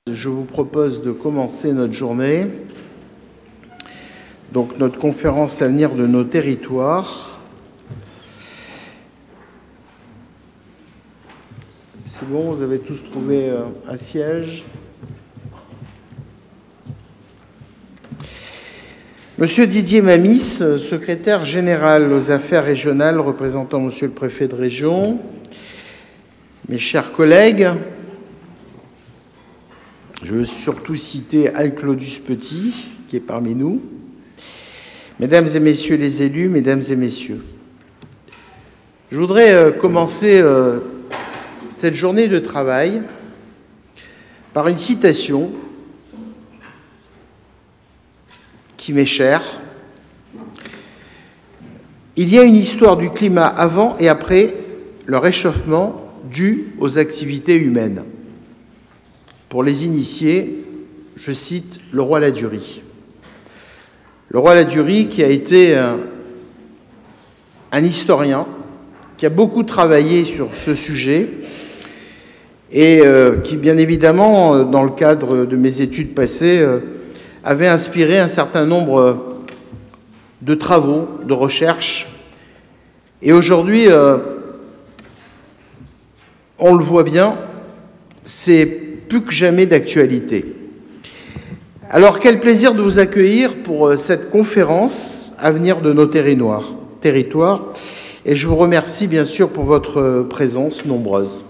Je vous propose de commencer notre journée, donc notre conférence Avenir de nos territoires. C'est bon, vous avez tous trouvé un siège. Monsieur Didier Mamis, secrétaire général aux affaires régionales, représentant Monsieur le préfet de région, mes chers collègues, je veux surtout citer Alclodius Petit, qui est parmi nous. Mesdames et messieurs les élus, mesdames et messieurs, je voudrais commencer cette journée de travail par une citation qui m'est chère. Il y a une histoire du climat avant et après le réchauffement dû aux activités humaines. Pour les initiés, je cite le roi Ladurie. Le roi Ladurie qui a été un historien, qui a beaucoup travaillé sur ce sujet et qui, bien évidemment, dans le cadre de mes études passées, avait inspiré un certain nombre de travaux, de recherches. Et aujourd'hui, on le voit bien, c'est plus que jamais d'actualité. Alors, quel plaisir de vous accueillir pour cette conférence Avenir de nos territoires, et je vous remercie bien sûr pour votre présence nombreuse.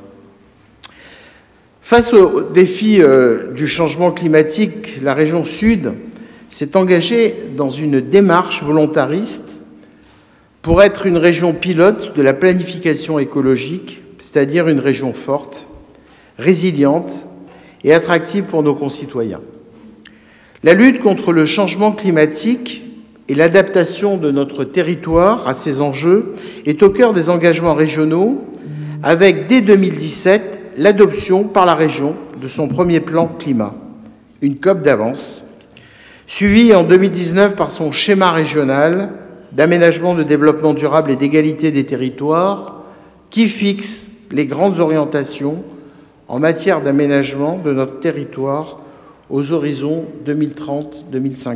Face au défi du changement climatique, la région Sud s'est engagée dans une démarche volontariste pour être une région pilote de la planification écologique, c'est-à-dire une région forte, résiliente et attractive pour nos concitoyens. La lutte contre le changement climatique et l'adaptation de notre territoire à ces enjeux est au cœur des engagements régionaux, avec dès 2017 l'adoption par la région de son premier plan climat, une COP d'avance, suivie en 2019 par son schéma régional d'aménagement, de développement durable et d'égalité des territoires, qui fixe les grandes orientations en matière d'aménagement de notre territoire aux horizons 2030-2050.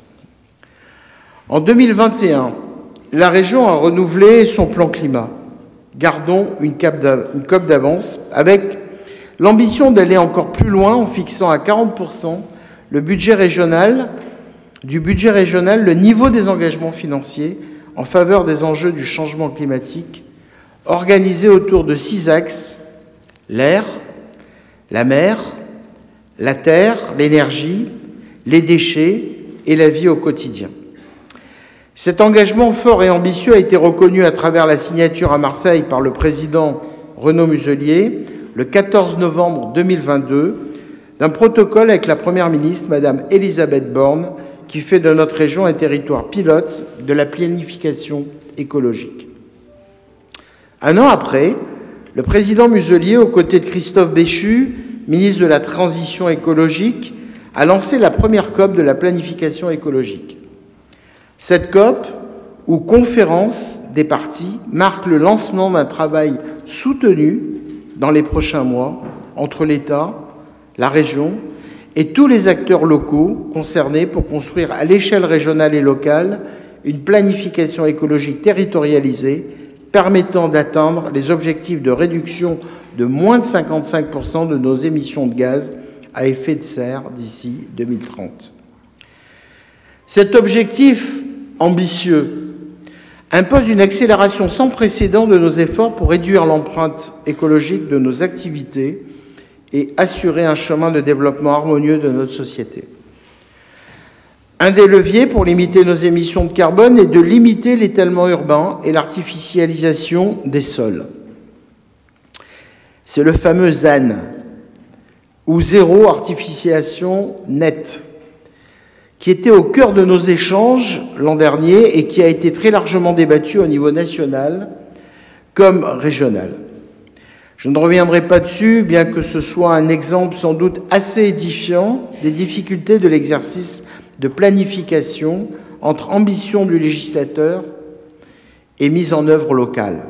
En 2021, la région a renouvelé son plan climat. Gardons une COP d'avance avec l'ambition d'aller encore plus loin en fixant à 40% du budget régional le niveau des engagements financiers en faveur des enjeux du changement climatique, organisés autour de 6 axes: l'air, la mer, la terre, l'énergie, les déchets et la vie au quotidien. Cet engagement fort et ambitieux a été reconnu à travers la signature à Marseille par le président Renaud Muselier le 14 novembre 2022 d'un protocole avec la Première ministre, Madame Elisabeth Borne, qui fait de notre région un territoire pilote de la planification écologique. Un an après, le président Muselier, aux côtés de Christophe Béchu, ministre de la Transition écologique, a lancé la première COP de la planification écologique. Cette COP, ou conférence des parties, marque le lancement d'un travail soutenu dans les prochains mois entre l'État, la région et tous les acteurs locaux concernés pour construire à l'échelle régionale et locale une planification écologique territorialisée permettant d'atteindre les objectifs de réduction de moins de 55% de nos émissions de gaz à effet de serre d'ici 2030. Cet objectif ambitieux impose une accélération sans précédent de nos efforts pour réduire l'empreinte écologique de nos activités et assurer un chemin de développement harmonieux de notre société. Un des leviers pour limiter nos émissions de carbone est de limiter l'étalement urbain et l'artificialisation des sols. C'est le fameux ZAN, ou zéro artificialisation nette, qui était au cœur de nos échanges l'an dernier et qui a été très largement débattu au niveau national comme régional. Je ne reviendrai pas dessus, bien que ce soit un exemple sans doute assez édifiant des difficultés de l'exercice de planification entre ambition du législateur et mise en œuvre locale.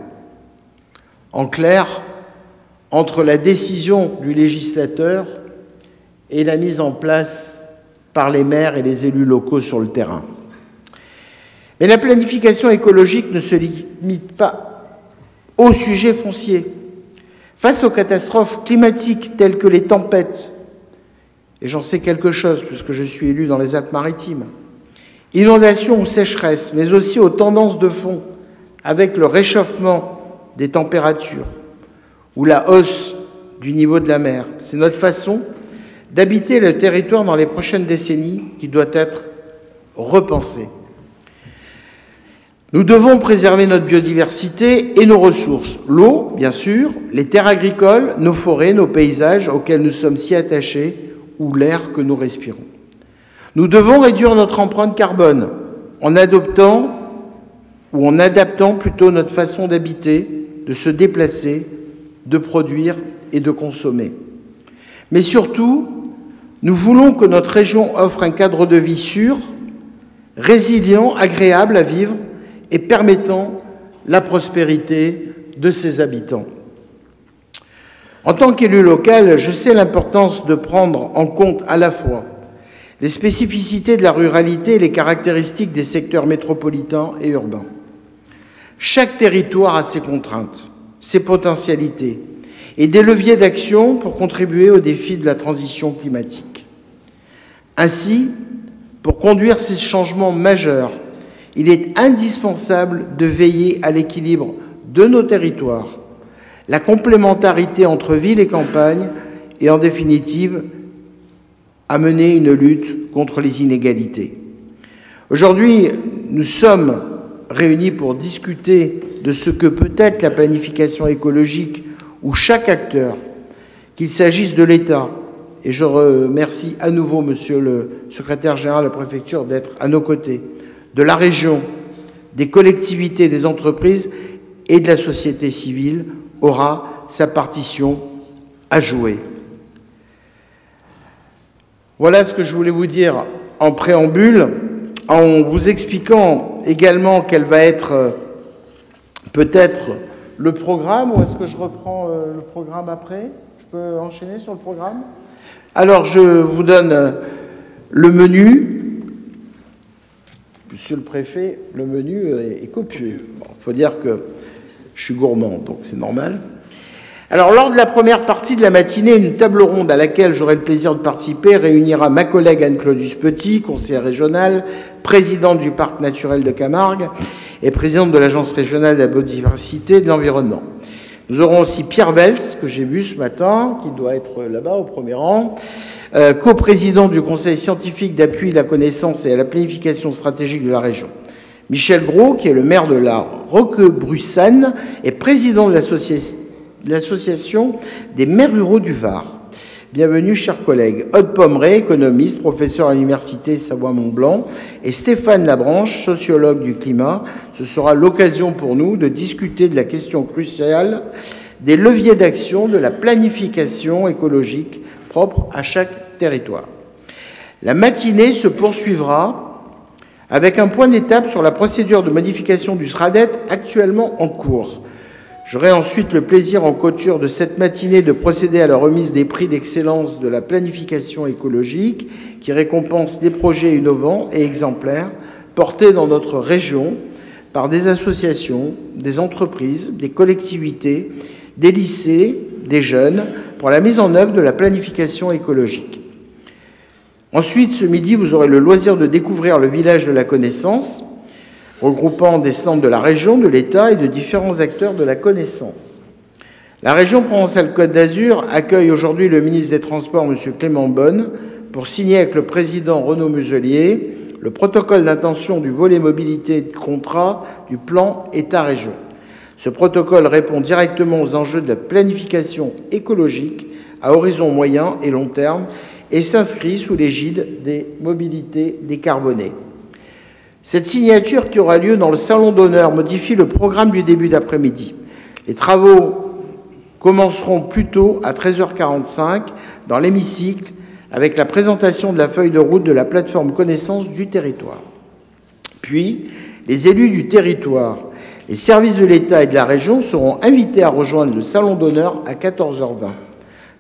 En clair, entre la décision du législateur et la mise en place par les maires et les élus locaux sur le terrain. Mais la planification écologique ne se limite pas au sujet foncier. Face aux catastrophes climatiques telles que les tempêtes, et j'en sais quelque chose puisque je suis élu dans les Alpes-Maritimes, inondations ou sécheresses, mais aussi aux tendances de fond avec le réchauffement des températures ou la hausse du niveau de la mer. C'est notre façon d'habiter le territoire dans les prochaines décennies qui doit être repensée. Nous devons préserver notre biodiversité et nos ressources. L'eau, bien sûr, les terres agricoles, nos forêts, nos paysages auxquels nous sommes si attachés, ou l'air que nous respirons. Nous devons réduire notre empreinte carbone en adoptant, ou en adaptant plutôt notre façon d'habiter, de se déplacer, de produire et de consommer. Mais surtout, nous voulons que notre région offre un cadre de vie sûr, résilient, agréable à vivre, et permettant la prospérité de ses habitants. En tant qu'élu local, je sais l'importance de prendre en compte à la fois les spécificités de la ruralité et les caractéristiques des secteurs métropolitains et urbains. Chaque territoire a ses contraintes, ses potentialités et des leviers d'action pour contribuer aux défis de la transition climatique. Ainsi, pour conduire ces changements majeurs, il est indispensable de veiller à l'équilibre de nos territoires, la complémentarité entre villes et campagnes et, en définitive, à mener une lutte contre les inégalités. Aujourd'hui, nous sommes réunis pour discuter de ce que peut être la planification écologique où chaque acteur, qu'il s'agisse de l'État, et je remercie à nouveau Monsieur le secrétaire général de la préfecture d'être à nos côtés, de la région, des collectivités, des entreprises et de la société civile, aura sa partition à jouer. Voilà ce que je voulais vous dire en préambule, en vous expliquant également quel va être peut-être le programme, ou est-ce que je reprends le programme après? Je peux enchaîner sur le programme? Alors, je vous donne le menu. Monsieur le préfet, le menu est copieux. Bon, faut dire que je suis gourmand, donc c'est normal. Alors, lors de la première partie de la matinée, une table ronde à laquelle j'aurai le plaisir de participer réunira ma collègue Anne-Claudius Petit, conseillère régionale, présidente du Parc naturel de Camargue et présidente de l'Agence régionale de la biodiversité et de l'environnement. Nous aurons aussi Pierre Vels, que j'ai vu ce matin, qui doit être là-bas au premier rang, coprésident du Conseil scientifique d'appui à la connaissance et à la planification stratégique de la région. Michel Gros, qui est le maire de la Roquebrussanne et président de l'association des maires ruraux du Var. Bienvenue, chers collègues. Aude Pommeret, économiste, professeur à l'Université Savoie-Mont-Blanc, et Stéphane Labranche, sociologue du climat. Ce sera l'occasion pour nous de discuter de la question cruciale des leviers d'action de la planification écologique propre à chaque territoire. La matinée se poursuivra avec un point d'étape sur la procédure de modification du SRADET actuellement en cours. J'aurai ensuite le plaisir en clôture de cette matinée de procéder à la remise des prix d'excellence de la planification écologique qui récompense des projets innovants et exemplaires portés dans notre région par des associations, des entreprises, des collectivités, des lycées, des jeunes, pour la mise en œuvre de la planification écologique. Ensuite, ce midi, vous aurez le loisir de découvrir le village de la connaissance, regroupant des stands de la région, de l'État et de différents acteurs de la connaissance. La région Provence-Alpes-Côte d'Azur accueille aujourd'hui le ministre des Transports, M. Clément Beaune, pour signer avec le président Renaud Muselier le protocole d'intention du volet mobilité de contrat du plan État-région. Ce protocole répond directement aux enjeux de la planification écologique à horizon moyen et long terme et s'inscrit sous l'égide des mobilités décarbonées. Cette signature qui aura lieu dans le Salon d'honneur modifie le programme du début d'après-midi. Les travaux commenceront plutôt à 13h45 dans l'hémicycle avec la présentation de la feuille de route de la plateforme connaissance du territoire. Puis, les élus du territoire, les services de l'État et de la région seront invités à rejoindre le Salon d'honneur à 14h20.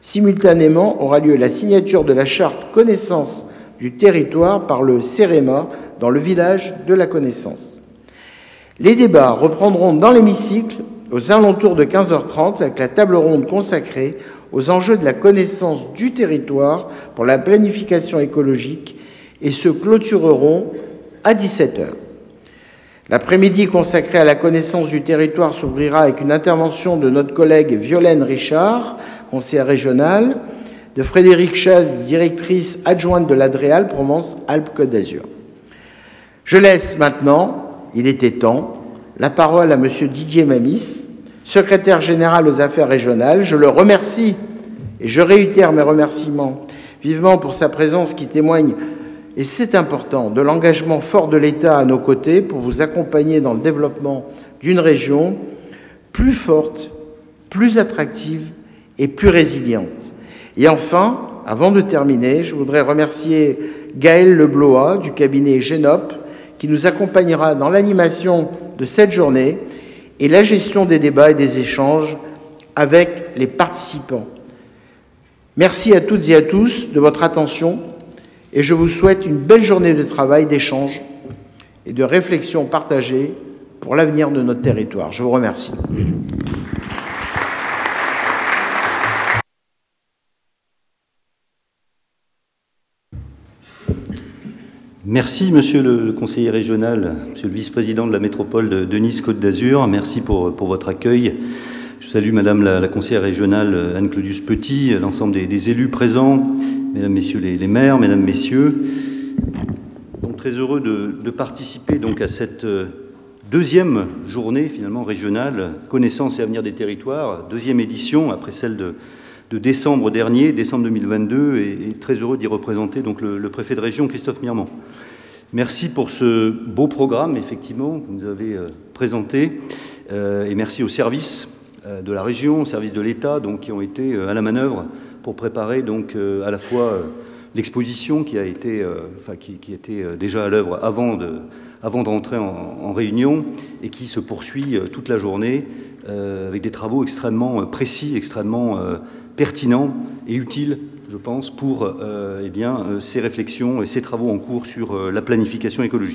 Simultanément aura lieu la signature de la charte connaissance du territoire par le CEREMA dans le village de la connaissance. Les débats reprendront dans l'hémicycle aux alentours de 15h30 avec la table ronde consacrée aux enjeux de la connaissance du territoire pour la planification écologique et se clôtureront à 17h. L'après-midi consacré à la connaissance du territoire s'ouvrira avec une intervention de notre collègue Violaine Richard, conseillère régionale, de Frédéric Chaz, directrice adjointe de l'Adréal Provence-Alpes-Côte d'Azur. Je laisse maintenant, il était temps, la parole à M. Didier Mamis, secrétaire général aux affaires régionales. Je le remercie et je réitère mes remerciements vivement pour sa présence qui témoigne, et c'est important, de l'engagement fort de l'État à nos côtés pour vous accompagner dans le développement d'une région plus forte, plus attractive et plus résiliente. Et enfin, avant de terminer, je voudrais remercier Gaël Leblois du cabinet Génop qui nous accompagnera dans l'animation de cette journée et la gestion des débats et des échanges avec les participants. Merci à toutes et à tous de votre attention et je vous souhaite une belle journée de travail, d'échange et de réflexion partagée pour l'avenir de notre territoire. Je vous remercie. Merci, monsieur le conseiller régional, monsieur le vice-président de la métropole de Nice-Côte d'Azur. Merci pour votre accueil. Je salue madame la conseillère régionale Anne-Claudius Petit, l'ensemble des élus présents, mesdames, messieurs les maires, mesdames, messieurs. Donc, très heureux de participer donc à cette deuxième journée finalement régionale, connaissance et avenir des territoires, deuxième édition après celle de décembre dernier, décembre 2022, et très heureux d'y représenter donc le préfet de région, Christophe Mirmand. Merci pour ce beau programme, effectivement, que vous nous avez présenté, et merci aux services de la région, aux services de l'État, donc qui ont été à la manœuvre pour préparer donc à la fois l'exposition qui a été, qui était déjà à l'œuvre avant de rentrer en réunion et qui se poursuit toute la journée avec des travaux extrêmement précis, extrêmement pertinent et utile, je pense, pour ces réflexions et ces travaux en cours sur la planification écologique.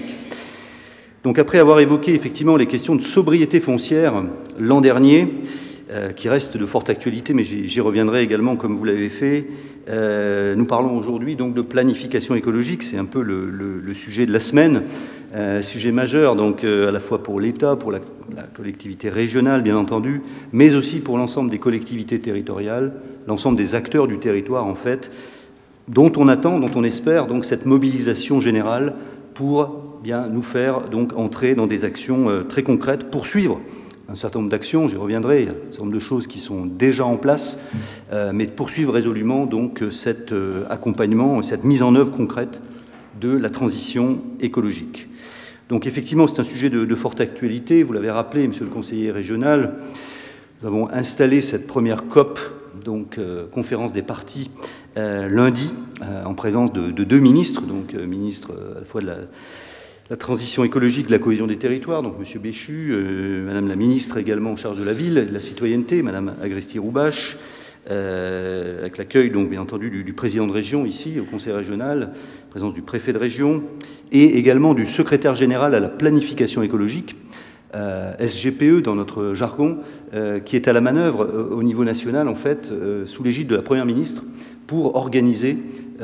Donc après avoir évoqué effectivement les questions de sobriété foncière l'an dernier, qui restent de forte actualité, mais j'y reviendrai également comme vous l'avez fait, nous parlons aujourd'hui donc de planification écologique, c'est un peu le sujet de la semaine, sujet majeur donc à la fois pour l'État, pour la collectivité régionale bien entendu, mais aussi pour l'ensemble des collectivités territoriales, l'ensemble des acteurs du territoire en fait, dont on attend, dont on espère donc cette mobilisation générale pour bien nous faire donc entrer dans des actions très concrètes, poursuivre un certain nombre d'actions, j'y reviendrai, il y a un certain nombre de choses qui sont déjà en place, mais de poursuivre résolument donc cet accompagnement, cette mise en œuvre concrète de la transition écologique. Donc effectivement, c'est un sujet de forte actualité, vous l'avez rappelé, monsieur le conseiller régional, nous avons installé cette première COP, donc conférence des parties, lundi, en présence de deux ministres, donc ministre à la fois de la transition écologique, de la cohésion des territoires, donc M. Béchu, Madame la ministre également en charge de la ville et de la citoyenneté, Madame Agresti-Roubache, avec l'accueil, donc bien entendu, du président de région ici, au conseil régional, présence du préfet de région, et également du secrétaire général à la planification écologique, SGPE dans notre jargon, qui est à la manœuvre au niveau national, en fait, sous l'égide de la Première ministre, pour organiser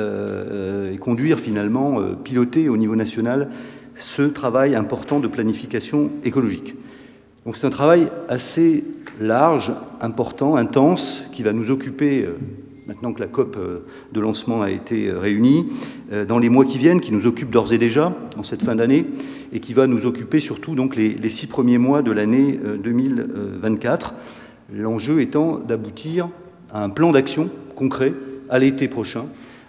et conduire finalement, piloter au niveau national ce travail important de planification écologique. Donc c'est un travail assez large, important, intense, qui va nous occuper, maintenant que la COP de lancement a été réunie, dans les mois qui viennent, qui nous occupe d'ores et déjà, en cette fin d'année, et qui va nous occuper surtout donc les 6 premiers mois de l'année 2024. L'enjeu étant d'aboutir à un plan d'action concret à l'été prochain,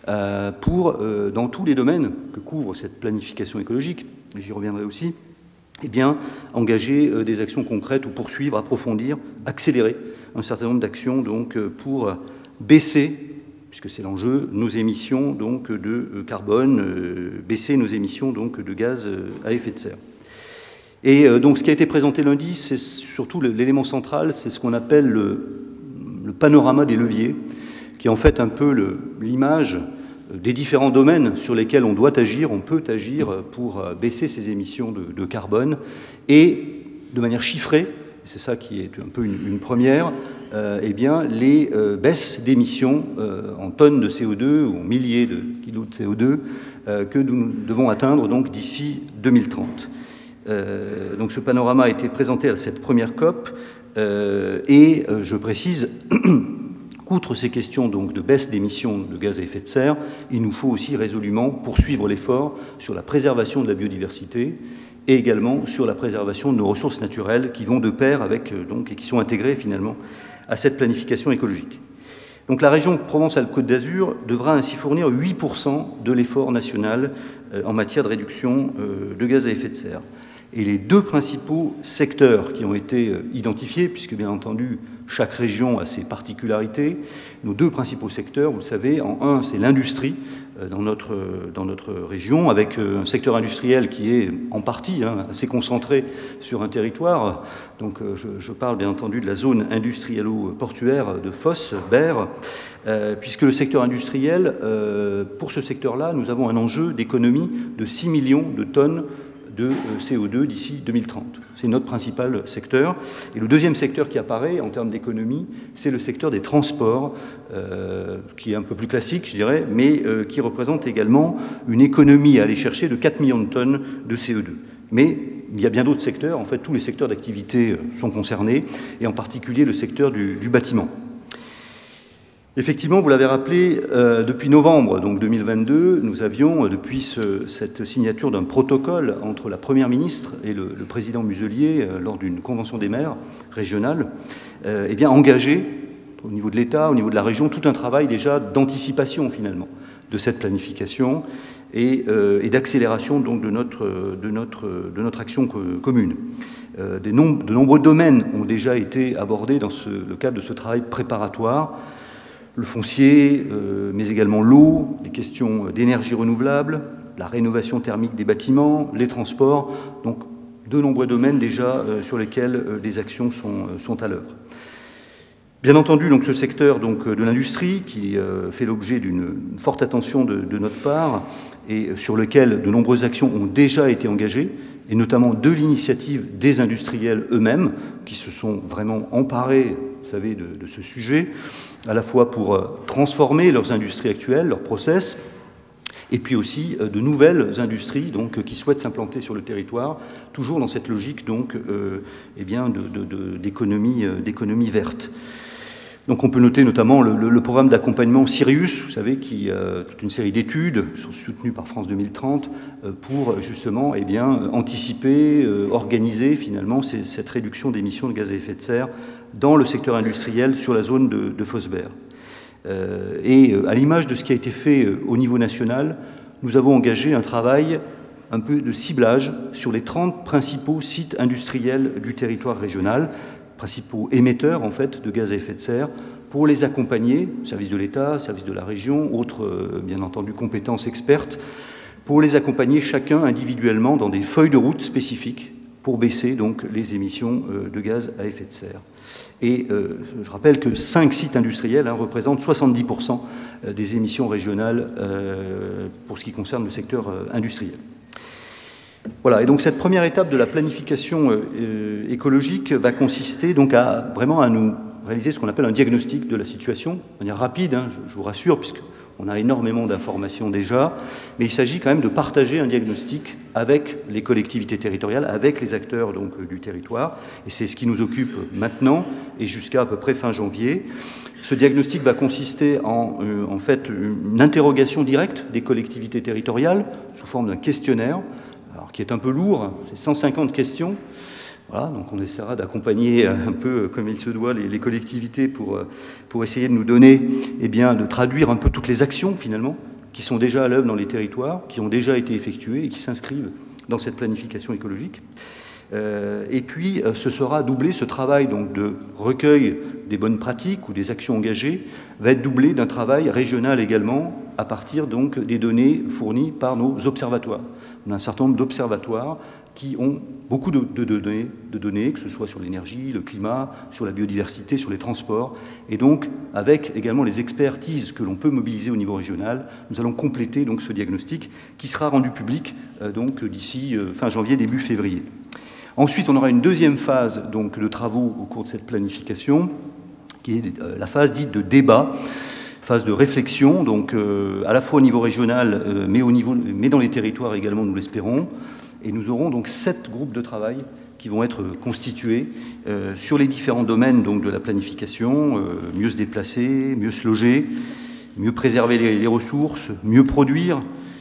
dans tous les domaines que couvre cette planification écologique, j'y reviendrai aussi, eh bien, engager des actions concrètes ou poursuivre, approfondir, accélérer un certain nombre d'actions donc, pour baisser, puisque c'est l'enjeu, nos émissions donc, de carbone, baisser nos émissions donc, de gaz à effet de serre. Et donc ce qui a été présenté lundi, c'est surtout l'élément central, c'est ce qu'on appelle le panorama des leviers, qui est en fait un peu l'image des différents domaines sur lesquels on doit agir, on peut agir pour baisser ses émissions de carbone, et de manière chiffrée, c'est ça qui est un peu une première, eh bien, les baisses d'émissions en tonnes de CO2 ou en milliers de kilos de CO2 que nous devons atteindre donc d'ici 2030. Donc ce panorama a été présenté à cette première COP et je précise qu'outre ces questions donc de baisse d'émissions de gaz à effet de serre, il nous faut aussi résolument poursuivre l'effort sur la préservation de la biodiversité et également sur la préservation de nos ressources naturelles qui vont de pair avec, et qui sont intégrées finalement à cette planification écologique. Donc la région Provence-Alpes-Côte d'Azur devra ainsi fournir 8% de l'effort national en matière de réduction de gaz à effet de serre. Et les deux principaux secteurs qui ont été identifiés, puisque bien entendu chaque région a ses particularités, nos deux principaux secteurs, vous le savez, en un c'est l'industrie dans notre région, avec un secteur industriel qui est en partie assez concentré sur un territoire. Donc je parle bien entendu de la zone industriello-portuaire de Fos, Berre, puisque le secteur industriel, pour ce secteur-là, nous avons un enjeu d'économie de 6 millions de tonnes de CO2 d'ici 2030. C'est notre principal secteur. Et le deuxième secteur qui apparaît en termes d'économie, c'est le secteur des transports, qui est un peu plus classique, je dirais, mais qui représente également une économie à aller chercher de 4 millions de tonnes de CO2. Mais il y a bien d'autres secteurs, en fait tous les secteurs d'activité sont concernés, et en particulier le secteur du bâtiment. Effectivement, vous l'avez rappelé, depuis novembre donc 2022, nous avions, depuis cette signature d'un protocole entre la Première ministre et le président Muselier lors d'une convention des maires régionale, eh bien, engagé au niveau de l'État, au niveau de la région, tout un travail déjà d'anticipation finalement de cette planification et d'accélération donc de notre action commune. De nombreux domaines ont déjà été abordés dans le cadre de ce travail préparatoire. Le foncier, mais également l'eau, les questions d'énergie renouvelable, la rénovation thermique des bâtiments, les transports, donc de nombreux domaines déjà sur lesquels des actions sont à l'œuvre. Bien entendu, donc, ce secteur donc, de l'industrie qui fait l'objet d'une forte attention de notre part et sur lequel de nombreuses actions ont déjà été engagées, et notamment de l'initiative des industriels eux-mêmes qui se sont vraiment emparés, vous savez, de ce sujet, à la fois pour transformer leurs industries actuelles, leurs process, et puis aussi de nouvelles industries donc, qui souhaitent s'implanter sur le territoire, toujours dans cette logique donc, eh bien, d'économie verte. Donc on peut noter notamment le programme d'accompagnement Sirius, vous savez, qui toute une série d'études sont soutenues par France 2030 pour justement eh bien, anticiper, organiser finalement cette réduction d'émissions de gaz à effet de serre dans le secteur industriel sur la zone de Fos-Berre. Et à l'image de ce qui a été fait au niveau national, nous avons engagé un travail un peu de ciblage sur les 30 principaux sites industriels du territoire régional, principaux émetteurs en fait de gaz à effet de serre, pour les accompagner, services de l'État, services de la région, autres bien entendu compétences expertes, pour les accompagner chacun individuellement dans des feuilles de route spécifiques pour baisser donc les émissions de gaz à effet de serre. Et je rappelle que 5 sites industriels représentent 70% des émissions régionales pour ce qui concerne le secteur industriel. Voilà, et donc cette première étape de la planification écologique va consister donc vraiment à nous réaliser ce qu'on appelle un diagnostic de la situation, de manière rapide, je vous rassure, puisqu'on a énormément d'informations déjà, mais il s'agit quand même de partager un diagnostic avec les collectivités territoriales, avec les acteurs donc, du territoire, et c'est ce qui nous occupe maintenant et jusqu'à à peu près fin janvier. Ce diagnostic va consister en fait une interrogation directe des collectivités territoriales sous forme d'un questionnaire, alors, qui est un peu lourd, c'est 150 questions. Voilà, donc on essaiera d'accompagner un peu comme il se doit les collectivités pour essayer de nous donner, eh bien, de traduire un peu toutes les actions finalement qui sont déjà à l'œuvre dans les territoires, qui ont déjà été effectuées et qui s'inscrivent dans cette planification écologique. Et puis ce sera doublé, ce travail donc, de recueil des bonnes pratiques ou des actions engagées va être doublé d'un travail régional également à partir donc, des données fournies par nos observatoires. On a un certain nombre d'observatoires qui ont beaucoup de données, que ce soit sur l'énergie, le climat, sur la biodiversité, sur les transports. Et donc, avec également les expertises que l'on peut mobiliser au niveau régional, nous allons compléter donc, ce diagnostic qui sera rendu public donc, d'ici fin janvier, début février. Ensuite, on aura une deuxième phase donc, de travaux au cours de cette planification, qui est la phase dite de débat, phase de réflexion, donc à la fois au niveau régional, mais dans les territoires également, nous l'espérons. Et nous aurons donc 7 groupes de travail qui vont être constitués sur les différents domaines donc, de la planification, mieux se déplacer, mieux se loger, mieux préserver les ressources, mieux produire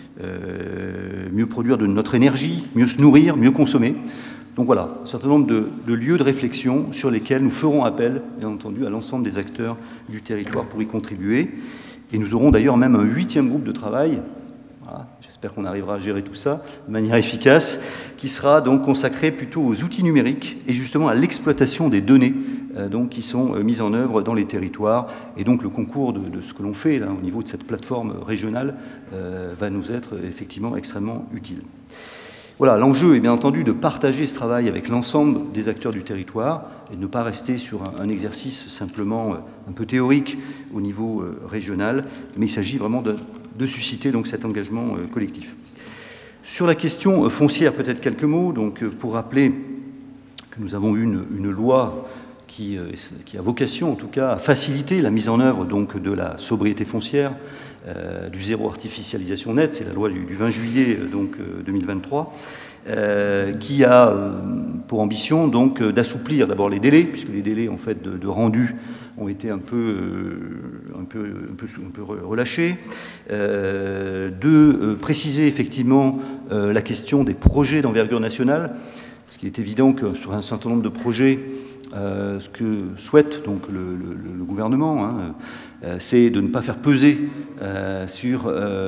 de notre énergie, mieux se nourrir, mieux consommer. Donc voilà, un certain nombre de lieux de réflexion sur lesquels nous ferons appel, bien entendu, à l'ensemble des acteurs du territoire pour y contribuer. Et nous aurons d'ailleurs même un 8e groupe de travail, voilà, j'espère qu'on arrivera à gérer tout ça de manière efficace, qui sera donc consacré plutôt aux outils numériques et justement à l'exploitation des données donc, qui sont mises en œuvre dans les territoires. Et donc le concours de ce que l'on fait là, au niveau de cette plateforme régionale va nous être effectivement extrêmement utile. Voilà, l'enjeu est bien entendu de partager ce travail avec l'ensemble des acteurs du territoire et de ne pas rester sur un exercice simplement un peu théorique au niveau régional, mais il s'agit vraiment de susciter donc cet engagement collectif. Sur la question foncière, peut-être quelques mots, donc pour rappeler que nous avons eu une loi qui a vocation en tout cas à faciliter la mise en œuvre donc, de la sobriété foncière, du zéro artificialisation nette, c'est la loi du 20 juillet donc, 2023, qui a pour ambition donc d'assouplir d'abord les délais, puisque les délais en fait de rendu ont été un peu relâchés, de préciser effectivement la question des projets d'envergure nationale, parce qu'il est évident que sur un certain nombre de projets, ce que souhaite donc le gouvernement, c'est de ne pas faire peser sur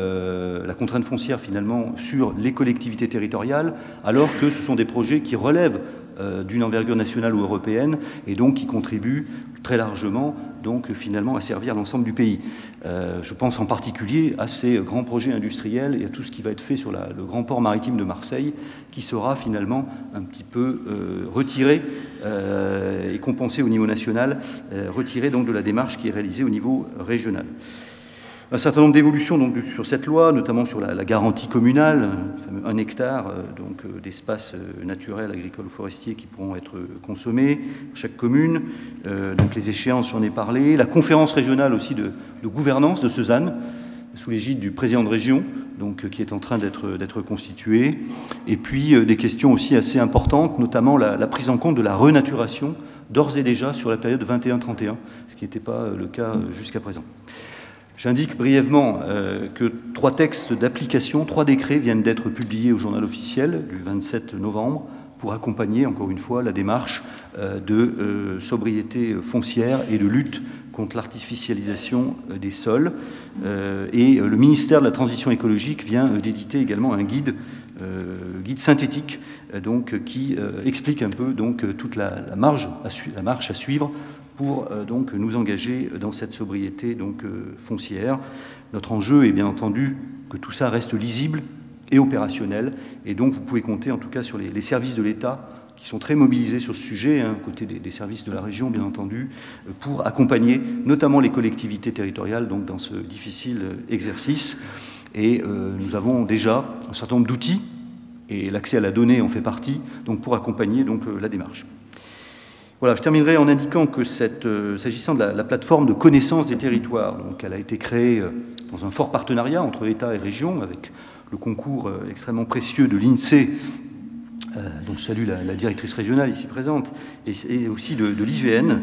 la contrainte foncière finalement sur les collectivités territoriales, alors que ce sont des projets qui relèvent d'une envergure nationale ou européenne et donc qui contribuent très largement donc finalement à servir l'ensemble du pays. Je pense en particulier à ces grands projets industriels et à tout ce qui va être fait sur le grand port maritime de Marseille, qui sera finalement un petit peu retiré et compensé au niveau national, retiré donc de la démarche qui est réalisée au niveau régional. Un certain nombre d'évolutions donc, sur cette loi, notamment sur la garantie communale, 1 hectare d'espace naturel, agricole ou forestier qui pourront être consommés, chaque commune, donc les échéances, j'en ai parlé, la conférence régionale aussi de gouvernance de Cezanne, sous l'égide du président de région, donc, qui est en train d'être constitué, et puis des questions aussi assez importantes, notamment la prise en compte de la renaturation, d'ores et déjà sur la période 21-31, ce qui n'était pas le cas jusqu'à présent. J'indique brièvement que 3 textes d'application, 3 décrets viennent d'être publiés au journal officiel du 27 novembre pour accompagner, encore une fois, la démarche de sobriété foncière et de lutte contre l'artificialisation des sols. Et le ministère de la Transition écologique vient d'éditer également un guide synthétique donc, qui explique un peu donc, toute la marche à suivre pour donc, nous engager dans cette sobriété donc, foncière. Notre enjeu est bien entendu que tout ça reste lisible et opérationnel, et donc vous pouvez compter en tout cas sur les services de l'État qui sont très mobilisés sur ce sujet, côté des services de la région bien entendu, pour accompagner notamment les collectivités territoriales donc, dans ce difficile exercice. Et nous avons déjà un certain nombre d'outils, et l'accès à la donnée en fait partie, donc, pour accompagner donc, la démarche. Voilà, je terminerai en indiquant que s'agissant de la plateforme de connaissance des territoires, donc elle a été créée dans un fort partenariat entre État et région, avec le concours extrêmement précieux de l'INSEE, dont je salue la directrice régionale ici présente, et aussi de l'IGN.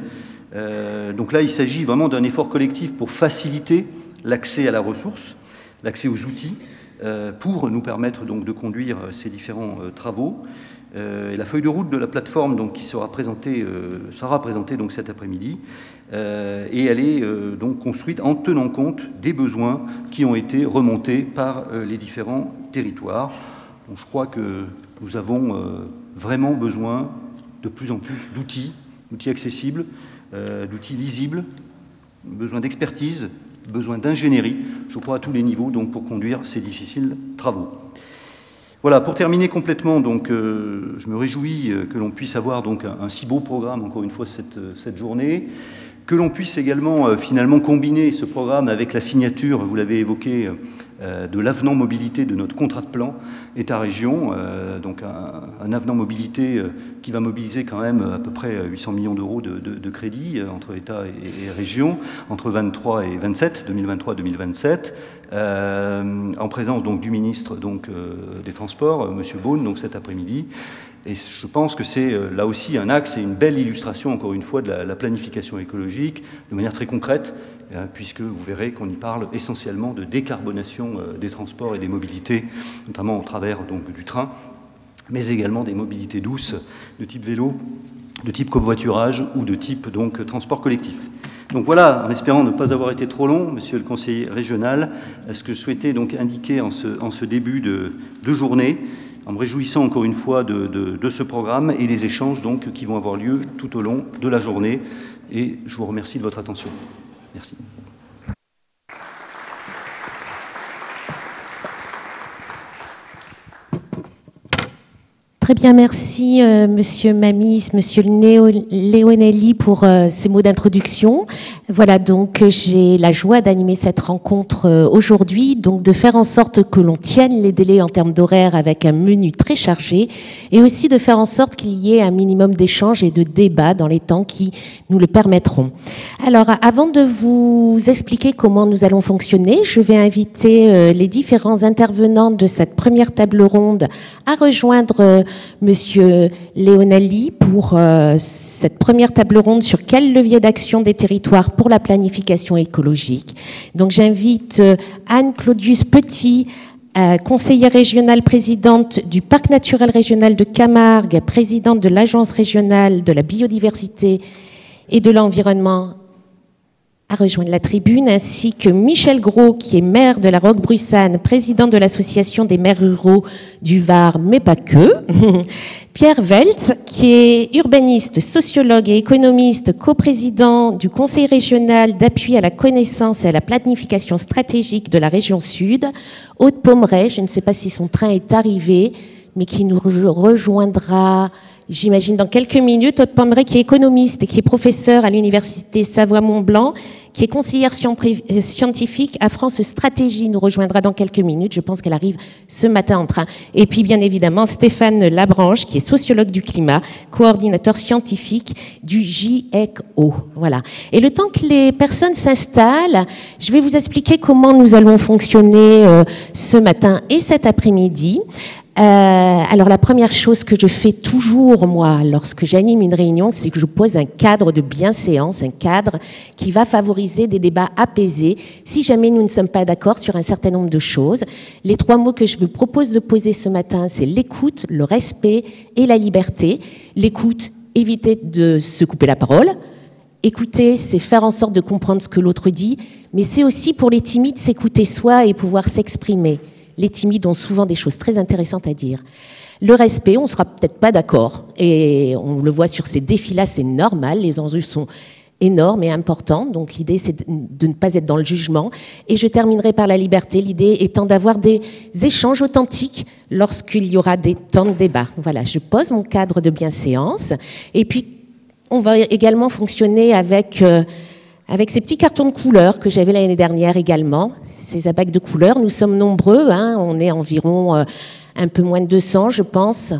Donc là, il s'agit vraiment d'un effort collectif pour faciliter l'accès à la ressource, l'accès aux outils, pour nous permettre donc de conduire ces différents travaux. Et la feuille de route de la plateforme donc, qui sera présentée donc, cet après-midi, et elle est donc construite en tenant compte des besoins qui ont été remontés par les différents territoires. Donc, je crois que nous avons vraiment besoin de plus en plus d'outils accessibles, d'outils lisibles, besoin d'expertise, besoin d'ingénierie, je crois à tous les niveaux donc, pour conduire ces difficiles travaux. Voilà, pour terminer complètement, donc, je me réjouis que l'on puisse avoir donc, un si beau programme, encore une fois, cette journée, que l'on puisse également finalement combiner ce programme avec la signature, vous l'avez évoqué, de l'avenant mobilité de notre contrat de plan État-région, donc un avenant mobilité qui va mobiliser quand même à peu près 800 millions d'euros de crédits entre État et région, entre 23 et 27, 2023-2027, en présence donc, du ministre donc, des Transports, M. Beaune, donc cet après-midi. Et je pense que c'est là aussi un axe et une belle illustration, encore une fois, de la planification écologique, de manière très concrète, puisque vous verrez qu'on y parle essentiellement de décarbonation des transports et des mobilités, notamment au travers donc, du train, mais également des mobilités douces de type vélo, de type covoiturage ou de type donc, transport collectif. Donc voilà, en espérant ne pas avoir été trop long, monsieur le conseiller régional, ce que je souhaitais donc indiquer en ce début de journée, en me réjouissant encore une fois de ce programme et des échanges donc, qui vont avoir lieu tout au long de la journée. Et je vous remercie de votre attention. Merci. Très bien, merci Monsieur Mamis, Monsieur Leonelli pour ces mots d'introduction. Voilà, donc j'ai la joie d'animer cette rencontre aujourd'hui, donc de faire en sorte que l'on tienne les délais en termes d'horaire avec un menu très chargé et aussi de faire en sorte qu'il y ait un minimum d'échanges et de débats dans les temps qui nous le permettront. Alors, avant de vous expliquer comment nous allons fonctionner, je vais inviter les différents intervenants de cette première table ronde à rejoindre Monsieur Leonelli pour cette première table ronde sur quel levier d'action des territoires pour la planification écologique. Donc j'invite Anne-Claudius Petit, conseillère régionale présidente du Parc naturel régional de Camargue, présidente de l'Agence régionale de la biodiversité et de l'environnement, à rejoindre la tribune, ainsi que Michel Gros, qui est maire de la Roquebrussanne, président de l'association des maires ruraux du Var, mais pas que. Pierre Weltz, qui est urbaniste, sociologue et économiste, coprésident du Conseil régional d'appui à la connaissance et à la planification stratégique de la région Sud. Aude Pommeret, je ne sais pas si son train est arrivé, mais qui nous rejoindra, j'imagine, dans quelques minutes. Aude Pommeret, qui est économiste et qui est professeur à l'université Savoie-Mont-Blanc, qui est conseillère scientifique à France Stratégie, nous rejoindra dans quelques minutes. Je pense qu'elle arrive ce matin en train. Et puis, bien évidemment, Stéphane Labranche, qui est sociologue du climat, coordinateur scientifique du GIECO. Voilà. Et le temps que les personnes s'installent, je vais vous expliquer comment nous allons fonctionner ce matin et cet après-midi. Alors la première chose que je fais toujours, moi, lorsque j'anime une réunion, c'est que je pose un cadre de bienséance, un cadre qui va favoriser des débats apaisés si jamais nous ne sommes pas d'accord sur un certain nombre de choses. Les 3 mots que je vous propose de poser ce matin, c'est l'écoute, le respect et la liberté. L'écoute, éviter de se couper la parole. Écouter, c'est faire en sorte de comprendre ce que l'autre dit, mais c'est aussi pour les timides s'écouter soi et pouvoir s'exprimer. Les timides ont souvent des choses très intéressantes à dire. Le respect, on ne sera peut-être pas d'accord. Et on le voit sur ces défis-là, c'est normal. Les enjeux sont énormes et importants. Donc l'idée, c'est de ne pas être dans le jugement. Et je terminerai par la liberté. L'idée étant d'avoir des échanges authentiques lorsqu'il y aura des temps de débat. Voilà, je pose mon cadre de bienséance. Et puis, on va également fonctionner avec ces petits cartons de couleurs que j'avais l'année dernière également, ces abacs de couleurs. Nous sommes nombreux, hein, on est environ un peu moins de 200, je pense.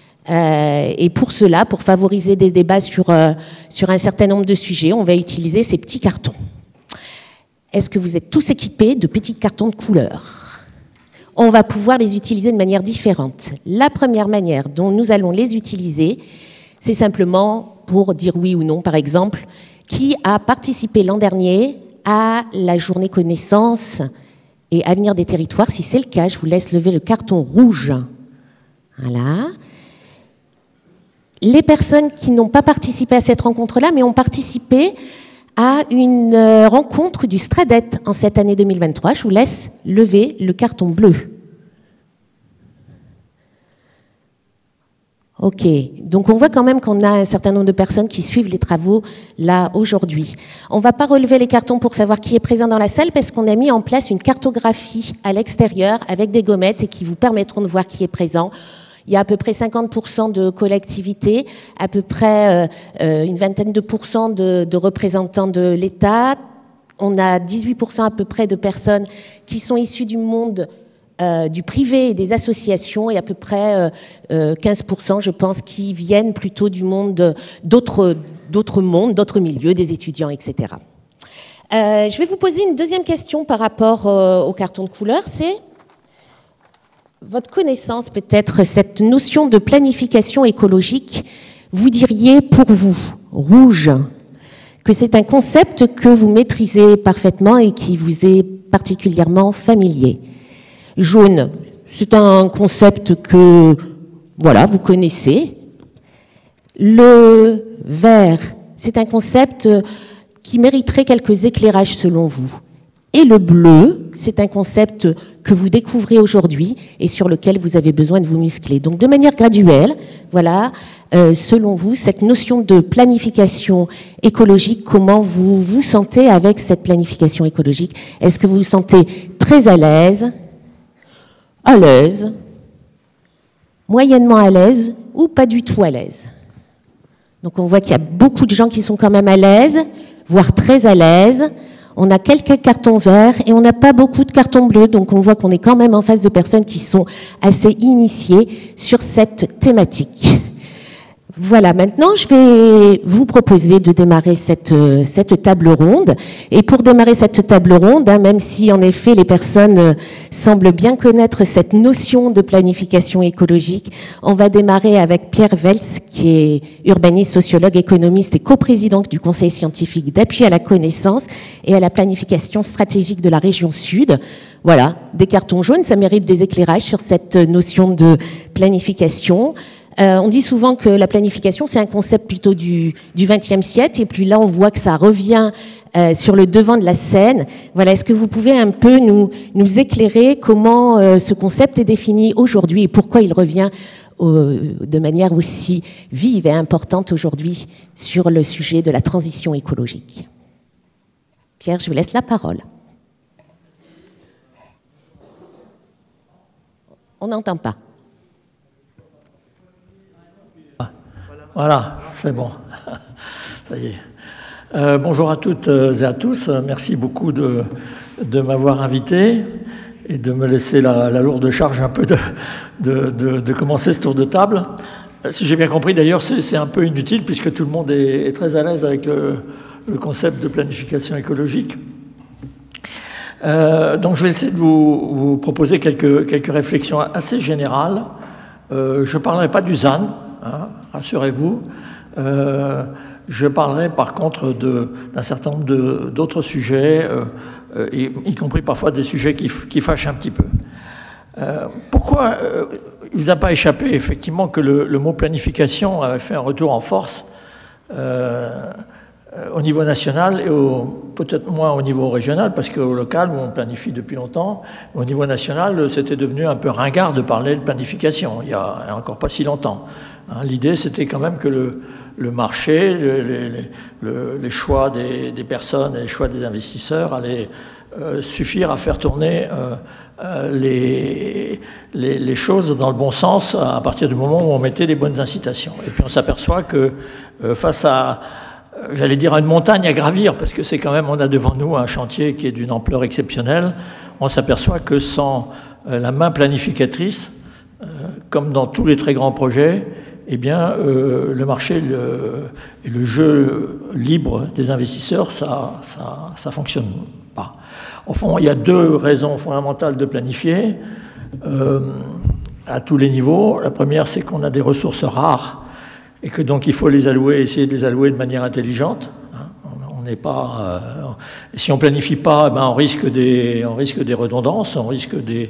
Et pour cela, pour favoriser des débats sur un certain nombre de sujets, on va utiliser ces petits cartons. Est-ce que vous êtes tous équipés de petits cartons de couleurs ? On va pouvoir les utiliser de manière différente. La première manière dont nous allons les utiliser, c'est simplement pour dire oui ou non, par exemple, qui a participé l'an dernier à la journée connaissance et avenir des territoires. Si c'est le cas, je vous laisse lever le carton rouge. Voilà. Les personnes qui n'ont pas participé à cette rencontre-là, mais ont participé à une rencontre du Stradet en cette année 2023, je vous laisse lever le carton bleu. Ok, donc on voit quand même qu'on a un certain nombre de personnes qui suivent les travaux là aujourd'hui. On ne va pas relever les cartons pour savoir qui est présent dans la salle parce qu'on a mis en place une cartographie à l'extérieur avec des gommettes et qui vous permettront de voir qui est présent. Il y a à peu près 50% de collectivités, à peu près une vingtaine de pourcents de représentants de l'État. On a 18% à peu près de personnes qui sont issues du monde du privé et des associations et à peu près 15%, je pense, qui viennent plutôt du monde d'autres mondes, d'autres milieux, des étudiants, etc. Je vais vous poser une deuxième question par rapport au carton de couleur, c'est votre connaissance peut-être, cette notion de planification écologique, vous diriez pour vous, rouge, que c'est un concept que vous maîtrisez parfaitement et qui vous est particulièrement familier. Jaune, c'est un concept que, voilà, vous connaissez. Le vert, c'est un concept qui mériterait quelques éclairages selon vous. Et le bleu, c'est un concept que vous découvrez aujourd'hui et sur lequel vous avez besoin de vous muscler. Donc, de manière graduelle, voilà, selon vous, cette notion de planification écologique, comment vous vous sentez avec cette planification écologique? Est-ce que vous vous sentez très à l'aise, moyennement à l'aise ou pas du tout à l'aise? Donc on voit qu'il y a beaucoup de gens qui sont quand même à l'aise, voire très à l'aise. On a quelques cartons verts et on n'a pas beaucoup de cartons bleus, donc on voit qu'on est quand même en face de personnes qui sont assez initiées sur cette thématique. Voilà, maintenant je vais vous proposer de démarrer cette table ronde. Et pour démarrer cette table ronde, même si en effet les personnes semblent bien connaître cette notion de planification écologique, on va démarrer avec Pierre Welz, qui est urbaniste, sociologue, économiste et coprésident du Conseil scientifique d'appui à la connaissance et à la planification stratégique de la région Sud. Voilà, des cartons jaunes, ça mérite des éclairages sur cette notion de planification. On dit souvent que la planification, c'est un concept plutôt du XXe siècle, et puis là, on voit que ça revient sur le devant de la scène. Voilà, est-ce que vous pouvez un peu nous éclairer comment ce concept est défini aujourd'hui et pourquoi il revient de manière aussi vive et importante aujourd'hui sur le sujet de la transition écologique? Pierre, je vous laisse la parole. On n'entend pas. Voilà, c'est bon. Ça y est. Bonjour à toutes et à tous. Merci beaucoup de m'avoir invité et de me laisser la lourde charge un peu de commencer ce tour de table. Si j'ai bien compris, d'ailleurs, c'est un peu inutile puisque tout le monde est très à l'aise avec le concept de planification écologique. Donc, je vais essayer de vous proposer quelques réflexions assez générales. Je ne parlerai pas du ZAN. Hein, rassurez-vous. Je parlerai par contre d'un certain nombre d'autres sujets, y compris parfois des sujets qui fâchent un petit peu. Pourquoi il ne vous a pas échappé effectivement que le mot planification avait fait un retour en force au niveau national et peut-être moins au niveau régional, parce qu'au local, où on planifie depuis longtemps, au niveau national, c'était devenu un peu ringard de parler de planification, il y a encore pas si longtemps. L'idée, c'était quand même que le marché, les choix des personnes et les choix des investisseurs allaient suffire à faire tourner les choses dans le bon sens à partir du moment où on mettait les bonnes incitations. Et puis on s'aperçoit que face à, j'allais dire, une montagne à gravir, parce que c'est quand même, on a devant nous un chantier qui est d'une ampleur exceptionnelle, on s'aperçoit que sans la main planificatrice, comme dans tous les très grands projets, eh bien, le marché et le jeu libre des investisseurs, ça fonctionne pas. Au fond, il y a deux raisons fondamentales de planifier à tous les niveaux. La première, c'est qu'on a des ressources rares et que donc il faut les allouer, essayer de les allouer de manière intelligente. On n'est pas, si on planifie pas, ben on risque des redondances, on risque des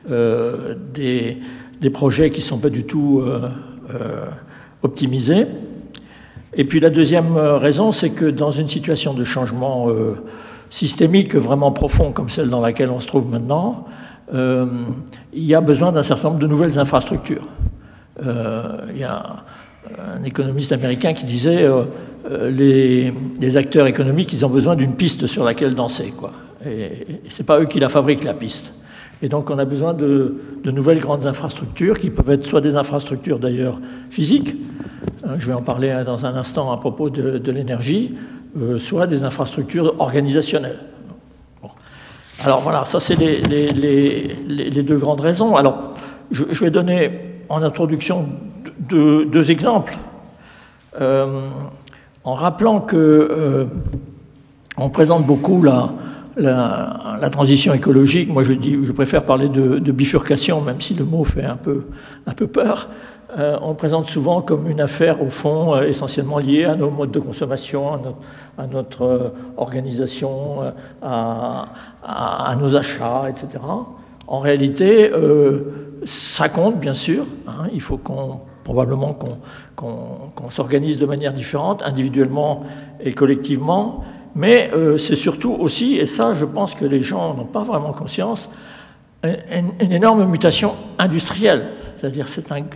projets qui sont pas du tout optimisés. Et puis la deuxième raison, c'est que dans une situation de changement systémique vraiment profond comme celle dans laquelle on se trouve maintenant, il y a besoin d'un certain nombre de nouvelles infrastructures. Il y a un économiste américain qui disait les acteurs économiques, ils ont besoin d'une piste sur laquelle danser, quoi. Et ce n'est pas eux qui la fabriquent, la piste. Et donc on a besoin de nouvelles grandes infrastructures qui peuvent être soit des infrastructures d'ailleurs physiques, je vais en parler dans un instant à propos de l'énergie, soit des infrastructures organisationnelles. Bon. Alors voilà, ça c'est les deux grandes raisons. Alors je vais donner en introduction deux exemples, en rappelant que on présente beaucoup la transition écologique. Moi, je préfère parler de bifurcation, même si le mot fait un peu peur. On le présente souvent comme une affaire, au fond, essentiellement liée à nos modes de consommation, à notre organisation, à nos achats, etc. En réalité, ça compte, bien sûr. Hein, il faut probablement qu'on s'organise de manière différente, individuellement et collectivement. Mais c'est surtout aussi, et ça je pense que les gens n'ont pas vraiment conscience, une énorme mutation industrielle. C'est-à-dire,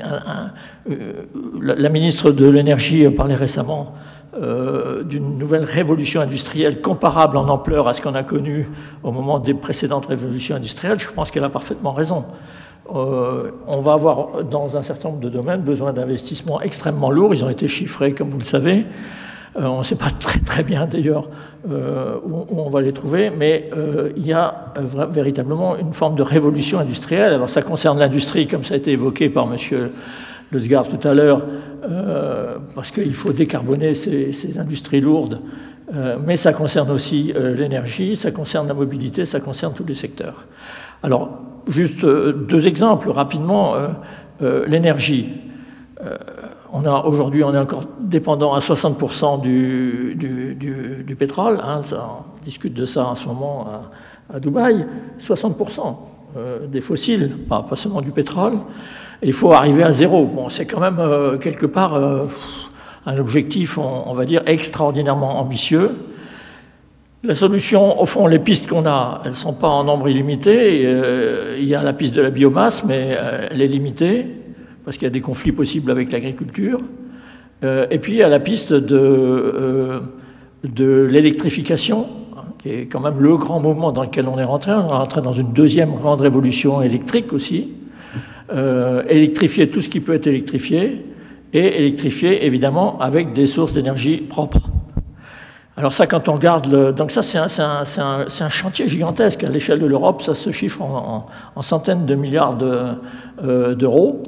la ministre de l'Énergie parlait récemment d'une nouvelle révolution industrielle comparable en ampleur à ce qu'on a connu au moment des précédentes révolutions industrielles. Je pense qu'elle a parfaitement raison. On va avoir, dans un certain nombre de domaines, besoin d'investissements extrêmement lourds. Ils ont été chiffrés, comme vous le savez. On ne sait pas très bien d'ailleurs où on va les trouver, mais il y a véritablement une forme de révolution industrielle. Alors ça concerne l'industrie, comme ça a été évoqué par M. Leusgaard tout à l'heure, parce qu'il faut décarboner ces industries lourdes, mais ça concerne aussi l'énergie, ça concerne la mobilité, ça concerne tous les secteurs. Alors, juste deux exemples rapidement. L'énergie. Aujourd'hui, on est encore dépendant à 60% du pétrole. Hein, on discute de ça en ce moment à Dubaï. 60% des fossiles, pas seulement du pétrole. Et il faut arriver à zéro. Bon, c'est quand même quelque part un objectif, on va dire, extraordinairement ambitieux. La solution, au fond, les pistes qu'on a, elles ne sont pas en nombre illimité. Il y a la piste de la biomasse, mais elle est limitée, parce qu'il y a des conflits possibles avec l'agriculture. Et puis il y a la piste de l'électrification, hein, qui est quand même le grand mouvement dans lequel on est rentré. On est rentré dans une deuxième grande révolution électrique aussi. Électrifier tout ce qui peut être électrifié, et électrifier évidemment avec des sources d'énergie propres. Alors ça, quand on regarde, donc ça c'est un chantier gigantesque à l'échelle de l'Europe, ça se chiffre en centaines de milliards d'euros.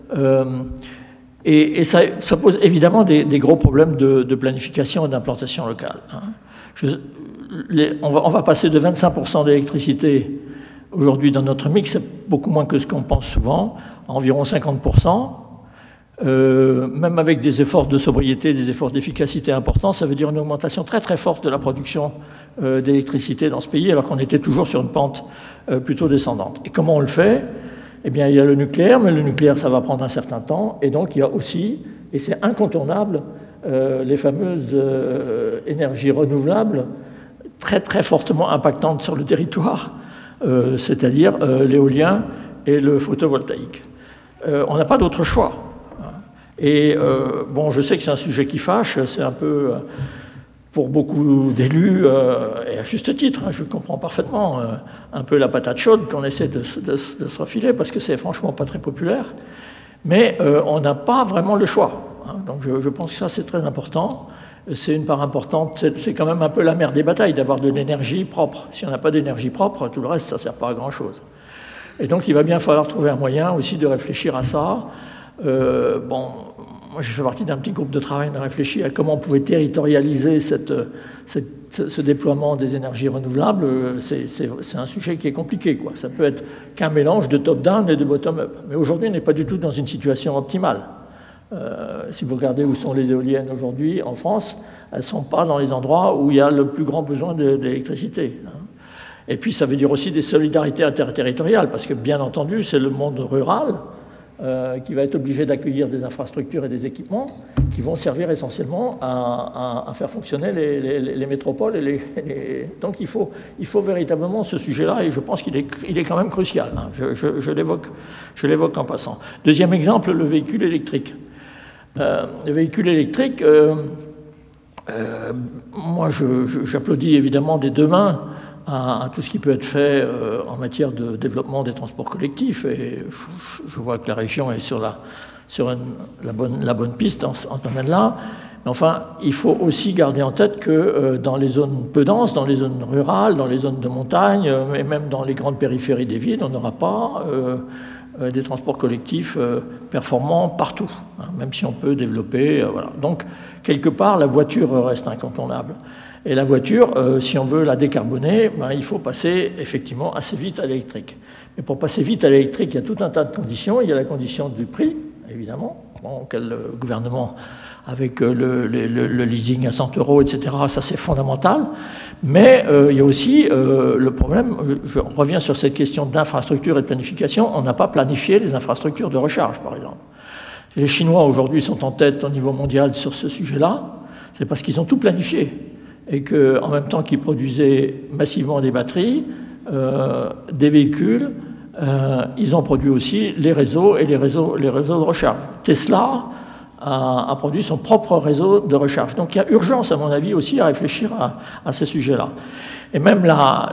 Et ça pose évidemment des gros problèmes de planification et d'implantation locale. Hein. On va passer de 25% d'électricité aujourd'hui dans notre mix, c'est beaucoup moins que ce qu'on pense souvent, environ 50%. Même avec des efforts de sobriété, des efforts d'efficacité importants, ça veut dire une augmentation très très forte de la production d'électricité dans ce pays, alors qu'on était toujours sur une pente plutôt descendante. Et comment on le fait ? Eh bien, il y a le nucléaire, mais le nucléaire, ça va prendre un certain temps, et donc il y a aussi, et c'est incontournable, les fameuses énergies renouvelables très très fortement impactantes sur le territoire, c'est-à-dire l'éolien et le photovoltaïque. On n'a pas d'autre choix. Et bon, je sais que c'est un sujet qui fâche, c'est un peu, pour beaucoup d'élus, et à juste titre, hein, je comprends parfaitement, un peu la patate chaude qu'on essaie de se refiler, parce que c'est franchement pas très populaire, mais on n'a pas vraiment le choix. Hein, donc je pense que ça c'est très important, c'est une part importante, c'est quand même un peu la mère des batailles d'avoir de l'énergie propre. Si on n'a pas d'énergie propre, tout le reste ça ne sert pas à grand-chose. Et donc il va bien falloir trouver un moyen aussi de réfléchir à ça. Bon, moi j'ai fait partie d'un petit groupe de travail, on a réfléchi à comment on pouvait territorialiser ce déploiement des énergies renouvelables. C'est un sujet qui est compliqué, quoi. Ça peut être qu'un mélange de top-down et de bottom-up. Mais aujourd'hui, on n'est pas du tout dans une situation optimale. Si vous regardez où sont les éoliennes aujourd'hui en France, elles ne sont pas dans les endroits où il y a le plus grand besoin d'électricité. Hein. Et puis ça veut dire aussi des solidarités interterritoriales, parce que bien entendu, c'est le monde rural qui va être obligé d'accueillir des infrastructures et des équipements qui vont servir essentiellement à faire fonctionner les métropoles. Donc il faut véritablement ce sujet-là, et je pense qu'il est quand même crucial. Hein. Je l'évoque en passant. Deuxième exemple, le véhicule électrique. Le véhicule électrique, moi j'applaudis évidemment des deux mains à tout ce qui peut être fait en matière de développement des transports collectifs, et je vois que la région est sur la bonne piste en ce domaine-là. Mais enfin, il faut aussi garder en tête que dans les zones peu denses, dans les zones rurales, dans les zones de montagne, et même dans les grandes périphéries des villes, on n'aura pas des transports collectifs performants partout, hein, même si on peut développer. Voilà. Donc, quelque part, la voiture reste incontournable. Et la voiture, si on veut la décarboner, ben, il faut passer effectivement assez vite à l'électrique. Mais pour passer vite à l'électrique, il y a tout un tas de conditions. Il y a la condition du prix, évidemment, auquel le gouvernement, avec le leasing à 100 €, etc., ça c'est fondamental. Mais il y a aussi le problème, je reviens sur cette question d'infrastructure et de planification, on n'a pas planifié les infrastructures de recharge, par exemple. Les Chinois, aujourd'hui, sont en tête au niveau mondial sur ce sujet-là, c'est parce qu'ils ont tout planifié. Et qu'en même temps qu'ils produisaient massivement des batteries, des véhicules, ils ont produit aussi les réseaux et les réseaux de recharge. Tesla a produit son propre réseau de recharge. Donc il y a urgence, à mon avis, aussi à réfléchir à ces sujets-là. Et même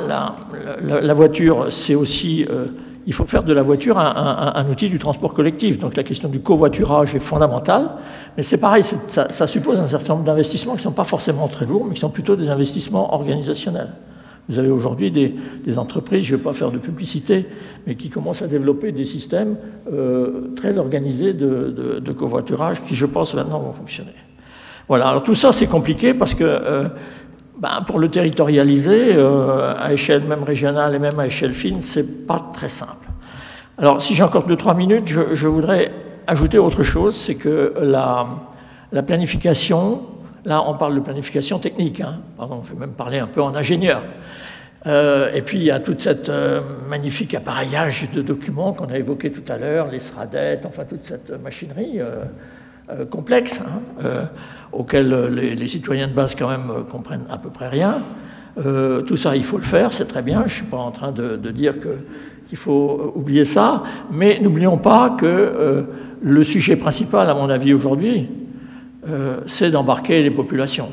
la voiture, c'est aussi... il faut faire de la voiture un outil du transport collectif. Donc la question du covoiturage est fondamentale. Mais c'est pareil, ça suppose un certain nombre d'investissements qui ne sont pas forcément très lourds, mais qui sont plutôt des investissements organisationnels. Vous avez aujourd'hui des entreprises, je ne vais pas faire de publicité, mais qui commencent à développer des systèmes très organisés de covoiturage qui, je pense, maintenant vont fonctionner. Voilà, alors tout ça, c'est compliqué parce que pour le territorialiser, à échelle même régionale et même à échelle fine, ce n'est pas très simple. Alors, si j'ai encore 2-3 minutes, je voudrais ajouter autre chose, c'est que la planification, là on parle de planification technique, hein, pardon, je vais même parler un peu en ingénieur, et puis il y a toute cette magnifique appareillage de documents qu'on a évoqué tout à l'heure, les SRADET, enfin toute cette machinerie complexe, hein, auquel les citoyens de base quand même comprennent à peu près rien. Tout ça, il faut le faire, c'est très bien, je ne suis pas en train de dire qu'il faut oublier ça, mais n'oublions pas que le sujet principal, à mon avis, aujourd'hui, c'est d'embarquer les populations.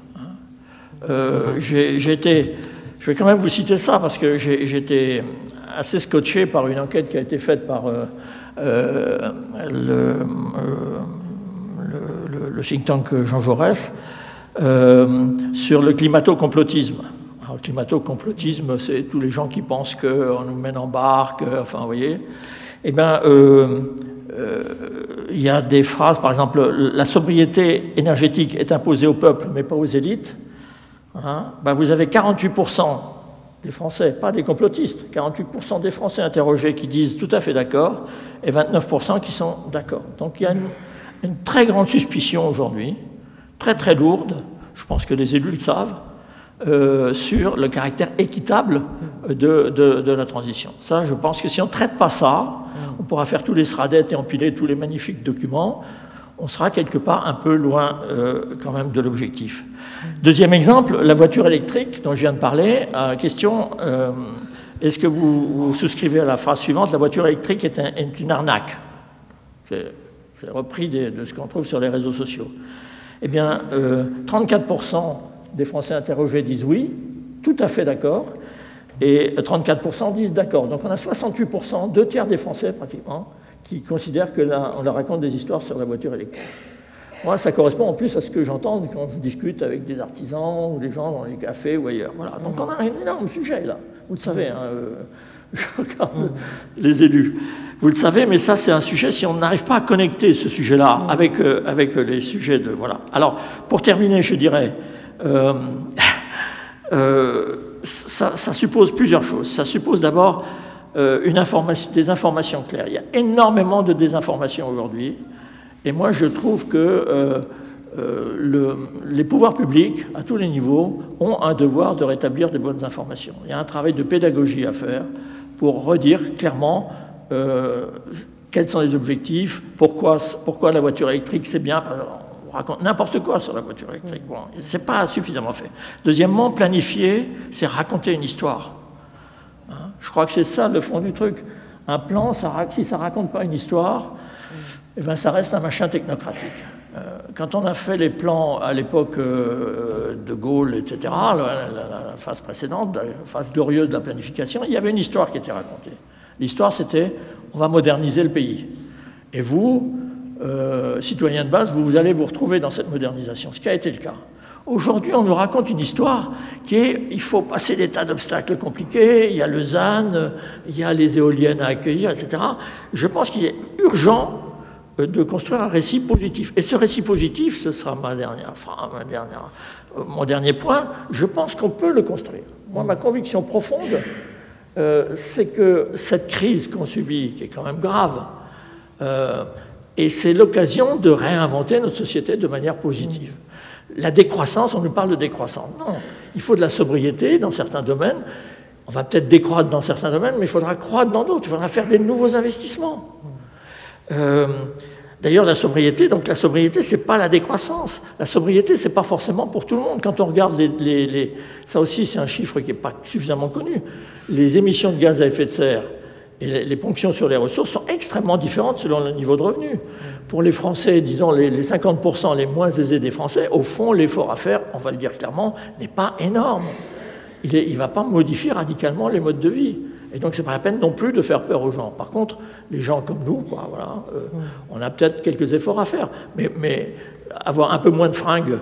Je vais quand même vous citer ça, parce que j'étais assez scotché par une enquête qui a été faite par le think tank Jean Jaurès sur le climato-complotisme. Alors, le climato-complotisme, c'est tous les gens qui pensent qu'on nous mène en barque, enfin, vous voyez. Eh bien, il y a des phrases, par exemple, la sobriété énergétique est imposée au peuple, mais pas aux élites. Hein, vous avez 48% des Français, pas des complotistes, 48% des Français interrogés qui disent tout à fait d'accord, et 29% qui sont d'accord. Donc il y a une très grande suspicion aujourd'hui, très très lourde, je pense que les élus le savent, sur le caractère équitable de la transition. Ça, je pense que si on ne traite pas ça, on pourra faire tous les SRADET et empiler tous les magnifiques documents, on sera quelque part un peu loin quand même de l'objectif. Deuxième exemple, la voiture électrique dont je viens de parler. Question, est-ce que vous souscrivez à la phrase suivante, la voiture électrique est une arnaque? C'est repris de ce qu'on trouve sur les réseaux sociaux. Eh bien, 34% des Français interrogés disent oui, tout à fait d'accord, et 34% disent d'accord. Donc on a 68%, 2 tiers des Français pratiquement, qui considèrent que là, on leur raconte des histoires sur la voiture électrique. Moi, ça correspond en plus à ce que j'entends quand je discute avec des artisans ou des gens dans les cafés ou ailleurs. Voilà. Donc on a un énorme sujet là. Vous le savez, hein, je regarde les élus. Vous le savez, mais ça c'est un sujet, si on n'arrive pas à connecter ce sujet-là avec les sujets de... Voilà. Alors, pour terminer, je dirais, ça suppose plusieurs choses. Ça suppose d'abord des informations claires. Il y a énormément de désinformation aujourd'hui. Et moi, je trouve que les pouvoirs publics, à tous les niveaux, ont un devoir de rétablir des bonnes informations. Il y a un travail de pédagogie à faire pour redire clairement quels sont les objectifs, pourquoi la voiture électrique c'est bien. On raconte n'importe quoi sur la voiture électrique. Bon, ce n'est pas suffisamment fait. Deuxièmement, planifier, c'est raconter une histoire. Hein, je crois que c'est ça le fond du truc. Un plan, si ça ne raconte pas une histoire, eh ben, ça reste un machin technocratique. Quand on a fait les plans à l'époque de Gaulle, etc., la phase précédente, la phase glorieuse de la planification, il y avait une histoire qui était racontée. L'histoire, c'était on va moderniser le pays. Et vous, citoyens de base, vous allez vous retrouver dans cette modernisation, ce qui a été le cas. Aujourd'hui, on nous raconte une histoire qui est il faut passer des tas d'obstacles compliqués, il y a le ZAN, il y a les éoliennes à accueillir, etc. Je pense qu'il est urgent de construire un récit positif. Et ce récit positif, ce sera mon dernier point, je pense qu'on peut le construire. Moi, ma conviction profonde, c'est que cette crise qu'on subit, qui est quand même grave, et c'est l'occasion de réinventer notre société de manière positive. La décroissance, on nous parle de décroissance. Non, il faut de la sobriété dans certains domaines. On va peut-être décroître dans certains domaines, mais il faudra croître dans d'autres. Il faudra faire des nouveaux investissements. D'ailleurs, la sobriété, c'est pas la décroissance. La sobriété, c'est pas forcément pour tout le monde. Quand on regarde ça aussi, c'est un chiffre qui n'est pas suffisamment connu. Les émissions de gaz à effet de serre et les ponctions sur les ressources sont extrêmement différentes selon le niveau de revenu. Pour les Français, disons les 50% les moins aisés des Français, au fond, l'effort à faire, on va le dire clairement, n'est pas énorme. Il ne va pas modifier radicalement les modes de vie. Et donc, ce n'est pas la peine non plus de faire peur aux gens. Par contre, les gens comme nous, on a peut-être quelques efforts à faire. Mais avoir un peu moins de fringues,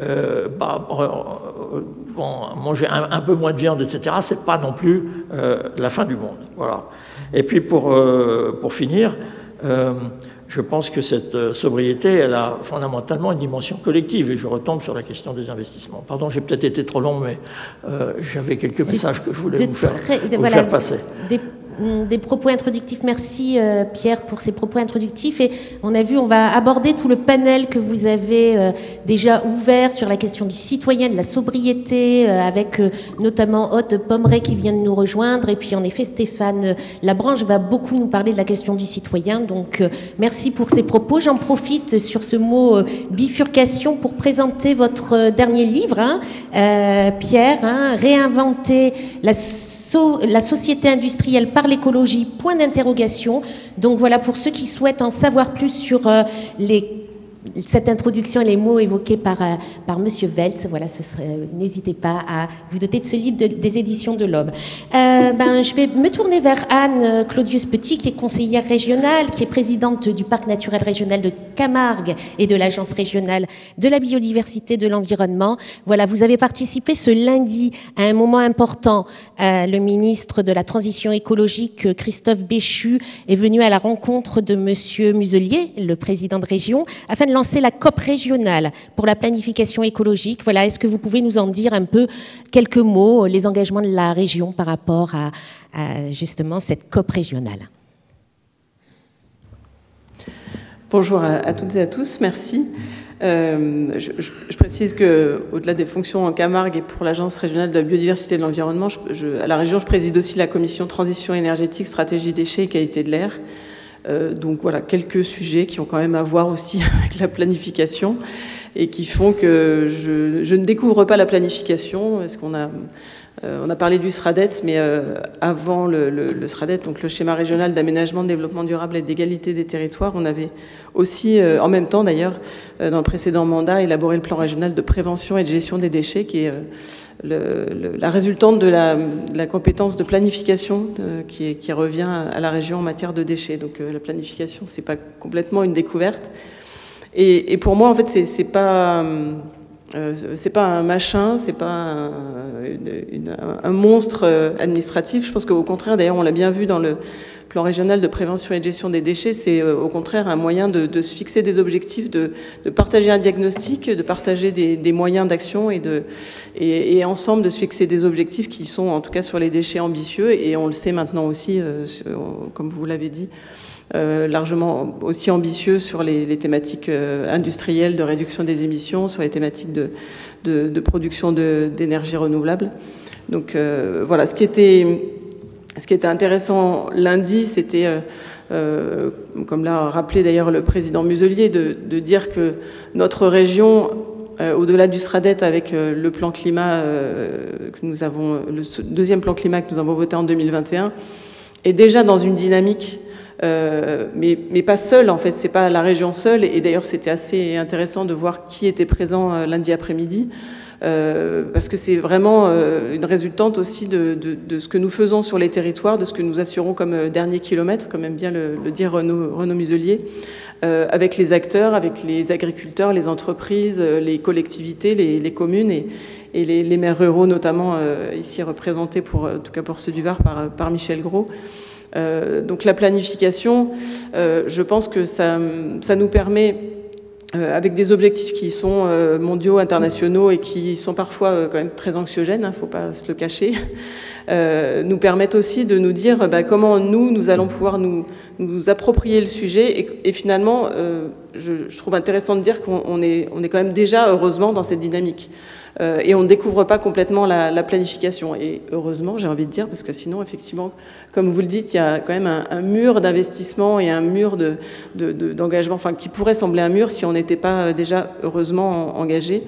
manger un peu moins de viande, etc., ce n'est pas non plus la fin du monde. Voilà. Et puis, pour finir, je pense que cette sobriété, elle a fondamentalement une dimension collective. Et je retombe sur la question des investissements. Pardon, j'ai peut-être été trop long, mais j'avais quelques messages que je voulais vous faire passer. Des propos introductifs. Merci Pierre pour ces propos introductifs. Et on a vu, on va aborder tout le panel que vous avez déjà ouvert sur la question du citoyen, de la sobriété, avec notamment Aude Pommeret qui vient de nous rejoindre. Et puis en effet, Stéphane Labranche va beaucoup nous parler de la question du citoyen. Donc merci pour ces propos. J'en profite sur ce mot bifurcation pour présenter votre dernier livre, Pierre, Réinventer la société industrielle par l'écologie, point d'interrogation. Donc voilà, pour ceux qui souhaitent en savoir plus sur cette introduction et les mots évoqués par Monsieur Welz, voilà, n'hésitez pas à vous doter de ce livre des éditions de l'Aube. Je vais me tourner vers Anne Claudius-Petit, qui est conseillère régionale, qui est présidente du Parc naturel régional de Camargue et de l'Agence régionale de la biodiversité de l'environnement. Voilà, vous avez participé ce lundi à un moment important. Le ministre de la Transition écologique, Christophe Béchu, est venu à la rencontre de Monsieur Muselier, le président de région, afin de lancer la COP régionale pour la planification écologique. Voilà, est-ce que vous pouvez nous en dire un peu quelques mots, les engagements de la région par rapport à justement cette COP régionale? Bonjour à toutes et à tous, merci. Je précise qu'au-delà des fonctions en Camargue et pour l'Agence régionale de la biodiversité et de l'environnement, à la région, je préside aussi la commission transition énergétique, stratégie déchets et qualité de l'air. Donc voilà, quelques sujets qui ont quand même à voir aussi avec la planification et qui font que je ne découvre pas la planification, parce qu'on on a parlé du SRADET, mais avant le SRADET, donc le schéma régional d'aménagement, de développement durable et d'égalité des territoires, on avait aussi, en même temps d'ailleurs, dans le précédent mandat, élaboré le plan régional de prévention et de gestion des déchets, qui est la résultante de la compétence de planification qui revient à la région en matière de déchets. Donc la planification, c'est pas complètement une découverte. Et pour moi, en fait, c'est pas un machin, c'est pas un monstre administratif. Je pense qu'au contraire, d'ailleurs, on l'a bien vu dans le plan régional de prévention et de gestion des déchets, c'est au contraire un moyen de se fixer des objectifs, de partager un diagnostic, de partager des moyens d'action et ensemble de se fixer des objectifs qui sont en tout cas sur les déchets ambitieux, et on le sait maintenant aussi, comme vous l'avez dit, largement aussi ambitieux sur les thématiques industrielles de réduction des émissions, sur les thématiques de production d'énergie renouvelable. Donc voilà, ce qui était intéressant lundi, c'était comme l'a rappelé d'ailleurs le président Muselier, de dire que notre région, au-delà du SRADET, avec le plan climat que nous avons, le deuxième plan climat que nous avons voté en 2021, est déjà dans une dynamique, mais pas seule, en fait, c'est pas la région seule, et d'ailleurs c'était assez intéressant de voir qui était présent lundi après-midi, parce que c'est vraiment une résultante aussi de ce que nous faisons sur les territoires, de ce que nous assurons comme dernier kilomètre, comme aime bien le dire Renaud Muselier, avec les acteurs, avec les agriculteurs, les entreprises, les collectivités, les communes et les maires ruraux, notamment ici représentés, en tout cas pour ceux du Var, par Michel Gros. Donc la planification, je pense que ça nous permet, avec des objectifs qui sont mondiaux, internationaux et qui sont parfois quand même très anxiogènes, faut pas se le cacher, nous permettent aussi de nous dire comment nous allons pouvoir nous approprier le sujet et finalement, je trouve intéressant de dire qu'on est quand même déjà, heureusement, dans cette dynamique. Et on ne découvre pas complètement la planification. Et heureusement, j'ai envie de dire, parce que sinon, effectivement, comme vous le dites, il y a quand même un mur d'investissement et un mur d'engagement, enfin, qui pourrait sembler un mur si on n'était pas déjà, heureusement, engagé.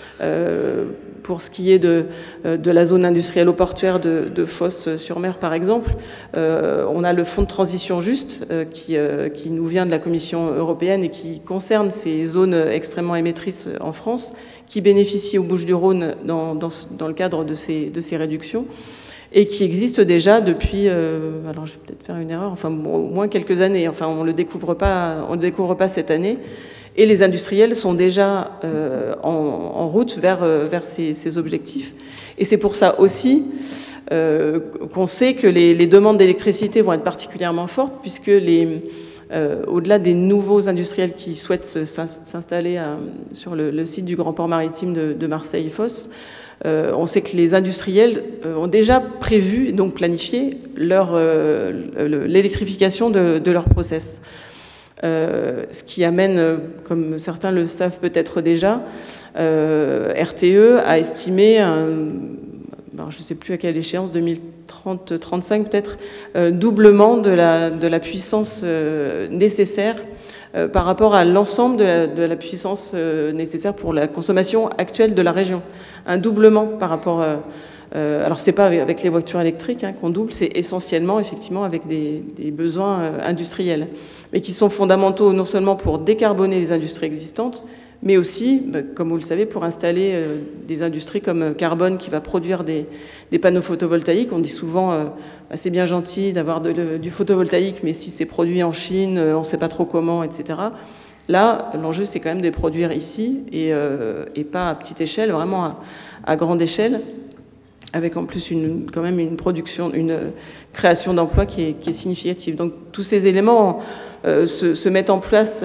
Pour ce qui est de la zone industrielle portuaire de Fos-sur-Mer, par exemple, on a le fonds de transition juste qui nous vient de la Commission européenne et qui concerne ces zones extrêmement émettrices en France, qui bénéficient aux Bouches-du-Rhône dans le cadre de ces réductions et qui existe déjà depuis, alors je vais peut-être faire une erreur, enfin au moins quelques années, enfin on ne le découvre pas cette année. Et les industriels sont déjà en route vers ces objectifs. Et c'est pour ça aussi qu'on sait que les demandes d'électricité vont être particulièrement fortes, puisque au-delà des nouveaux industriels qui souhaitent s'installer sur le site du Grand Port Maritime de Marseille-Fos, on sait que les industriels ont déjà prévu, donc planifié, l'électrification de leur process. Ce qui amène, comme certains le savent peut-être déjà, RTE a estimé, je ne sais plus à quelle échéance, 2030-35 peut-être, doublement de la puissance nécessaire par rapport à l'ensemble de la puissance nécessaire pour la consommation actuelle de la région. Un doublement par rapport alors c'est pas avec les voitures électriques qu'on double, c'est essentiellement effectivement avec des besoins industriels, mais qui sont fondamentaux non seulement pour décarboner les industries existantes, mais aussi, comme vous le savez, pour installer des industries comme Carbone qui va produire des panneaux photovoltaïques. On dit souvent c'est bien gentil d'avoir du photovoltaïque, mais si c'est produit en Chine, on ne sait pas trop comment, etc. Là, l'enjeu c'est quand même de les produire ici et pas à petite échelle, vraiment à grande échelle, avec en plus quand même une création d'emplois qui est significative. Donc tous ces éléments se mettent en place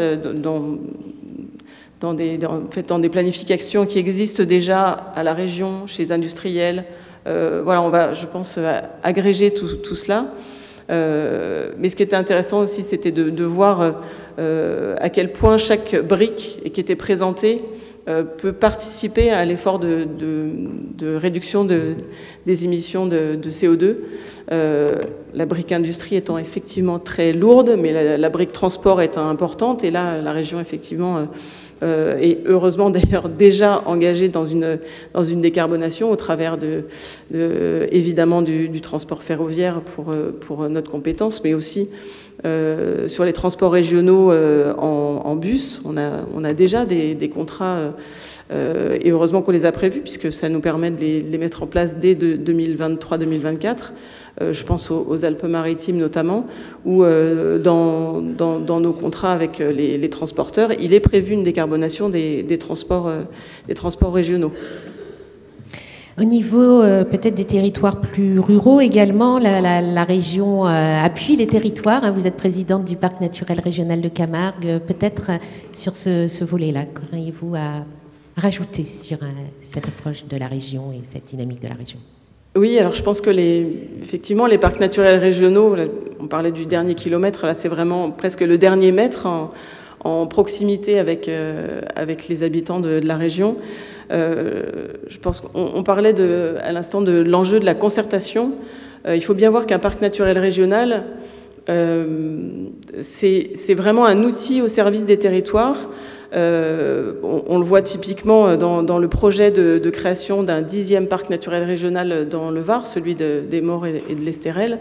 dans des planifications qui existent déjà à la région, chez les industriels. Voilà, on va, je pense, agréger tout cela. Mais ce qui était intéressant aussi, c'était de voir à quel point chaque brique qui était présentée peut participer à l'effort de réduction des émissions de CO2. La brique industrie étant effectivement très lourde, mais la brique transport étant importante. Et là, la région, effectivement, est heureusement d'ailleurs déjà engagée dans une décarbonation au travers évidemment du transport ferroviaire pour notre compétence, mais aussi sur les transports régionaux en bus. On a déjà des contrats et heureusement qu'on les a prévus puisque ça nous permet de les mettre en place dès 2023-2024. Je pense aux Alpes-Maritimes notamment, où dans nos contrats avec les transporteurs, il est prévu une décarbonation des transports régionaux. Au niveau peut-être des territoires plus ruraux également, la région appuie les territoires. Vous êtes présidente du parc naturel régional de Camargue. Peut-être sur ce volet-là, qu'auriez-vous à rajouter sur cette approche de la région et cette dynamique de la région ? Oui, alors je pense que effectivement, les parcs naturels régionaux, on parlait du dernier kilomètre, là c'est vraiment presque le dernier mètre en proximité avec les habitants de la région. Je pense qu'on parlait à l'instant de l'enjeu de la concertation. Il faut bien voir qu'un parc naturel régional, C'est vraiment un outil au service des territoires. On le voit typiquement dans le projet de création d'un 10e parc naturel régional dans le Var, celui des Maures et de l'Estérel.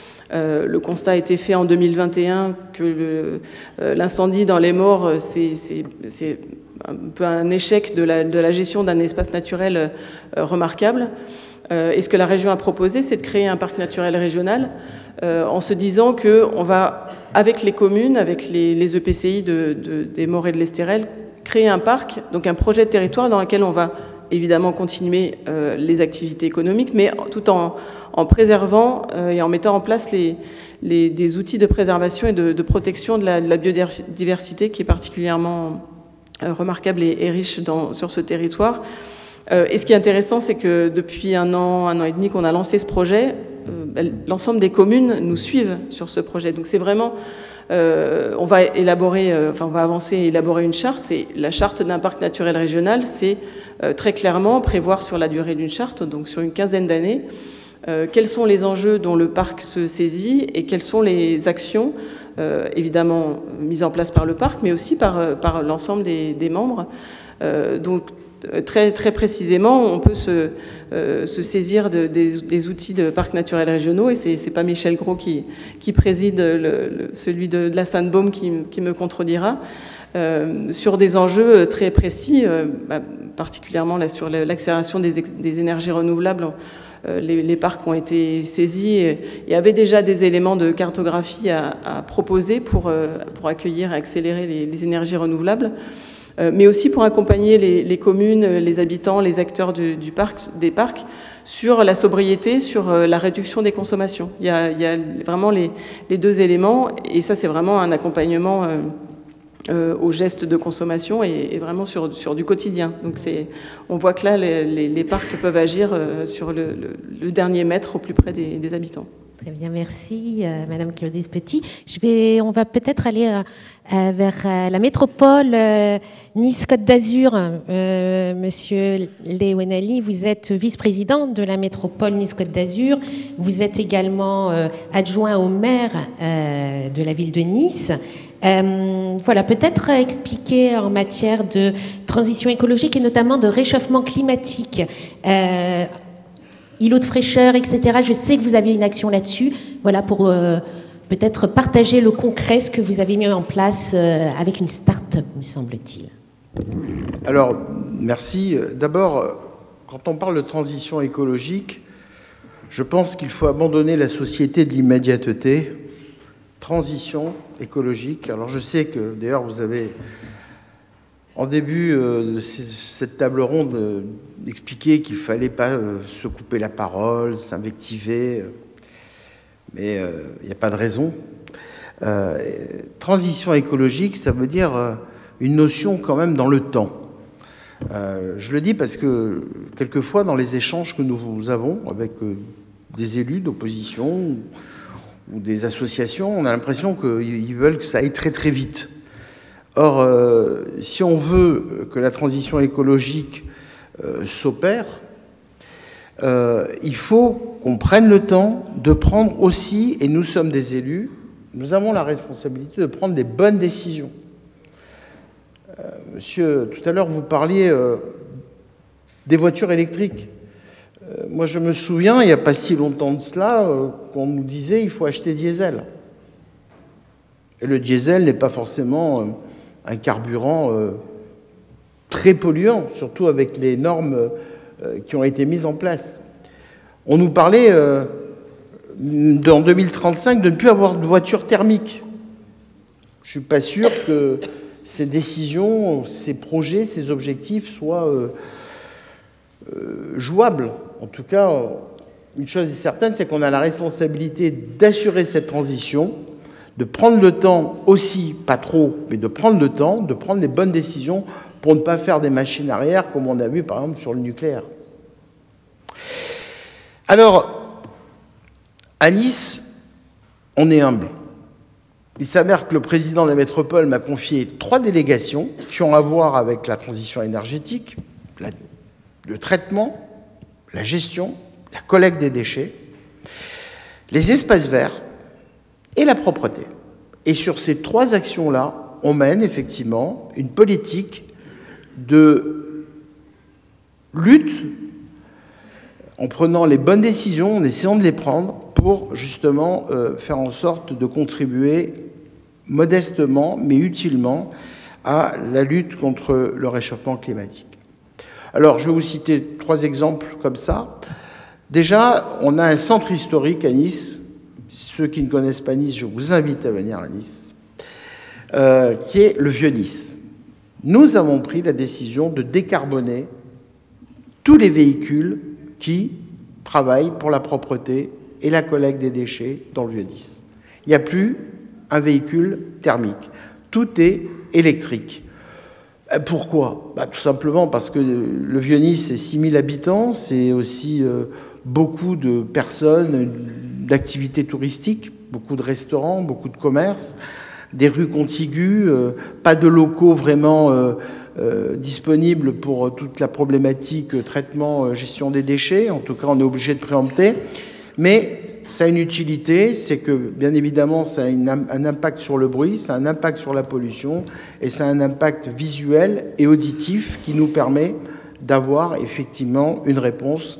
Le constat a été fait en 2021 que l'incendie dans les Maures, c'est un peu un échec de la gestion d'un espace naturel remarquable. Et ce que la région a proposé, c'est de créer un parc naturel régional en se disant qu'on va, avec les communes, avec les EPCI des Maures et de l'Estérel, créer un parc, donc un projet de territoire dans lequel on va évidemment continuer les activités économiques, mais tout en préservant et en mettant en place des outils de préservation et de protection de la biodiversité qui est particulièrement remarquable et riche sur ce territoire. Et ce qui est intéressant, c'est que depuis un an et demi qu'on a lancé ce projet, l'ensemble des communes nous suivent sur ce projet. Donc c'est vraiment, on va avancer et élaborer une charte. Et la charte d'un parc naturel régional, c'est très clairement prévoir sur la durée d'une charte, donc sur une quinzaine d'années, quels sont les enjeux dont le parc se saisit et quelles sont les actions, évidemment mises en place par le parc, mais aussi par l'ensemble des membres. Donc très précisément, on peut se saisir des outils de parcs naturels régionaux, et c'est pas Michel Gros qui préside celui de la Sainte-Baume qui me contredira, sur des enjeux très précis, particulièrement là, sur l'accélération des énergies renouvelables. Les parcs ont été saisis et avaient déjà des éléments de cartographie à proposer pour accueillir et accélérer les énergies renouvelables, mais aussi pour accompagner les communes, les habitants, les acteurs des parcs sur la sobriété, sur la réduction des consommations. Il y a vraiment les deux éléments, et ça c'est vraiment un accompagnement aux gestes de consommation et vraiment sur du quotidien. Donc on voit que là, les parcs peuvent agir sur le dernier mètre au plus près des habitants. Très bien, merci Madame Claudius Petit. On va peut-être aller vers la métropole Nice-Côte d'Azur. Monsieur Leonelli, vous êtes vice-président de la métropole Nice-Côte d'Azur. Vous êtes également adjoint au maire de la ville de Nice. Voilà, peut-être expliquer en matière de transition écologique et notamment de réchauffement climatique, îlots de fraîcheur, etc. Je sais que vous avez une action là-dessus. Voilà, pour peut-être partager le concret, ce que vous avez mis en place avec une start-up, me semble-t-il. Alors, merci. D'abord, quand on parle de transition écologique, je pense qu'il faut abandonner la société de l'immédiateté. Transition écologique. Alors je sais que d'ailleurs vous avez en début de cette table ronde expliqué qu'il ne fallait pas se couper la parole, s'invectiver, mais il n'y a pas de raison. Transition écologique, ça veut dire une notion quand même dans le temps. Je le dis parce que quelquefois dans les échanges que nous avons avec des élus d'opposition ou des associations, on a l'impression qu'ils veulent que ça aille très vite. Or, si on veut que la transition écologique s'opère, il faut qu'on prenne le temps de prendre aussi, et nous sommes des élus, nous avons la responsabilité de prendre des bonnes décisions. Monsieur, tout à l'heure, vous parliez des voitures électriques. Moi, je me souviens, il n'y a pas si longtemps de cela, qu'on nous disait qu'il faut acheter diesel. Et le diesel n'est pas forcément un carburant très polluant, surtout avec les normes qui ont été mises en place. On nous parlait, en 2035, de ne plus avoir de voitures thermiques. Je ne suis pas sûr que ces décisions, ces projets, ces objectifs soient jouables. En tout cas, une chose est certaine, c'est qu'on a la responsabilité d'assurer cette transition, de prendre le temps aussi, pas trop, mais de prendre le temps, de prendre les bonnes décisions pour ne pas faire des machines arrière, comme on a vu par exemple sur le nucléaire. Alors, à Nice, on est humble. Il s'avère que le président de la métropole m'a confié 3 délégations qui ont à voir avec la transition énergétique, le traitement, la gestion, la collecte des déchets, les espaces verts et la propreté. Et sur ces 3 actions-là, on mène effectivement une politique de lutte en prenant les bonnes décisions, en essayant de les prendre pour justement faire en sorte de contribuer modestement mais utilement à la lutte contre le réchauffement climatique. Alors, je vais vous citer 3 exemples comme ça. Déjà, on a un centre historique à Nice. Ceux qui ne connaissent pas Nice, je vous invite à venir à Nice, qui est le Vieux-Nice. Nous avons pris la décision de décarboner tous les véhicules qui travaillent pour la propreté et la collecte des déchets dans le Vieux-Nice. Il n'y a plus un véhicule thermique. Tout est électrique. Pourquoi ? Tout simplement parce que le Vieux-Nice, c'est 6 000 habitants, c'est aussi beaucoup de personnes, d'activités touristiques, beaucoup de restaurants, beaucoup de commerces, des rues contiguës, pas de locaux vraiment disponibles pour toute la problématique traitement, gestion des déchets. En tout cas, on est obligé de préempter. Mais ça a une utilité, c'est que, bien évidemment, ça a un impact sur le bruit, ça a un impact sur la pollution, et ça a un impact visuel et auditif qui nous permet d'avoir effectivement une réponse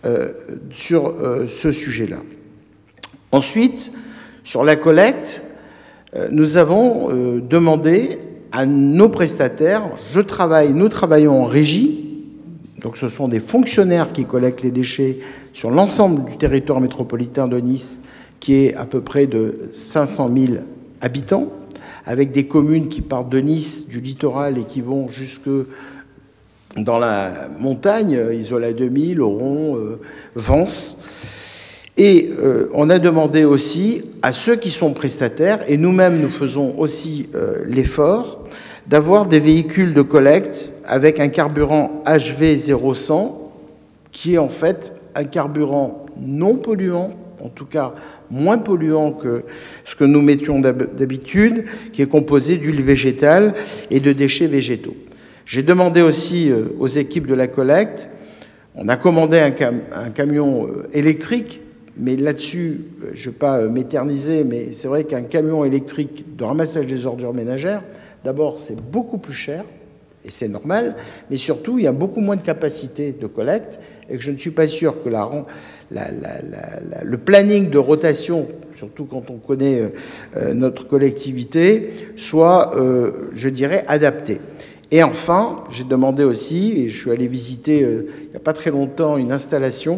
sur ce sujet-là. Ensuite, sur la collecte, nous avons demandé à nos prestataires, nous travaillons en régie, donc ce sont des fonctionnaires qui collectent les déchets sur l'ensemble du territoire métropolitain de Nice, qui est à peu près de 500 000 habitants, avec des communes qui partent de Nice, du littoral, et qui vont jusque dans la montagne, Isola 2000, Oron, Vence. Et on a demandé aussi à ceux qui sont prestataires, et nous-mêmes nous faisons aussi l'effort, d'avoir des véhicules de collecte avec un carburant HV0100, qui est en fait un carburant non polluant, en tout cas moins polluant que ce que nous mettions d'habitude, qui est composé d'huile végétale et de déchets végétaux. J'ai demandé aussi aux équipes de la collecte, on a commandé un camion électrique, mais là-dessus, je ne vais pas m'éterniser, mais c'est vrai qu'un camion électrique de ramassage des ordures ménagères, d'abord, c'est beaucoup plus cher, et c'est normal, mais surtout, il y a beaucoup moins de capacité de collecte, et que je ne suis pas sûr que le planning de rotation, surtout quand on connaît notre collectivité, soit, je dirais, adapté. Et enfin, j'ai demandé aussi, et je suis allé visiter il n'y a pas très longtemps une installation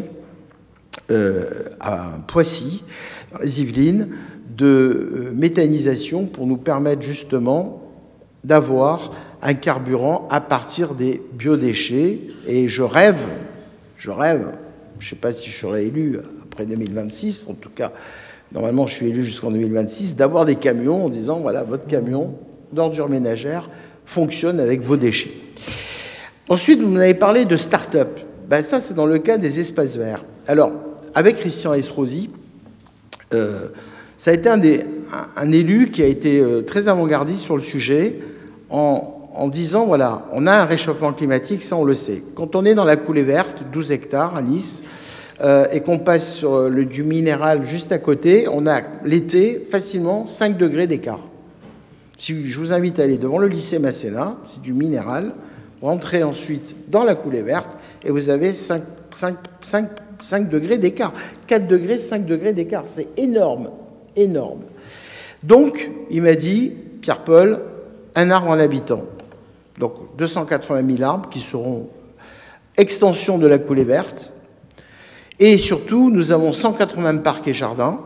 à Poissy, dans les Yvelines, de méthanisation pour nous permettre justement d'avoir un carburant à partir des biodéchets. Et je rêve, je ne sais pas si je serai élu après 2026, en tout cas, normalement je suis élu jusqu'en 2026, d'avoir des camions en disant, voilà, votre camion d'ordures ménagères fonctionne avec vos déchets. Ensuite, vous m'avez parlé de start-up. Ça, c'est dans le cas des espaces verts. Alors, avec Christian Estrosi, ça a été un élu qui a été très avant-gardiste sur le sujet en disant, voilà, on a un réchauffement climatique, ça on le sait. Quand on est dans la coulée verte, 12 hectares à Nice, et qu'on passe sur du minéral juste à côté, on a l'été facilement 5 degrés d'écart. Si je vous invite à aller devant le lycée Masséna, c'est du minéral, rentrez ensuite dans la coulée verte et vous avez 5 degrés d'écart. 4 degrés, 5 degrés d'écart. C'est énorme, énorme. Donc, il m'a dit, Pierre-Paul, un arbre en habitant. Donc, 280 000 arbres qui seront extension de la coulée verte. Et surtout, nous avons 180 parcs et jardins.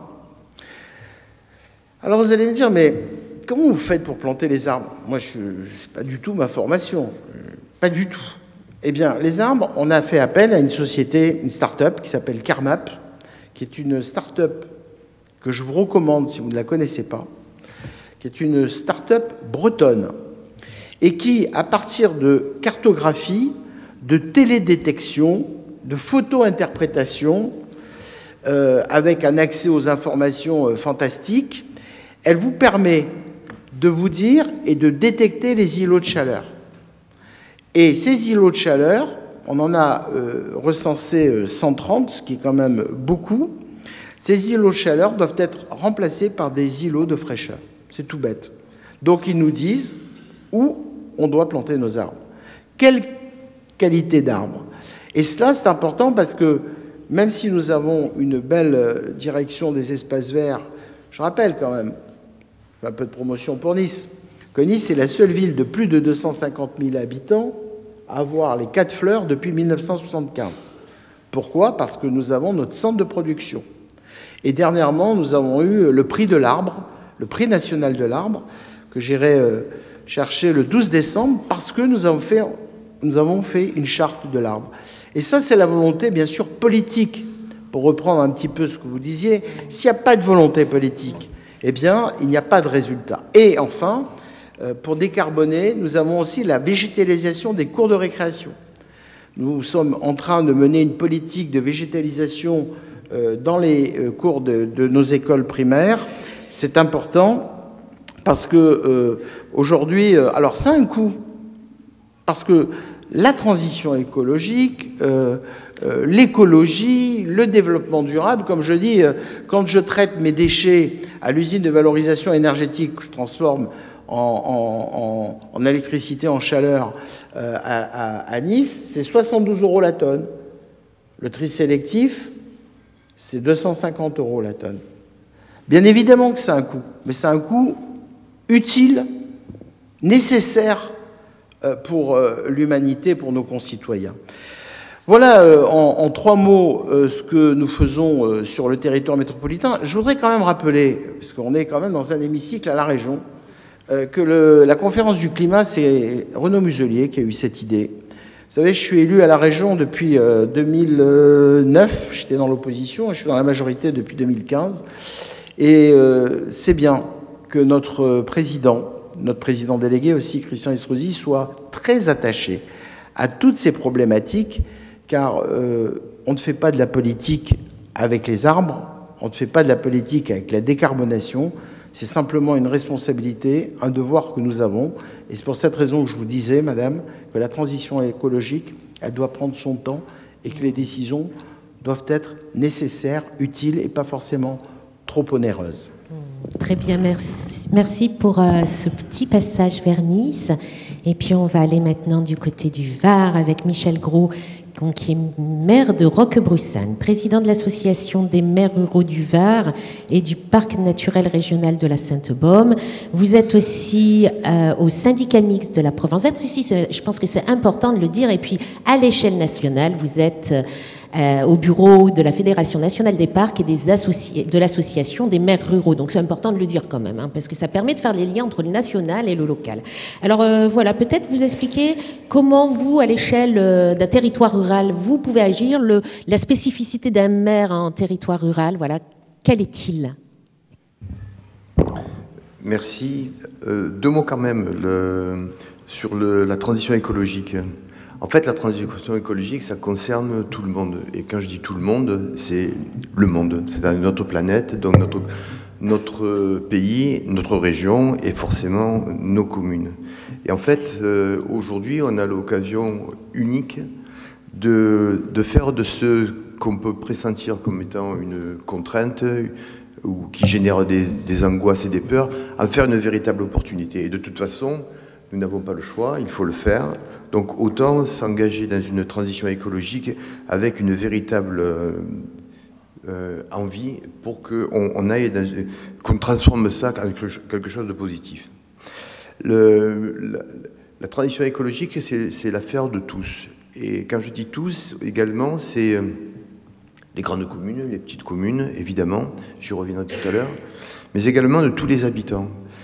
Alors, vous allez me dire, mais comment vous faites pour planter les arbres? Moi, ce n'est pas du tout ma formation. Pas du tout. Eh bien, les arbres, on a fait appel à une société, une start-up qui s'appelle Carmap, qui est une start-up que je vous recommande si vous ne la connaissez pas, qui est une start-up bretonne et qui, à partir de cartographie, de télédétection, de photo-interprétation, avec un accès aux informations fantastiques, elle vous permet de vous dire et de détecter les îlots de chaleur. Et ces îlots de chaleur, on en a recensé 130, ce qui est quand même beaucoup. Ces îlots de chaleur doivent être remplacés par des îlots de fraîcheur. C'est tout bête. Donc ils nous disent où on doit planter nos arbres. Quelle qualité d'arbres? Et cela, c'est important parce que même si nous avons une belle direction des espaces verts, je rappelle quand même, un peu de promotion pour Nice, que Nice est la seule ville de plus de 250 000 habitants à avoir les 4 fleurs depuis 1975. Pourquoi? Parce que nous avons notre centre de production. Et dernièrement, nous avons eu le prix de l'arbre, le prix national de l'arbre, que j'irai chercher le 12 décembre, parce que nous avons fait une charte de l'arbre. Et ça, c'est la volonté, bien sûr, politique. Pour reprendre un petit peu ce que vous disiez, s'il n'y a pas de volonté politique, eh bien, il n'y a pas de résultat. Et enfin, pour décarboner, nous avons aussi la végétalisation des cours de récréation. Nous sommes en train de mener une politique de végétalisation dans les cours de nos écoles primaires. C'est important parce que aujourd'hui, alors ça a un coût, parce que la transition écologique, l'écologie, le développement durable, comme je dis, quand je traite mes déchets à l'usine de valorisation énergétique, que je transforme en électricité, en chaleur à Nice, c'est 72 € la tonne. Le tri sélectif, c'est 250 € la tonne. Bien évidemment que c'est un coût, mais c'est un coût utile, nécessaire pour l'humanité, pour nos concitoyens. Voilà en 3 mots ce que nous faisons sur le territoire métropolitain. Je voudrais quand même rappeler, parce qu'on est quand même dans un hémicycle à la région, que la conférence du climat, c'est Renaud Muselier qui a eu cette idée. Vous savez, je suis élu à la région depuis 2009, j'étais dans l'opposition, et je suis dans la majorité depuis 2015. Et c'est bien que notre président délégué aussi, Christian Estrosi, soit très attaché à toutes ces problématiques, car on ne fait pas de la politique avec les arbres, on ne fait pas de la politique avec la décarbonation, c'est simplement une responsabilité, un devoir que nous avons. Et c'est pour cette raison que je vous disais, madame, que la transition écologique, elle doit prendre son temps et que les décisions doivent être nécessaires, utiles et pas forcément trop onéreuses. Très bien, merci pour ce petit passage vers Nice. Et puis on va aller maintenant du côté du Var avec Michel Gros, qui est maire de Roquebrussan, président de l'association des maires ruraux du Var et du parc naturel régional de la Sainte-Baume. Vous êtes aussi au syndicat mixte de la Provence verte. Je pense que c'est important de le dire. Et puis à l'échelle nationale, vous êtes au bureau de la Fédération nationale des parcs et de l'association des maires ruraux. Donc c'est important de le dire quand même, hein, parce que ça permet de faire les liens entre le national et le local. Alors voilà, peut-être vous expliquer comment vous, à l'échelle d'un territoire rural, vous pouvez agir, la spécificité d'un maire en territoire rural, voilà, quel est-il? Merci. 2 mots quand même sur la transition écologique. En fait, la transition écologique, ça concerne tout le monde. Et quand je dis tout le monde, c'est le monde. C'est notre planète, donc notre pays, notre région et forcément nos communes. Et en fait, aujourd'hui, on a l'occasion unique de faire de ce qu'on peut pressentir comme étant une contrainte ou qui génère des angoisses et des peurs, en faire une véritable opportunité. Et de toute façon, nous n'avons pas le choix, il faut le faire. Donc autant s'engager dans une transition écologique avec une véritable envie pour qu'on transforme ça en quelque chose de positif. La transition écologique, c'est l'affaire de tous. Et quand je dis tous, également, c'est les grandes communes, les petites communes, évidemment, j'y reviendrai tout à l'heure, mais également de tous les habitants.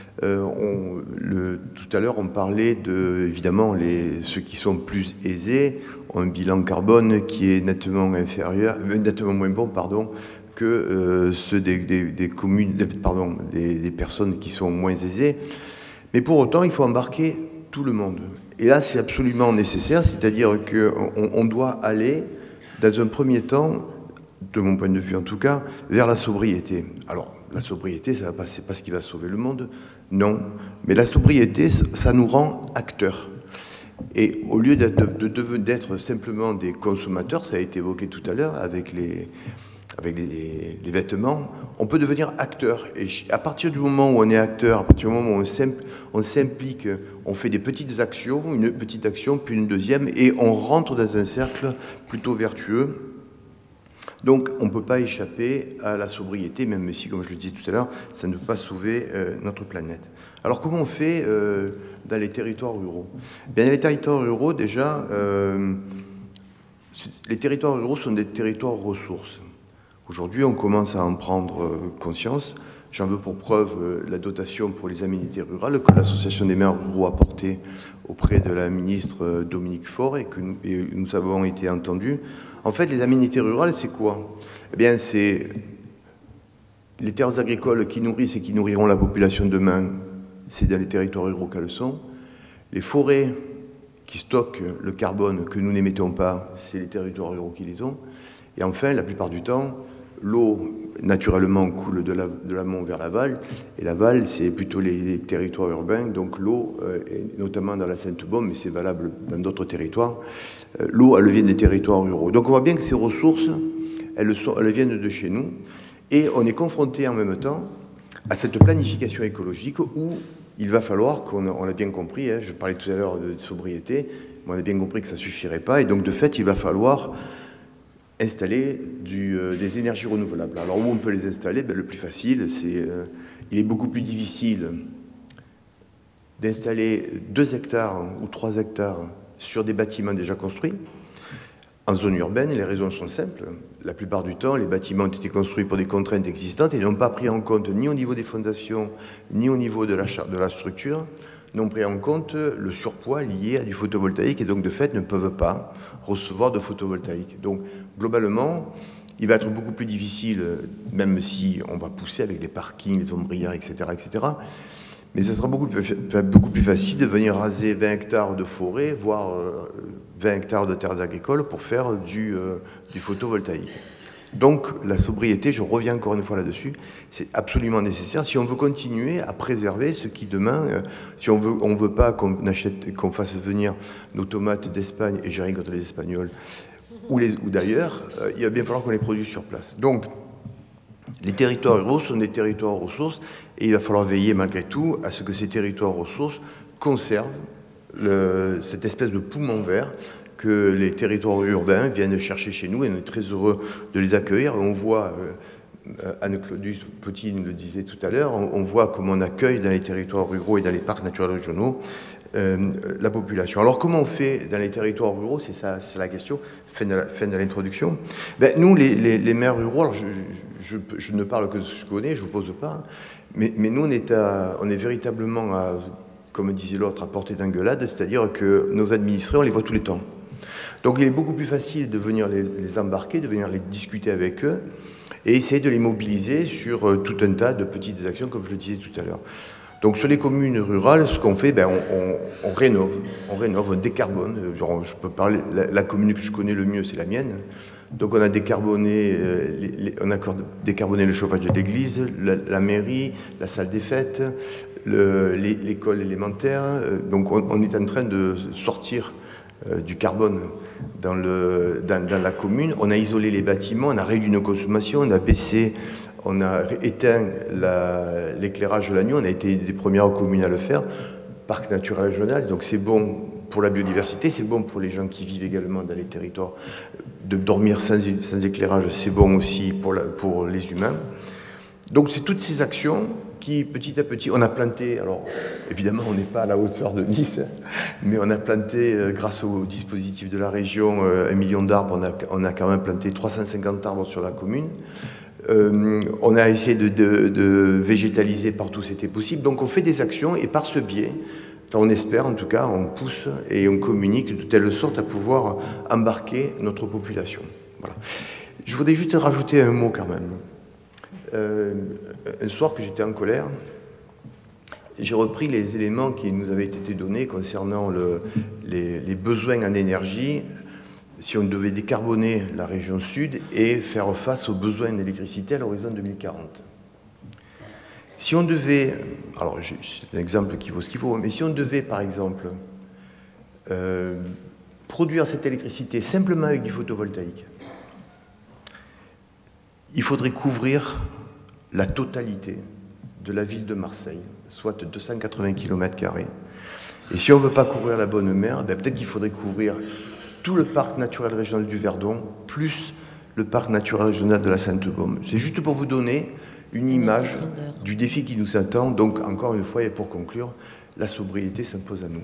Tout à l'heure, on parlait évidemment, ceux qui sont plus aisés ont un bilan carbone qui est nettement moins bon, que ceux des communes, des personnes qui sont moins aisées. Mais pour autant, il faut embarquer tout le monde. Et là, c'est absolument nécessaire, c'est-à-dire qu'on doit aller, dans un premier temps, de mon point de vue en tout cas, vers la sobriété. Alors, la sobriété, c'est pas ce qui va sauver le monde, non. Mais la sobriété, ça nous rend acteurs. Et au lieu d'être simplement des consommateurs, ça a été évoqué tout à l'heure avec avec les vêtements, on peut devenir acteur. Et à partir du moment où on est acteur, à partir du moment où on s'implique, on fait des petites actions, une petite action, puis une deuxième, et on rentre dans un cercle plutôt vertueux. Donc, on ne peut pas échapper à la sobriété, même si, comme je le disais tout à l'heure, ça ne peut pas sauver notre planète. Alors, comment on fait dans les territoires ruraux? Bien, dans les territoires ruraux, déjà, les territoires ruraux sont des territoires ressources. Aujourd'hui, on commence à en prendre conscience. J'en veux pour preuve la dotation pour les aménités rurales que l'Association des maires ruraux a portée auprès de la ministre Dominique Faure et que nous avons été entendus. En fait, les aménités rurales, c'est quoi? Eh bien, c'est les terres agricoles qui nourrissent et qui nourriront la population demain, c'est dans les territoires ruraux qu'elles sont. Les forêts qui stockent le carbone que nous n'émettons pas, c'est les territoires ruraux qui les ont. Et enfin, la plupart du temps, l'eau, naturellement, coule de l'amont vers l'aval, et l'aval, c'est plutôt les territoires urbains, donc l'eau, notamment dans la Sainte-Baume, mais c'est valable dans d'autres territoires, l'eau, elle vient des territoires ruraux. Donc on voit bien que ces ressources, elles viennent de chez nous, et on est confronté en même temps à cette planification écologique où il va falloir on a bien compris, je parlais tout à l'heure de sobriété, mais on a bien compris que ça ne suffirait pas, et donc de fait, il va falloir installer des énergies renouvelables. Alors où on peut les installer? Le plus facile, il est beaucoup plus difficile d'installer 2 hectares ou 3 hectares sur des bâtiments déjà construits. En zone urbaine, les raisons sont simples. La plupart du temps, les bâtiments ont été construits pour des contraintes existantes et n'ont pas pris en compte ni au niveau des fondations, ni au niveau de la structure, n'ont pris en compte le surpoids lié à du photovoltaïque et donc de fait ne peuvent pas recevoir de photovoltaïque. Donc globalement, il va être beaucoup plus difficile, même si on va pousser avec les parkings, les ombrières, etc., mais ça sera beaucoup plus facile de venir raser 20 hectares de forêt, voire 20 hectares de terres agricoles pour faire du photovoltaïque. Donc la sobriété, je reviens encore une fois là-dessus, c'est absolument nécessaire si on veut continuer à préserver ce qui demain, si on veut pas qu'on fasse venir nos tomates d'Espagne, et j'ai rien contre les Espagnols, ou d'ailleurs, il va bien falloir qu'on les produise sur place. Donc les territoires ruraux sont des territoires ressources et il va falloir veiller malgré tout à ce que ces territoires ressources conservent cette espèce de poumon vert que les territoires urbains viennent chercher chez nous et on est très heureux de les accueillir. Et on voit, Anne-Claude Petit nous le disait tout à l'heure, on voit comment on accueille dans les territoires ruraux et dans les parcs naturels régionaux la population. Alors comment on fait dans les territoires ruraux? C'est ça, c'est la question, fin de l'introduction. Nous, les maires ruraux, alors je ne parle que de ce que je connais, je ne vous pose pas, mais nous on est véritablement, comme disait l'autre, à portée d'engueulade, c'est-à-dire que nos administrés, on les voit tous les temps. Donc il est beaucoup plus facile de venir les embarquer, de venir les discuter avec eux et essayer de les mobiliser sur tout un tas de petites actions, comme je le disais tout à l'heure. Donc sur les communes rurales, ce qu'on fait, on rénove, on décarbone. Je peux parler, la commune que je connais le mieux, c'est la mienne. Donc on a décarboné, le chauffage de l'église, la mairie, la salle des fêtes, l'école élémentaire. Donc on est en train de sortir du carbone dans la commune. On a isolé les bâtiments, on a réduit nos consommations, on a éteint l'éclairage de la nuit, on a été des premières communes à le faire. Parc naturel régional, donc c'est bon pour la biodiversité, c'est bon pour les gens qui vivent également dans les territoires. De dormir sans éclairage, c'est bon aussi pour les humains. Donc c'est toutes ces actions qui, petit à petit, on a planté, alors évidemment on n'est pas à la hauteur de Nice, mais on a planté, grâce au dispositif de la région, 1 million d'arbres, on a quand même planté 350 arbres sur la commune. On a essayé de végétaliser partout où c'était possible. Donc on fait des actions et par ce biais, on espère en tout cas, on pousse et on communique de telle sorte à pouvoir embarquer notre population. Voilà. Je voudrais juste rajouter un mot quand même. Un soir que j'étais en colère, j'ai repris les éléments qui nous avaient été donnés concernant les besoins en énergie si on devait décarboner la région sud et faire face aux besoins d'électricité à l'horizon 2040. Si on devait, alors c'est un exemple qui vaut ce qu'il vaut, mais si on devait par exemple produire cette électricité simplement avec du photovoltaïque, il faudrait couvrir la totalité de la ville de Marseille, soit 280 km². Et si on ne veut pas couvrir la Bonne Mère, ben peut-être qu'il faudrait couvrir tout le parc naturel régional du Verdon, plus le parc naturel régional de la Sainte-Baume. C'est juste pour vous donner une image du défi qui nous attend. Donc, encore une fois, et pour conclure, la sobriété s'impose à nous.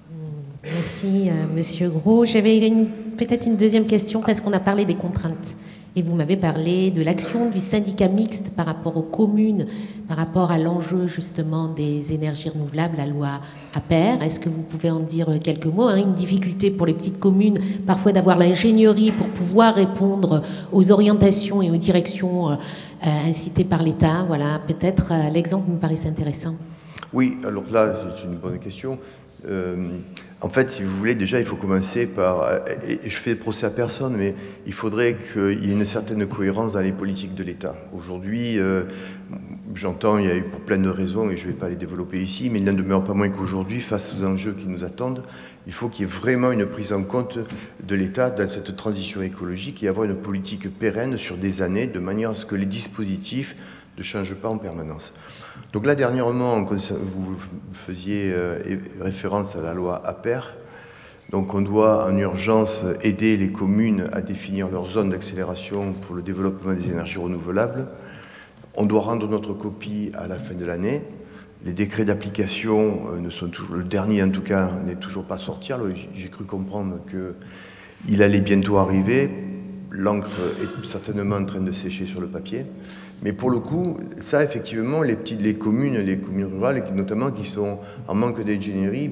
Merci, Monsieur Gros. J'avais peut-être une deuxième question, parce qu'on a parlé des contraintes. Et vous m'avez parlé de l'action du syndicat mixte par rapport aux communes, par rapport à l'enjeu justement des énergies renouvelables, la loi APER. Est-ce que vous pouvez en dire quelques mots, Une difficulté pour les petites communes, parfois d'avoir l'ingénierie pour pouvoir répondre aux orientations et aux directions incitées par l'État. Voilà, peut-être l'exemple me paraissait intéressant. Oui, alors là, c'est une bonne question. En fait, si vous voulez, déjà, il faut commencer par... Et je fais le procès à personne, mais il faudrait qu'il y ait une certaine cohérence dans les politiques de l'État. Aujourd'hui, j'entends, il y a eu pour plein de raisons, et je ne vais pas les développer ici, mais il n'en demeure pas moins qu'aujourd'hui, face aux enjeux qui nous attendent, il faut qu'il y ait vraiment une prise en compte de l'État dans cette transition écologique et avoir une politique pérenne sur des années, de manière à ce que les dispositifs ne changent pas en permanence. Donc là, dernièrement, vous faisiez référence à la loi APER. Donc on doit en urgence aider les communes à définir leur zone d'accélération pour le développement des énergies renouvelables. On doit rendre notre copie à la fin de l'année. Les décrets d'application ne sont toujours, le dernier en tout cas, n'est toujours pas sorti. Alors j'ai cru comprendre qu'il allait bientôt arriver. L'encre est certainement en train de sécher sur le papier. Mais pour le coup, ça, effectivement, les communes rurales, notamment qui sont en manque d'ingénierie,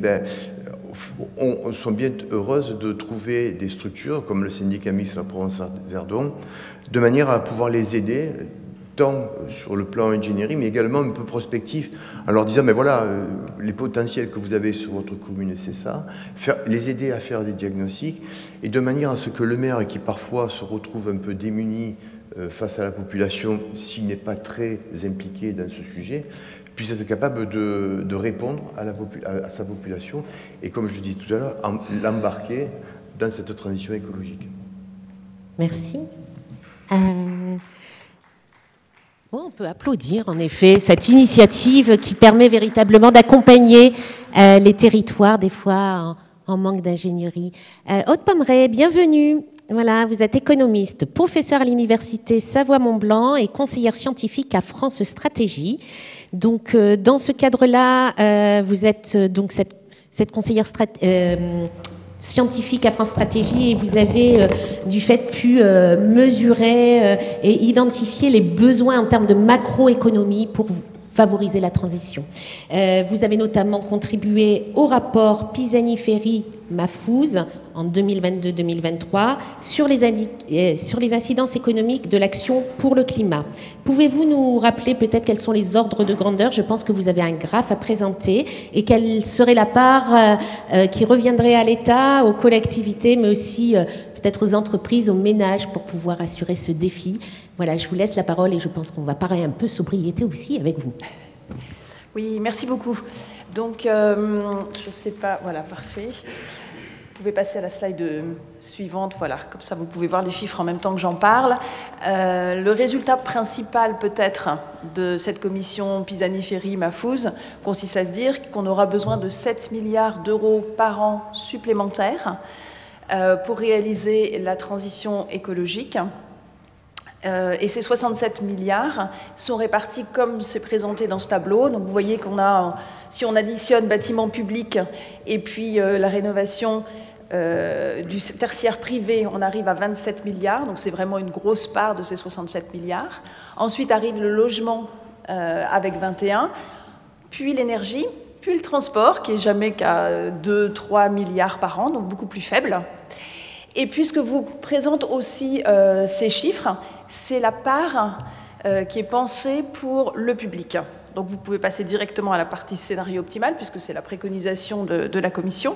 sont bien heureuses de trouver des structures comme le syndicat mixte La Provence-Verdon, de manière à pouvoir les aider, tant sur le plan ingénierie, mais également un peu prospectif, en leur disant, mais voilà, les potentiels que vous avez sur votre commune, c'est ça, les aider à faire des diagnostics, et de manière à ce que le maire, qui parfois se retrouve un peu démuni face à la population, s'il n'est pas très impliqué dans ce sujet, puisse être capable de répondre à sa population, et comme je le disais tout à l'heure, l'embarquer dans cette transition écologique. Merci. On peut applaudir, en effet, cette initiative qui permet véritablement d'accompagner les territoires, des fois en manque d'ingénierie. Aude Pommeret, bienvenue. Voilà, vous êtes économiste, professeur à l'université Savoie-Mont-Blanc et conseillère scientifique à France Stratégie. Donc, dans ce cadre-là, vous êtes donc cette conseillère scientifique à France Stratégie, et vous avez du fait pu mesurer et identifier les besoins en termes de macroéconomie pour favoriser la transition. Vous avez notamment contribué au rapport Pisani-Ferry-Mahfouz en 2022-2023 sur les incidences économiques de l'action pour le climat. Pouvez-vous nous rappeler peut-être quels sont les ordres de grandeur? Je pense que vous avez un graphe à présenter, et quelle serait la part qui reviendrait à l'État, aux collectivités, mais aussi peut-être aux entreprises, aux ménages, pour pouvoir assurer ce défi. Voilà, je vous laisse la parole, et je pense qu'on va parler un peu sobriété aussi avec vous. Oui, merci beaucoup. Donc, je ne sais pas, voilà, parfait. Vous pouvez passer à la slide suivante, voilà, comme ça vous pouvez voir les chiffres en même temps que j'en parle. Le résultat principal peut-être de cette commission Pisani-Ferry-Mahfouz consiste à se dire qu'on aura besoin de 7 milliards d'euros par an supplémentaires pour réaliser la transition écologique. Et ces 67 milliards sont répartis comme c'est présenté dans ce tableau. Donc vous voyez qu'on a, si on additionne bâtiments publics et puis la rénovation du tertiaire privé, on arrive à 27 milliards. Donc c'est vraiment une grosse part de ces 67 milliards. Ensuite arrive le logement avec 21, puis l'énergie, puis le transport qui est jamais qu'à 2-3 milliards par an, donc beaucoup plus faible. Et puis, ce que vous présente aussi ces chiffres, c'est la part qui est pensée pour le public. Donc, vous pouvez passer directement à la partie scénario optimal, puisque c'est la préconisation de la commission.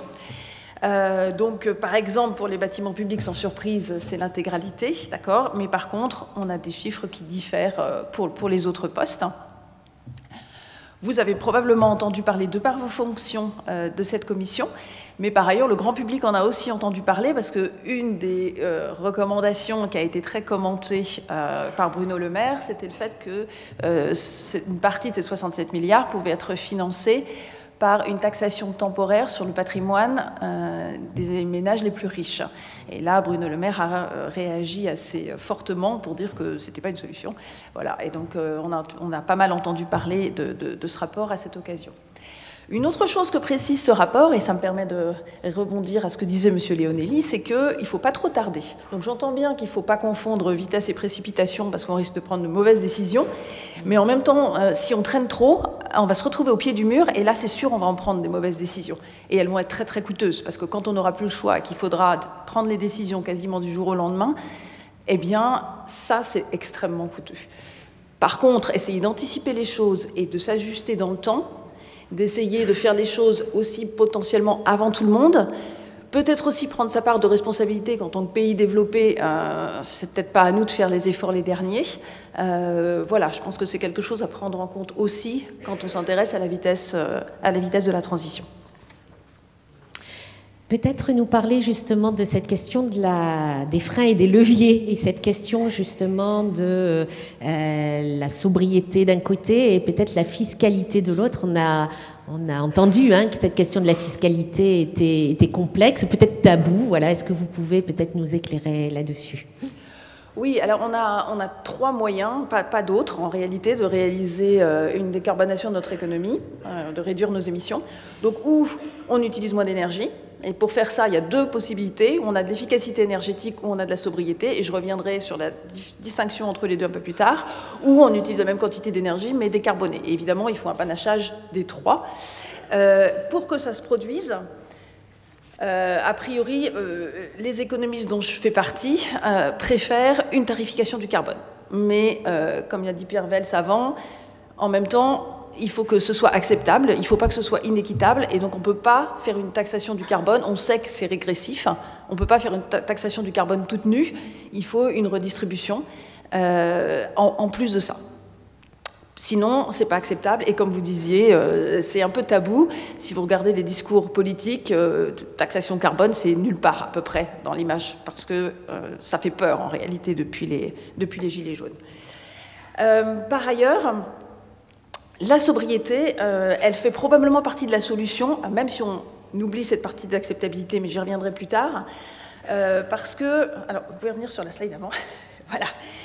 Donc, par exemple, pour les bâtiments publics, sans surprise, c'est l'intégralité, d'accord? Mais par contre, on a des chiffres qui diffèrent pour les autres postes. Vous avez probablement entendu parler de par vos fonctions de cette commission, Mais par ailleurs, le grand public en a aussi entendu parler parce qu'une des recommandations qui a été très commentée par Bruno Le Maire, c'était le fait que une partie de ces 67 milliards pouvait être financée par une taxation temporaire sur le patrimoine des ménages les plus riches. Et là, Bruno Le Maire a réagi assez fortement pour dire que ce n'était pas une solution. Voilà. Et donc, on a pas mal entendu parler de ce rapport à cette occasion. Une autre chose que précise ce rapport, et ça me permet de rebondir à ce que disait M. Leonelli, c'est qu'il ne faut pas trop tarder. Donc j'entends bien qu'il ne faut pas confondre vitesse et précipitation parce qu'on risque de prendre de mauvaises décisions, mais en même temps, si on traîne trop, on va se retrouver au pied du mur, et là c'est sûr on va en prendre des mauvaises décisions. Et elles vont être très très coûteuses, parce que quand on n'aura plus le choix et qu'il faudra prendre les décisions quasiment du jour au lendemain, eh bien ça c'est extrêmement coûteux. Par contre, essayer d'anticiper les choses et de s'ajuster dans le temps, d'essayer de faire les choses aussi potentiellement avant tout le monde, peut-être aussi prendre sa part de responsabilité qu'en tant que pays développé, c'est peut-être pas à nous de faire les efforts les derniers. Voilà, je pense que c'est quelque chose à prendre en compte aussi quand on s'intéresse à la vitesse de la transition. Peut-être nous parler justement de cette question des freins et des leviers, et cette question justement de la sobriété d'un côté et peut-être la fiscalité de l'autre. On a entendu que cette question de la fiscalité était complexe, peut-être tabou. Voilà, est-ce que vous pouvez peut-être nous éclairer là-dessus ? Oui, alors on a trois moyens, pas d'autres en réalité, de réaliser une décarbonation de notre économie, de réduire nos émissions. Donc, où on utilise moins d'énergie. Et pour faire ça, il y a deux possibilités. On a de l'efficacité énergétique ou on a de la sobriété. Et je reviendrai sur la distinction entre les deux un peu plus tard. Ou on utilise la même quantité d'énergie, mais décarbonée. Et évidemment, il faut un panachage des trois. Pour que ça se produise, a priori, les économistes dont je fais partie préfèrent une tarification du carbone. Mais, comme l'a dit Pierre Vels avant, en même temps, il faut que ce soit acceptable, il ne faut pas que ce soit inéquitable, et donc on ne peut pas faire une taxation du carbone, on sait que c'est régressif, on ne peut pas faire une taxation du carbone toute nue, il faut une redistribution en plus de ça. Sinon, ce n'est pas acceptable, et comme vous disiez, c'est un peu tabou. Si vous regardez les discours politiques, taxation carbone, c'est nulle part à peu près dans l'image, parce que ça fait peur en réalité depuis les Gilets jaunes. Par ailleurs, la sobriété, elle fait probablement partie de la solution, même si on oublie cette partie d'acceptabilité, mais j'y reviendrai plus tard, parce que... Alors, vous pouvez revenir sur la slide avant. Voilà.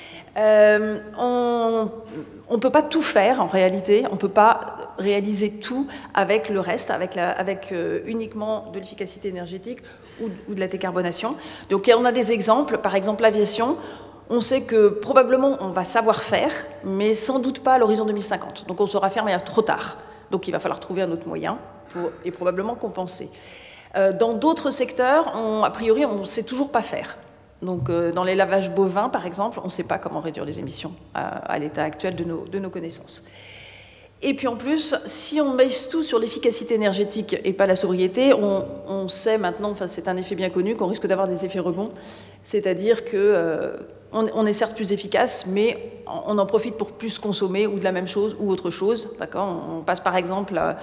On ne peut pas tout faire, en réalité. On ne peut pas réaliser tout avec le reste, avec uniquement de l'efficacité énergétique ou de la décarbonation. Donc, on a des exemples. Par exemple, l'aviation. On sait que probablement on va savoir faire, mais sans doute pas à l'horizon 2050. Donc on saura faire, mais trop tard. Donc il va falloir trouver un autre moyen et probablement compenser. Dans d'autres secteurs, a priori, on ne sait toujours pas faire. Donc dans les lavages bovins, par exemple, on ne sait pas comment réduire les émissions à l'état actuel de nos connaissances. Et puis en plus, si on mise tout sur l'efficacité énergétique et pas la sobriété, on sait maintenant, enfin c'est un effet bien connu, qu'on risque d'avoir des effets rebonds. C'est-à-dire que on est certes plus efficace, mais on en profite pour plus consommer ou de la même chose ou autre chose. D'accord ? On passe par exemple à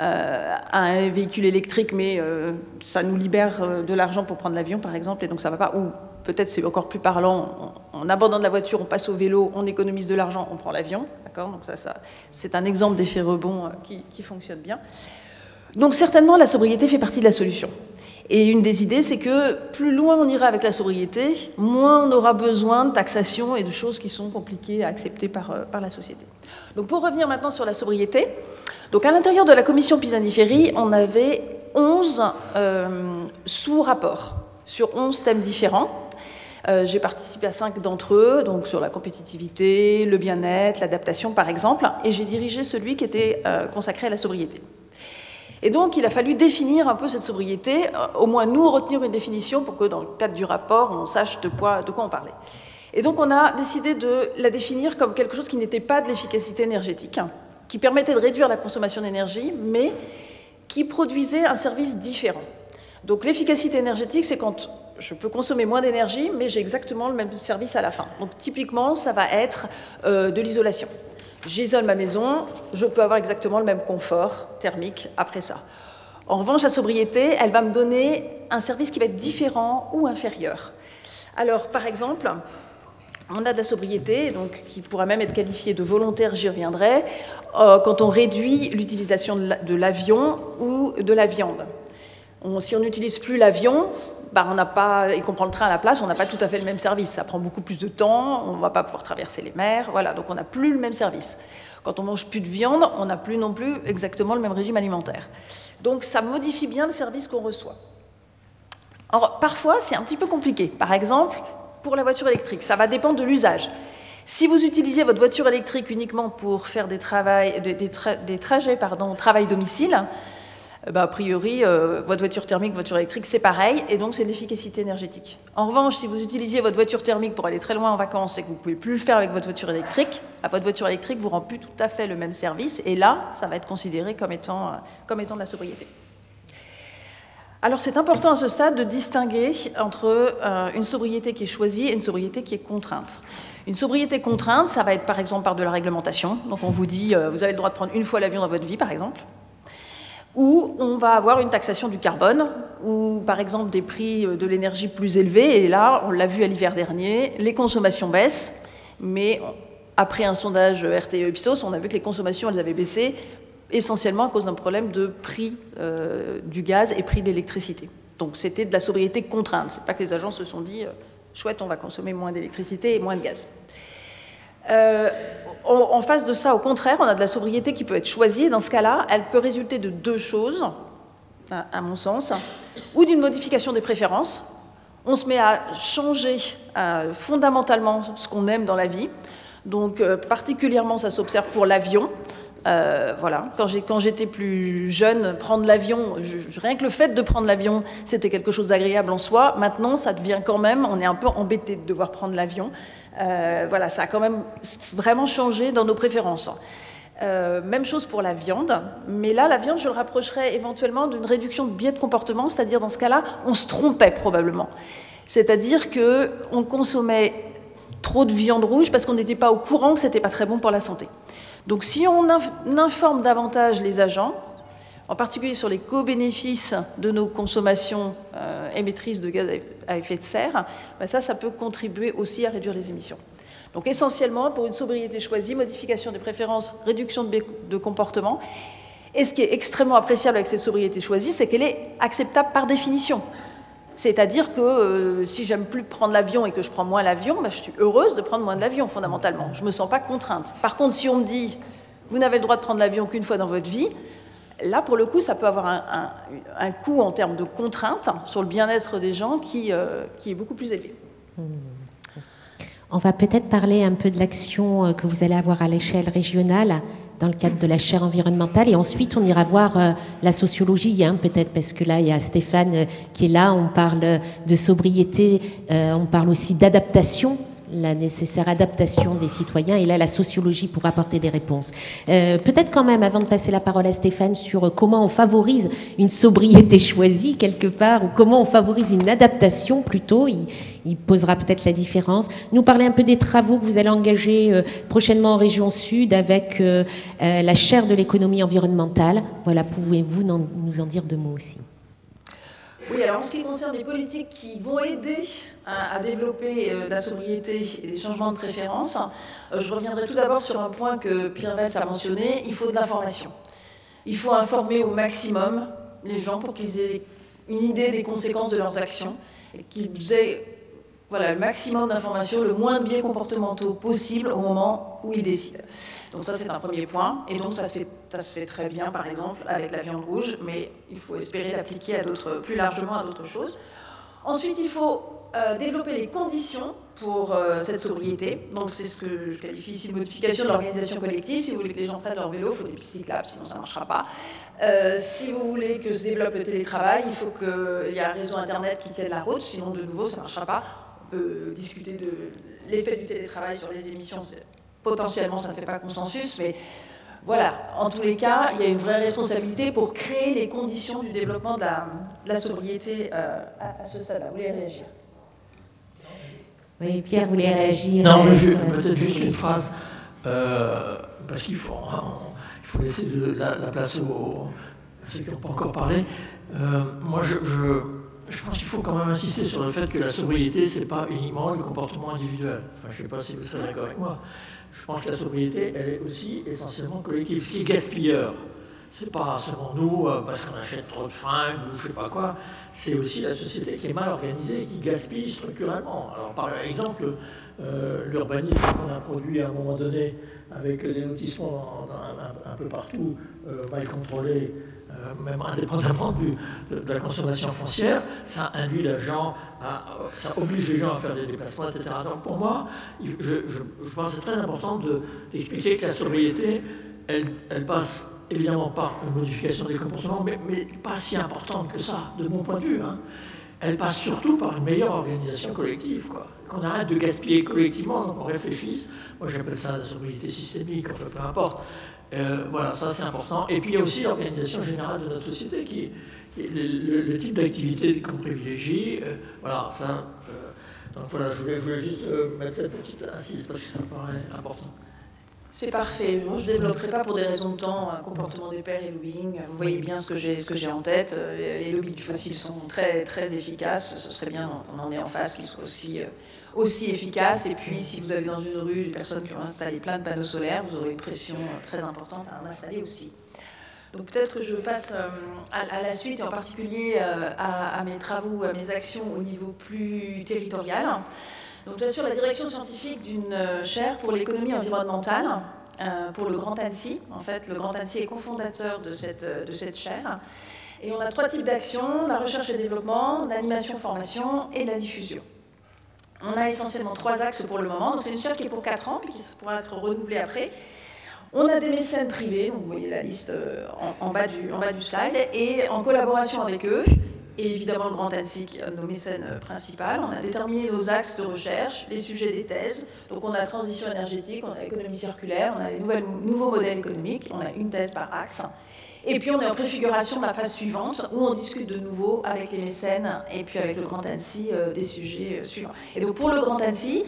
un véhicule électrique, mais ça nous libère de l'argent pour prendre l'avion, par exemple, et donc ça ne va pas. Ou peut-être c'est encore plus parlant, on abandonne la voiture, on passe au vélo, on économise de l'argent, on prend l'avion. D'accord ? Donc ça, c'est un exemple d'effet rebond qui fonctionne bien. Donc certainement, la sobriété fait partie de la solution. Et une des idées, c'est que plus loin on ira avec la sobriété, moins on aura besoin de taxation et de choses qui sont compliquées à accepter par la société. Donc pour revenir maintenant sur la sobriété, donc à l'intérieur de la commission Pisani-Ferry, on avait 11 sous-rapports sur 11 thèmes différents. J'ai participé à 5 d'entre eux, donc sur la compétitivité, le bien-être, l'adaptation par exemple, et j'ai dirigé celui qui était consacré à la sobriété. Et donc, il a fallu définir un peu cette sobriété, au moins nous retenir une définition pour que dans le cadre du rapport, on sache de quoi on parlait. Et donc, on a décidé de la définir comme quelque chose qui n'était pas de l'efficacité énergétique, qui permettait de réduire la consommation d'énergie, mais qui produisait un service différent. Donc, l'efficacité énergétique, c'est quand je peux consommer moins d'énergie, mais j'ai exactement le même service à la fin. Donc, typiquement, ça va être de l'isolation. J'isole ma maison, je peux avoir exactement le même confort thermique après ça. En revanche, la sobriété, elle va me donner un service qui va être différent ou inférieur. Alors, par exemple, on a de la sobriété, donc, qui pourra même être qualifiée de volontaire, j'y reviendrai, quand on réduit l'utilisation de l'avion ou de la viande. Si on n'utilise plus l'avion, on n'a pas, et qu'on prend le train à la place, on n'a pas tout à fait le même service. Ça prend beaucoup plus de temps, on ne va pas pouvoir traverser les mers, voilà, donc on n'a plus le même service. Quand on mange plus de viande, on n'a plus non plus exactement le même régime alimentaire. Donc ça modifie bien le service qu'on reçoit. Or, parfois, c'est un petit peu compliqué. Par exemple, pour la voiture électrique, ça va dépendre de l'usage. Si vous utilisez votre voiture électrique uniquement pour faire des trajets travail-domicile, a priori, votre voiture thermique, voiture électrique, c'est pareil, et donc c'est de l'efficacité énergétique. En revanche, si vous utilisiez votre voiture thermique pour aller très loin en vacances et que vous ne pouvez plus le faire avec votre voiture électrique, votre voiture électrique ne vous rend plus tout à fait le même service, et là, ça va être considéré comme étant de la sobriété. Alors c'est important à ce stade de distinguer entre une sobriété qui est choisie et une sobriété qui est contrainte. Une sobriété contrainte, ça va être par exemple par de la réglementation, donc on vous dit vous avez le droit de prendre une fois l'avion dans votre vie par exemple, ou on va avoir une taxation du carbone, ou par exemple des prix de l'énergie plus élevés, et là on l'a vu à l'hiver dernier, les consommations baissent, mais après un sondage RTE Ipsos, on a vu que les consommations elles avaient baissé, essentiellement à cause d'un problème de prix du gaz et prix de l'électricité. Donc c'était de la sobriété contrainte. C'est pas que les agences se sont dit chouette, on va consommer moins d'électricité et moins de gaz. En face de ça, au contraire, on a de la sobriété qui peut être choisie. Dans ce cas-là, elle peut résulter de deux choses, à mon sens, ou d'une modification des préférences. On se met à changer fondamentalement ce qu'on aime dans la vie. Donc particulièrement, ça s'observe pour l'avion. Voilà. Quand j'étais plus jeune, prendre l'avion, rien que le fait de prendre l'avion, c'était quelque chose d'agréable en soi. Maintenant, ça devient quand même, on est un peu embêté de devoir prendre l'avion. Voilà, ça a quand même vraiment changé dans nos préférences. Même chose pour la viande, mais là, la viande, je le rapprocherais éventuellement d'une réduction de biais de comportement, c'est-à-dire dans ce cas-là, on se trompait probablement. C'est-à-dire qu'on consommait trop de viande rouge parce qu'on n'était pas au courant que c'était pas très bon pour la santé. Donc si on informe davantage les agents, en particulier sur les co-bénéfices de nos consommations émettrices de gaz à effet de serre, ça peut contribuer aussi à réduire les émissions. Donc essentiellement, pour une sobriété choisie, modification des préférences, réduction de comportement. Et ce qui est extrêmement appréciable avec cette sobriété choisie, c'est qu'elle est acceptable par définition. C'est-à-dire que si j'aime plus prendre l'avion et que je prends moins l'avion, je suis heureuse de prendre moins de l'avion, fondamentalement. Je ne me sens pas contrainte. Par contre, si on me dit « vous n'avez le droit de prendre l'avion qu'une fois dans votre vie », là, pour le coup, ça peut avoir un coût en termes de contrainte sur le bien-être des gens qui est beaucoup plus élevé. On va peut-être parler un peu de l'action que vous allez avoir à l'échelle régionale dans le cadre de la chaire environnementale. Et ensuite, on ira voir la sociologie, peut-être, parce que là, il y a Stéphane qui est là. On parle de sobriété, on parle aussi d'adaptation, la nécessaire adaptation des citoyens. Et là, la sociologie pour apporter des réponses. Peut-être quand même, avant de passer la parole à Stéphane, sur comment on favorise une sobriété choisie, quelque part, ou comment on favorise une adaptation, plutôt. Il posera peut-être la différence. Nous parler un peu des travaux que vous allez engager prochainement en région Sud avec la chaire de l'économie environnementale. Voilà, pouvez-vous nous en dire deux mots aussi? Oui, alors en ce qui concerne les politiques qui vont aider à développer la sobriété et des changements de préférence, je reviendrai tout d'abord sur un point que Pierre Vels a mentionné, il faut de l'information. Il faut informer au maximum les gens pour qu'ils aient une idée des conséquences de leurs actions et qu'ils aient le maximum d'informations, le moins de biais comportementaux possible au moment où ils décident. Donc ça, c'est un premier point. Et donc ça se fait très bien, par exemple, avec la viande rouge, mais il faut espérer l'appliquer plus largement à d'autres choses. Ensuite, il faut développer les conditions pour cette sobriété. Donc c'est ce que je qualifie ici de modification de l'organisation collective. Si vous voulez que les gens prennent leur vélo, il faut des pistes cyclables, sinon ça ne marchera pas. Si vous voulez que se développe le télétravail, il faut qu'il y ait un réseau Internet qui tienne la route, sinon de nouveau ça ne marchera pas. On peut discuter de l'effet du télétravail sur les émissions. Potentiellement, ça ne fait pas consensus, mais voilà. En tous les cas, il y a une vraie responsabilité pour créer les conditions du développement de la sobriété à ce stade-là. Vous voulez réagir? Oui, Pierre voulait réagir. Non, peut-être juste une phrase, parce qu'il faut laisser la place ceux qui n'ont pas encore parlé. Moi, je pense qu'il faut quand même insister sur le fait que la sobriété, ce n'est pas uniquement le comportement individuel. Enfin, je ne sais pas si vous serez d'accord avec moi. Je pense que la sobriété, elle est aussi essentiellement collective. Ce qui est gaspilleur, ce n'est pas seulement nous, parce qu'on achète trop de fringues ou je ne sais pas quoi, c'est aussi la société qui est mal organisée et qui gaspille structurellement. Alors, par exemple, l'urbanisme qu'on a produit à un moment donné avec les lotissements un peu partout, mal contrôlés, même indépendamment de la consommation foncière, ça induit les gens ça oblige les gens à faire des déplacements, etc. Donc pour moi, je pense que c'est très important d'expliquer que la sobriété, elle passe évidemment par une modification des comportements, mais pas si importante que ça, de mon point de vue. Hein. Elle passe surtout par une meilleure organisation collective, quoi. Qu'on arrête de gaspiller collectivement, donc on réfléchisse. Moi j'appelle ça la sobriété systémique, enfin, peu importe. Voilà, ça c'est important. Et puis il y a aussi l'organisation générale de notre société, qui est le type d'activité qu'on privilégie. Voilà, ça. Donc voilà, je voulais juste mettre cette petite incise parce que ça me paraît important. C'est parfait. Moi, je ne développerai pas pour des raisons de temps un comportement des pairs et lobbying. Vous voyez bien ce que j'ai en tête. Les lobbies du fossile sont très, très efficaces. Ce serait bien qu'on en ait en face qu'ils soient aussi efficaces. Et puis, si vous avez dans une rue des personnes qui ont installé plein de panneaux solaires, vous aurez une pression très importante à en installer aussi. Donc peut-être que je passe à la suite, et en particulier à mes travaux, à mes actions au niveau plus territorial. Donc, j'assure la direction scientifique d'une chaire pour l'économie environnementale pour le Grand Annecy. En fait, le Grand Annecy est cofondateur de cette chaire. Et on a 3 types d'actions, la recherche et développement, l'animation, formation et la diffusion. On a essentiellement 3 axes pour le moment. Donc, c'est une chaire qui est pour 4 ans, puis qui pourra être renouvelée après. On a des mécènes privés, donc vous voyez la liste en bas du slide, et en collaboration avec eux, et évidemment le Grand Annecy, nos mécènes principales, on a déterminé nos axes de recherche, les sujets des thèses. Donc on a transition énergétique, on a économie circulaire, on a les nouveaux modèles économiques, on a une thèse par axe. Et puis on est en préfiguration de la phase suivante, où on discute de nouveau avec les mécènes et puis avec le Grand Annecy des sujets suivants. Et donc pour le Grand Annecy,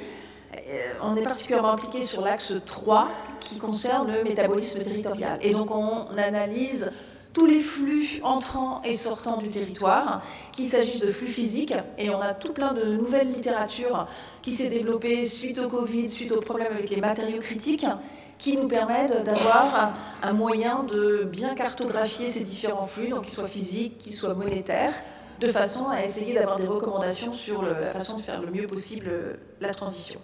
on est particulièrement impliqué sur l'axe 3, qui concerne le métabolisme territorial. Et donc on analyse tous les flux entrants et sortants du territoire, qu'il s'agisse de flux physiques, et on a tout plein de nouvelles littératures qui s'est développée suite au Covid, suite aux problèmes avec les matériaux critiques, qui nous permettent d'avoir un moyen de bien cartographier ces différents flux, donc qu'ils soient physiques, qu'ils soient monétaires, de façon à essayer d'avoir des recommandations sur la façon de faire le mieux possible la transition.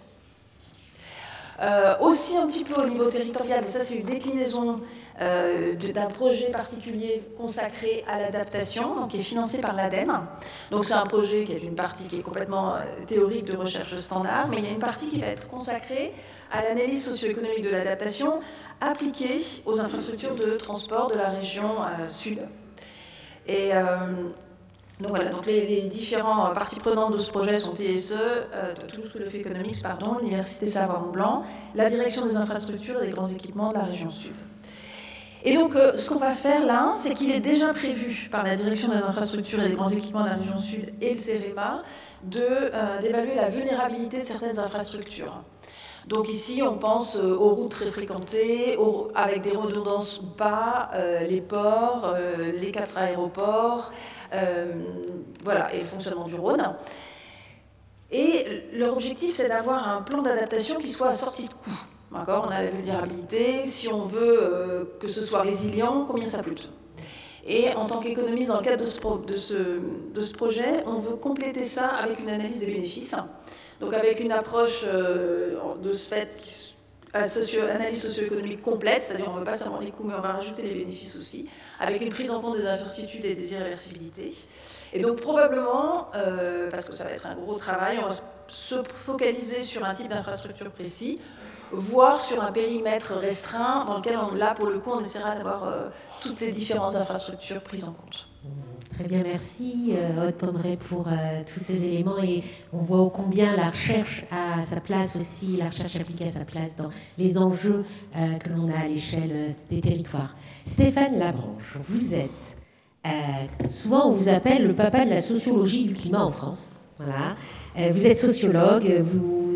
Aussi un petit peu au niveau territorial, mais ça c'est une déclinaison d'un projet particulier consacré à l'adaptation, qui est financé par l'ADEME. Donc c'est un projet qui a une partie qui est complètement théorique de recherche standard, mais il y a une partie qui va être consacrée à l'analyse socio-économique de l'adaptation appliquée aux infrastructures de transport de la région sud. Et donc voilà, donc les différents parties prenantes de ce projet sont TSE, Toulouse School of Economics, l'Université Savoie-Mont-Blanc, la direction des infrastructures et des grands équipements de la région sud. Et donc, ce qu'on va faire là, c'est qu'il est déjà prévu par la direction des infrastructures et des grands équipements de la région sud et le CEREMA d'évaluer la vulnérabilité de certaines infrastructures. Donc ici, on pense aux routes très fréquentées, avec des redondances ou pas, les ports, les 4 aéroports, voilà, et le fonctionnement du Rhône. Et leur objectif, c'est d'avoir un plan d'adaptation qui soit assorti de coûts. D'accord, on a la vulnérabilité. Si on veut que ce soit résilient, combien ça coûte? Et en tant qu'économiste, dans le cadre de ce projet, on veut compléter ça avec une analyse des bénéfices. Donc avec une approche de ce fait, analyse socio-économique complète, c'est-à-dire on ne veut pas seulement les coûts, mais on va rajouter les bénéfices aussi, avec une prise en compte des incertitudes et des irréversibilités. Et donc probablement, parce que ça va être un gros travail, on va se focaliser sur un type d'infrastructure précis, voire sur un périmètre restreint dans lequel, là, pour le coup, on essaiera d'avoir toutes les différentes infrastructures prises en compte. Très bien, merci Aude Pommeret pour tous ces éléments, et on voit ô combien la recherche a sa place aussi, la recherche appliquée a sa place dans les enjeux que l'on a à l'échelle des territoires. Stéphane Labranche, vous êtes, souvent on vous appelle le papa de la sociologie du climat en France. Voilà. Vous êtes sociologue, vous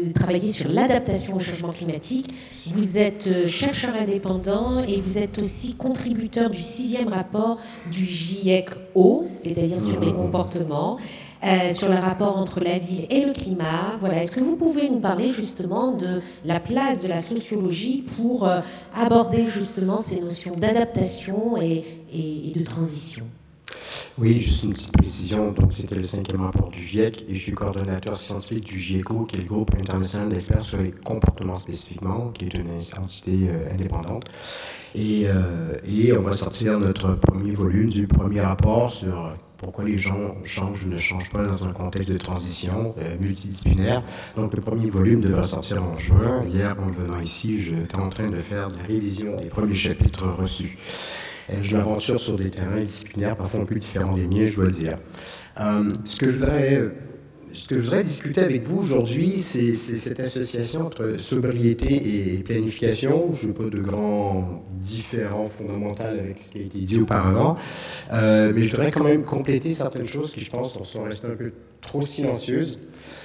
vous travaillez sur l'adaptation au changement climatique. Vous êtes chercheur indépendant et vous êtes aussi contributeur du 6e rapport du GIEC Eau, c'est-à-dire sur les comportements, sur le rapport entre la ville et le climat. Voilà. Est-ce que vous pouvez nous parler justement de la place de la sociologie pour aborder justement ces notions d'adaptation et de transition? Oui, juste une petite précision. Donc, c'était le 5e rapport du GIEC et je suis coordonnateur scientifique du GIECO, qui est le groupe international d'experts sur les comportements spécifiquement, qui est une entité indépendante. Et on va sortir notre premier volume du premier rapport sur pourquoi les gens changent ou ne changent pas dans un contexte de transition multidisciplinaire. Donc, le premier volume devrait sortir en juin. Hier, en venant ici, j'étais en train de faire la révision des premiers chapitres reçus. Je m'aventure sur des terrains disciplinaires parfois un peu différents des miens, je dois le dire. Ce que je voudrais discuter avec vous aujourd'hui, c'est cette association entre sobriété et planification. Je n'ai pas de grands différends fondamentaux avec ce qui a été dit auparavant, mais je voudrais quand même compléter certaines choses qui, je pense, sont restées un peu trop silencieuses.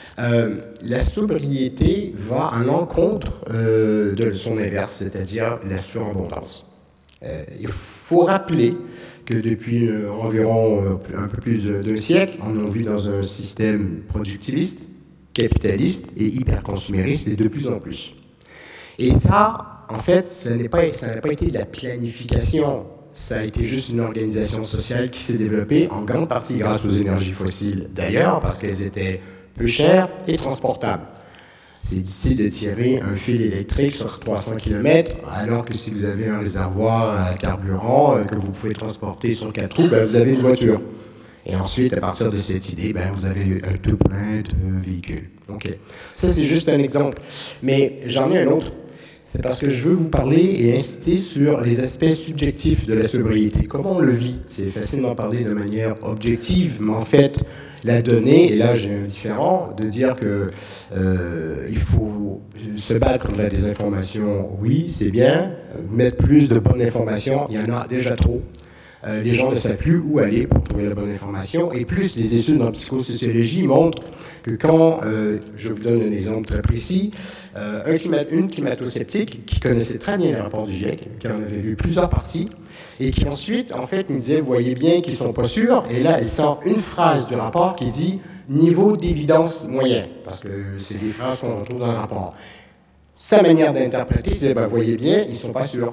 La sobriété va à l'encontre de son inverse, c'est-à-dire la surabondance. Il faut rappeler que depuis environ un peu plus d'un siècle, on vit dans un système productiviste, capitaliste et hyper-consumériste, et de plus en plus. Et ça, en fait, ça n'a pas été de la planification, ça a été juste une organisation sociale qui s'est développée en grande partie grâce aux énergies fossiles, d'ailleurs, parce qu'elles étaient peu chères et transportables. C'est difficile de tirer un fil électrique sur 300 km, alors que si vous avez un réservoir à carburant que vous pouvez transporter sur 4 roues, vous avez une voiture. Et ensuite, à partir de cette idée, vous avez un tout plein de véhicules. Okay. Ça, c'est juste un exemple. Mais j'en ai un autre. C'est parce que je veux vous parler et inciter sur les aspects subjectifs de la sobriété. Comment on le vit? C'est facile d'en parler de manière objective, mais en fait, la donnée, et là j'ai un différent, de dire que il faut se battre contre la désinformation, oui, c'est bien, mettre plus de bonnes informations, il y en a déjà trop. Les gens ne savent plus où aller pour trouver la bonne information, et plus les études en psychosociologie montrent que quand, je vous donne un exemple très précis, une climato-sceptique qui connaissait très bien les rapports du GIEC, qui en avait lu plusieurs parties, et qui ensuite, en fait, nous disait, vous voyez bien qu'ils ne sont pas sûrs, et là, elle sort une phrase du rapport qui dit « niveau d'évidence moyen », parce que c'est des phrases qu'on retrouve dans le rapport. Sa manière d'interpréter, c'est « vous voyez bien, ils ne sont pas sûrs ».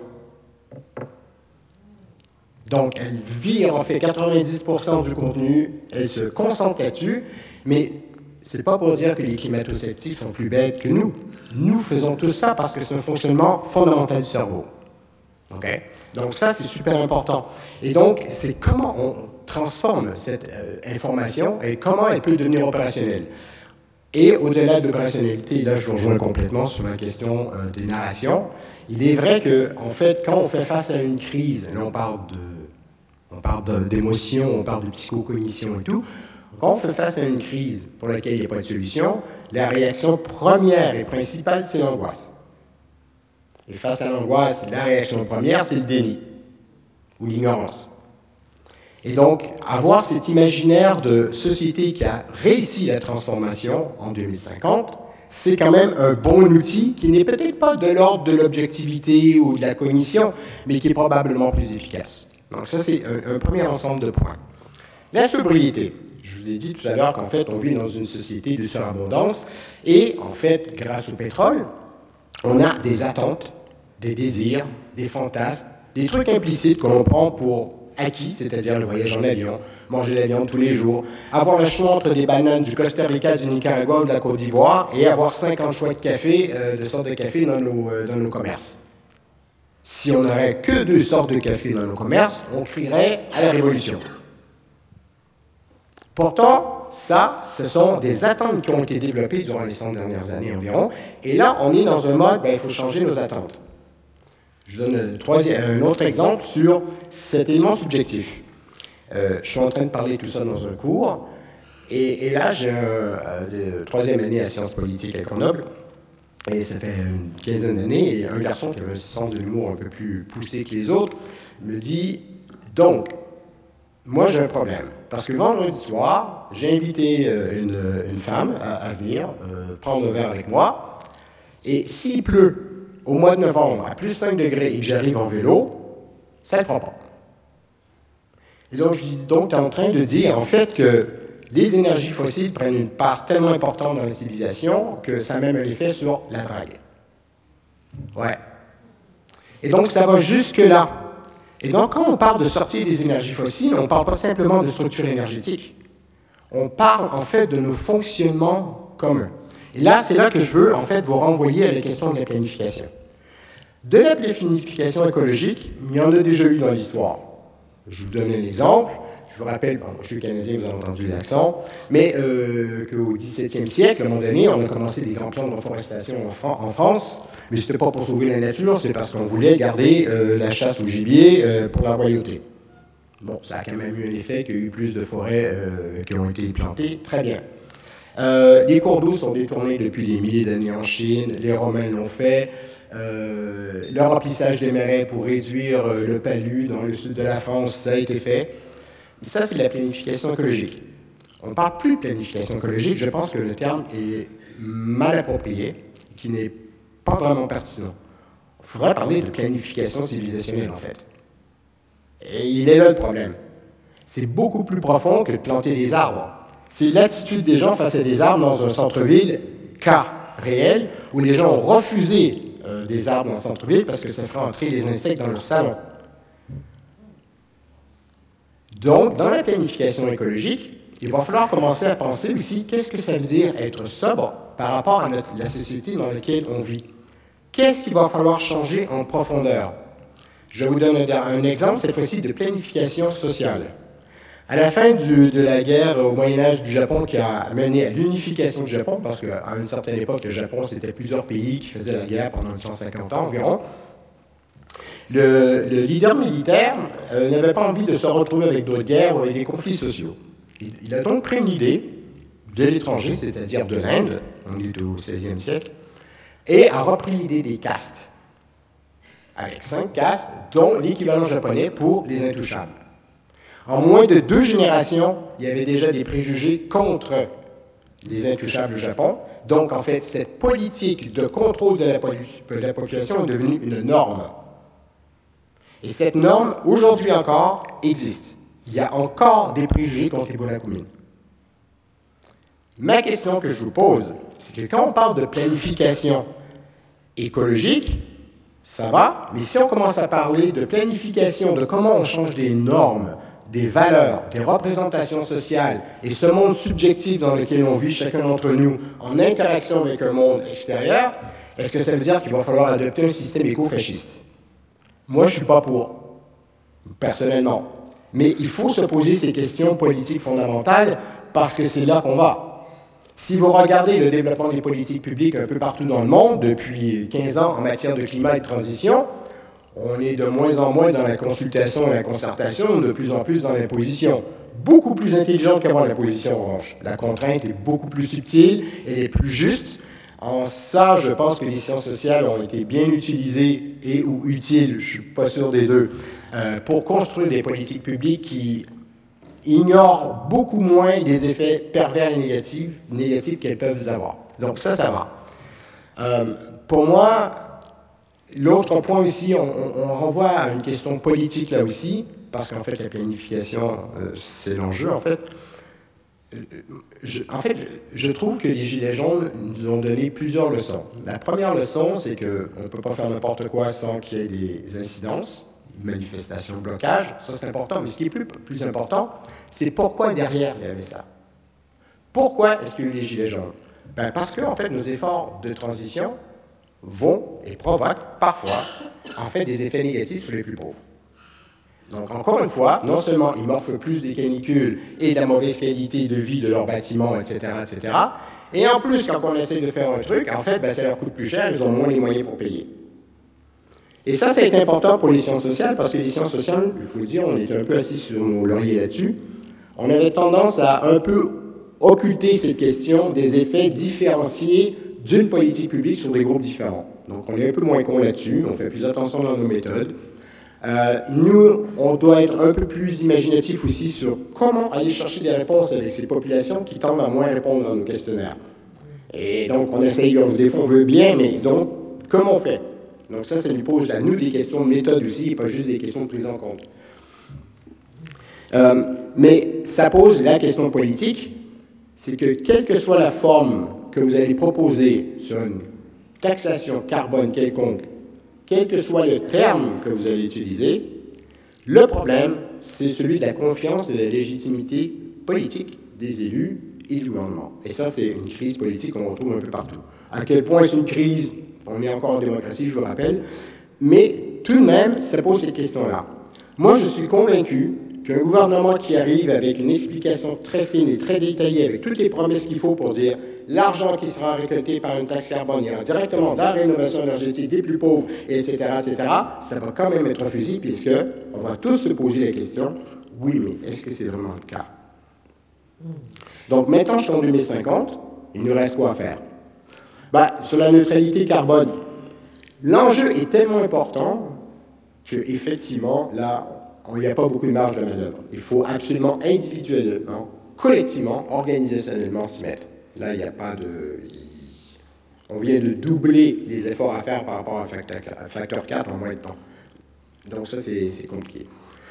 Donc, elle vire en fait 90% du contenu, elle se concentre là-dessus, mais c'est pas pour dire que les climato-sceptiques sont plus bêtes que nous. Nous faisons tout ça parce que c'est un fonctionnement fondamental du cerveau. Okay? Donc ça, c'est super important. Et donc, c'est comment on transforme cette information et comment elle peut devenir opérationnelle. Et au-delà de l'opérationnalité, là, je rejoins complètement sur la question des narrations. Il est vrai que, en fait, quand on fait face à une crise, là, on parle d'émotion, on parle de psychocognition et tout, quand on fait face à une crise pour laquelle il n'y a pas de solution, la réaction première et principale, c'est l'angoisse. Et face à l'angoisse, la réaction première, c'est le déni ou l'ignorance. Et donc, avoir cet imaginaire de société qui a réussi la transformation en 2050, c'est quand même un bon outil qui n'est peut-être pas de l'ordre de l'objectivité ou de la cognition, mais qui est probablement plus efficace. Donc ça, c'est un premier ensemble de points. La sobriété. Je vous ai dit tout à l'heure qu'en fait, on vit dans une société de surabondance et, en fait, grâce au pétrole, on a des attentes, des désirs, des fantasmes, des trucs implicites que l'on prend pour acquis, c'est-à-dire le voyage en avion, manger la viande tous les jours, avoir le choix entre des bananes du Costa Rica, du Nicaragua ou de la Côte d'Ivoire et avoir 50 choix de café, de sortes de café dans nos commerces. Si on n'aurait que 2 sortes de café dans nos commerces, on crierait à la révolution. Pourtant, ça, ce sont des attentes qui ont été développées durant les 100 dernières années environ. Et là, on est dans un mode, il faut changer nos attentes. Je donne un autre exemple sur cet élément subjectif. Je suis en train de parler tout ça dans un cours. Et là, j'ai une 3e année à sciences politiques à Grenoble. Et ça fait une 15aine d'années. Et un garçon qui avait un sens de l'humour un peu plus poussé que les autres me dit « Donc, moi j'ai un problème. Parce que vendredi soir, j'ai invité une femme à venir prendre un verre avec moi. Et s'il pleut au mois de novembre à plus 5 degrés et que j'arrive en vélo, ça ne le fera pas. Et donc, je dis donc, tu es en train de dire, en fait, que les énergies fossiles prennent une part tellement importante dans la civilisation que ça a même un effet sur la drague. Ouais. Et donc, ça va jusque-là. Et donc, quand on parle de sortir des énergies fossiles, on ne parle pas simplement de structure énergétique. On parle, en fait, de nos fonctionnements communs. Et là, c'est là que je veux, en fait, vous renvoyer à la question de la planification. De la planification écologique, il y en a déjà eu dans l'histoire. Je vous donne un exemple. Je vous rappelle, bon, je suis canadien, vous avez entendu l'accent, mais qu'au XVIIe siècle, à un moment donné, on a commencé des grands plans de reforestation en France, mais ce n'était pas pour sauver la nature, c'est parce qu'on voulait garder la chasse au gibier pour la royauté. Bon, ça a quand même eu un effet qu'il y a eu plus de forêts qui ont été plantées, très bien. Les cours d'eau sont détournés depuis des milliers d'années en Chine, les Romains l'ont fait. Le remplissage des marais pour réduire le palu dans le sud de la France, ça a été fait. Mais ça, c'est de la planification écologique. On ne parle plus de planification écologique, je pense que le terme est mal approprié, qui n'est pas vraiment pertinent. Il faudrait parler de planification civilisationnelle, en fait. Et il est là le problème. C'est beaucoup plus profond que de planter des arbres. C'est l'attitude des gens face à des arbres dans un centre-ville, cas réel, où les gens ont refusé des arbres dans le centre-ville parce que ça ferait entrer les insectes dans leur salon. Donc, dans la planification écologique, il va falloir commencer à penser aussi qu'est-ce que ça veut dire être sobre par rapport à la société dans laquelle on vit. Qu'est-ce qu'il va falloir changer en profondeur? Je vous donne un exemple, cette fois-ci, de planification sociale. À la fin de la guerre au Moyen-Âge du Japon qui a mené à l'unification du Japon, parce qu'à une certaine époque, le Japon, c'était plusieurs pays qui faisaient la guerre pendant 150 ans environ, le leader militaire n'avait pas envie de se retrouver avec d'autres guerres ou avec des conflits sociaux. Il a donc pris une idée de l'étranger, c'est-à-dire de l'Inde, on est au XVIe siècle, et a repris l'idée des castes, avec 5 castes, dont l'équivalent japonais pour les intouchables. En moins de 2 générations, il y avait déjà des préjugés contre les intouchables au Japon. Donc, en fait, cette politique de contrôle de la population est devenue une norme. Et cette norme, aujourd'hui encore, existe. Il y a encore des préjugés contre les Bolakumines. Ma question que je vous pose, c'est que quand on parle de planification écologique, ça va, mais si on commence à parler de planification, de comment on change des normes, des valeurs, des représentations sociales et ce monde subjectif dans lequel on vit chacun d'entre nous en interaction avec un monde extérieur, est-ce que ça veut dire qu'il va falloir adopter un système éco-fasciste? Moi, je ne suis pas pour, personnellement. Mais il faut se poser ces questions politiques fondamentales parce que c'est là qu'on va. Si vous regardez le développement des politiques publiques un peu partout dans le monde, depuis 15 ans en matière de climat et de transition, on est de moins en moins dans la consultation et la concertation, de plus en plus dans l'imposition. Beaucoup plus intelligente qu'avoir l'imposition, en revanche. La contrainte est beaucoup plus subtile, elle est plus juste. En ça, je pense que les sciences sociales ont été bien utilisées et ou utiles, je ne suis pas sûr des deux, pour construire des politiques publiques qui ignorent beaucoup moins les effets pervers et négatifs qu'elles peuvent avoir. Donc ça va. Pour moi, l'autre point aussi, on renvoie à une question politique là aussi, parce qu'en fait, la planification, c'est l'enjeu, en fait. Je trouve que les Gilets jaunes nous ont donné plusieurs leçons. La première leçon, c'est qu'on ne peut pas faire n'importe quoi sans qu'il y ait des incidences, manifestations, blocages, ça c'est important, mais ce qui est plus important, c'est pourquoi derrière il y avait ça. Pourquoi est-ce qu'il y a eu les Gilets jaunes? Parce que, en fait, nos efforts de transition vont et provoquent parfois, en fait, des effets négatifs sur les plus pauvres. Donc, encore une fois, non seulement ils morfent plus des canicules et de la mauvaise qualité de vie de leurs bâtiments, etc., et en plus, quand on essaie de faire un truc, en fait, ça leur coûte plus cher, ils ont moins les moyens pour payer. Et ça a été important pour les sciences sociales, parce que les sciences sociales, il faut le dire, on était un peu assis sur nos lauriers là-dessus, on avait tendance à un peu occulter cette question des effets différenciés d'une politique publique sur des groupes différents. Donc, on est un peu moins con là-dessus, on fait plus attention dans nos méthodes. Nous, on doit être un peu plus imaginatif aussi sur comment aller chercher des réponses avec ces populations qui tendent à moins répondre dans nos questionnaires. Et donc, on essaye, des fois, on veut bien, mais donc, comment on fait? Donc ça nous pose à nous des questions de méthode aussi, et pas juste des questions de prise en compte. Mais ça pose la question politique, c'est que quelle que soit la forme que vous allez proposer sur une taxation carbone quelconque, quel que soit le terme que vous allez utiliser, le problème, c'est celui de la confiance et de la légitimité politique des élus et du gouvernement. Et ça, c'est une crise politique qu'on retrouve un peu partout. À quel point c'est une crise? On est encore en démocratie, je vous rappelle. Mais tout de même, ça pose cette question-là. Moi, je suis convaincu qu'un gouvernement qui arrive avec une explication très fine et très détaillée, avec toutes les promesses qu'il faut pour dire l'argent qui sera récolté par une taxe carbone ira directement dans la rénovation énergétique des plus pauvres, etc., ça va quand même être refusé, puisqu'on va tous se poser la question, oui, mais est-ce que c'est vraiment le cas? Donc maintenant, je suis en 2050, il nous reste quoi à faire? Sur la neutralité carbone, l'enjeu est tellement important qu'effectivement, là, il n'y a pas beaucoup de marge de manœuvre. Il faut absolument individuellement, collectivement, organisationnellement s'y mettre. Là, il n'y a pas de... On vient de doubler les efforts à faire par rapport à facteur 4 en moins de temps. Donc ça, c'est compliqué.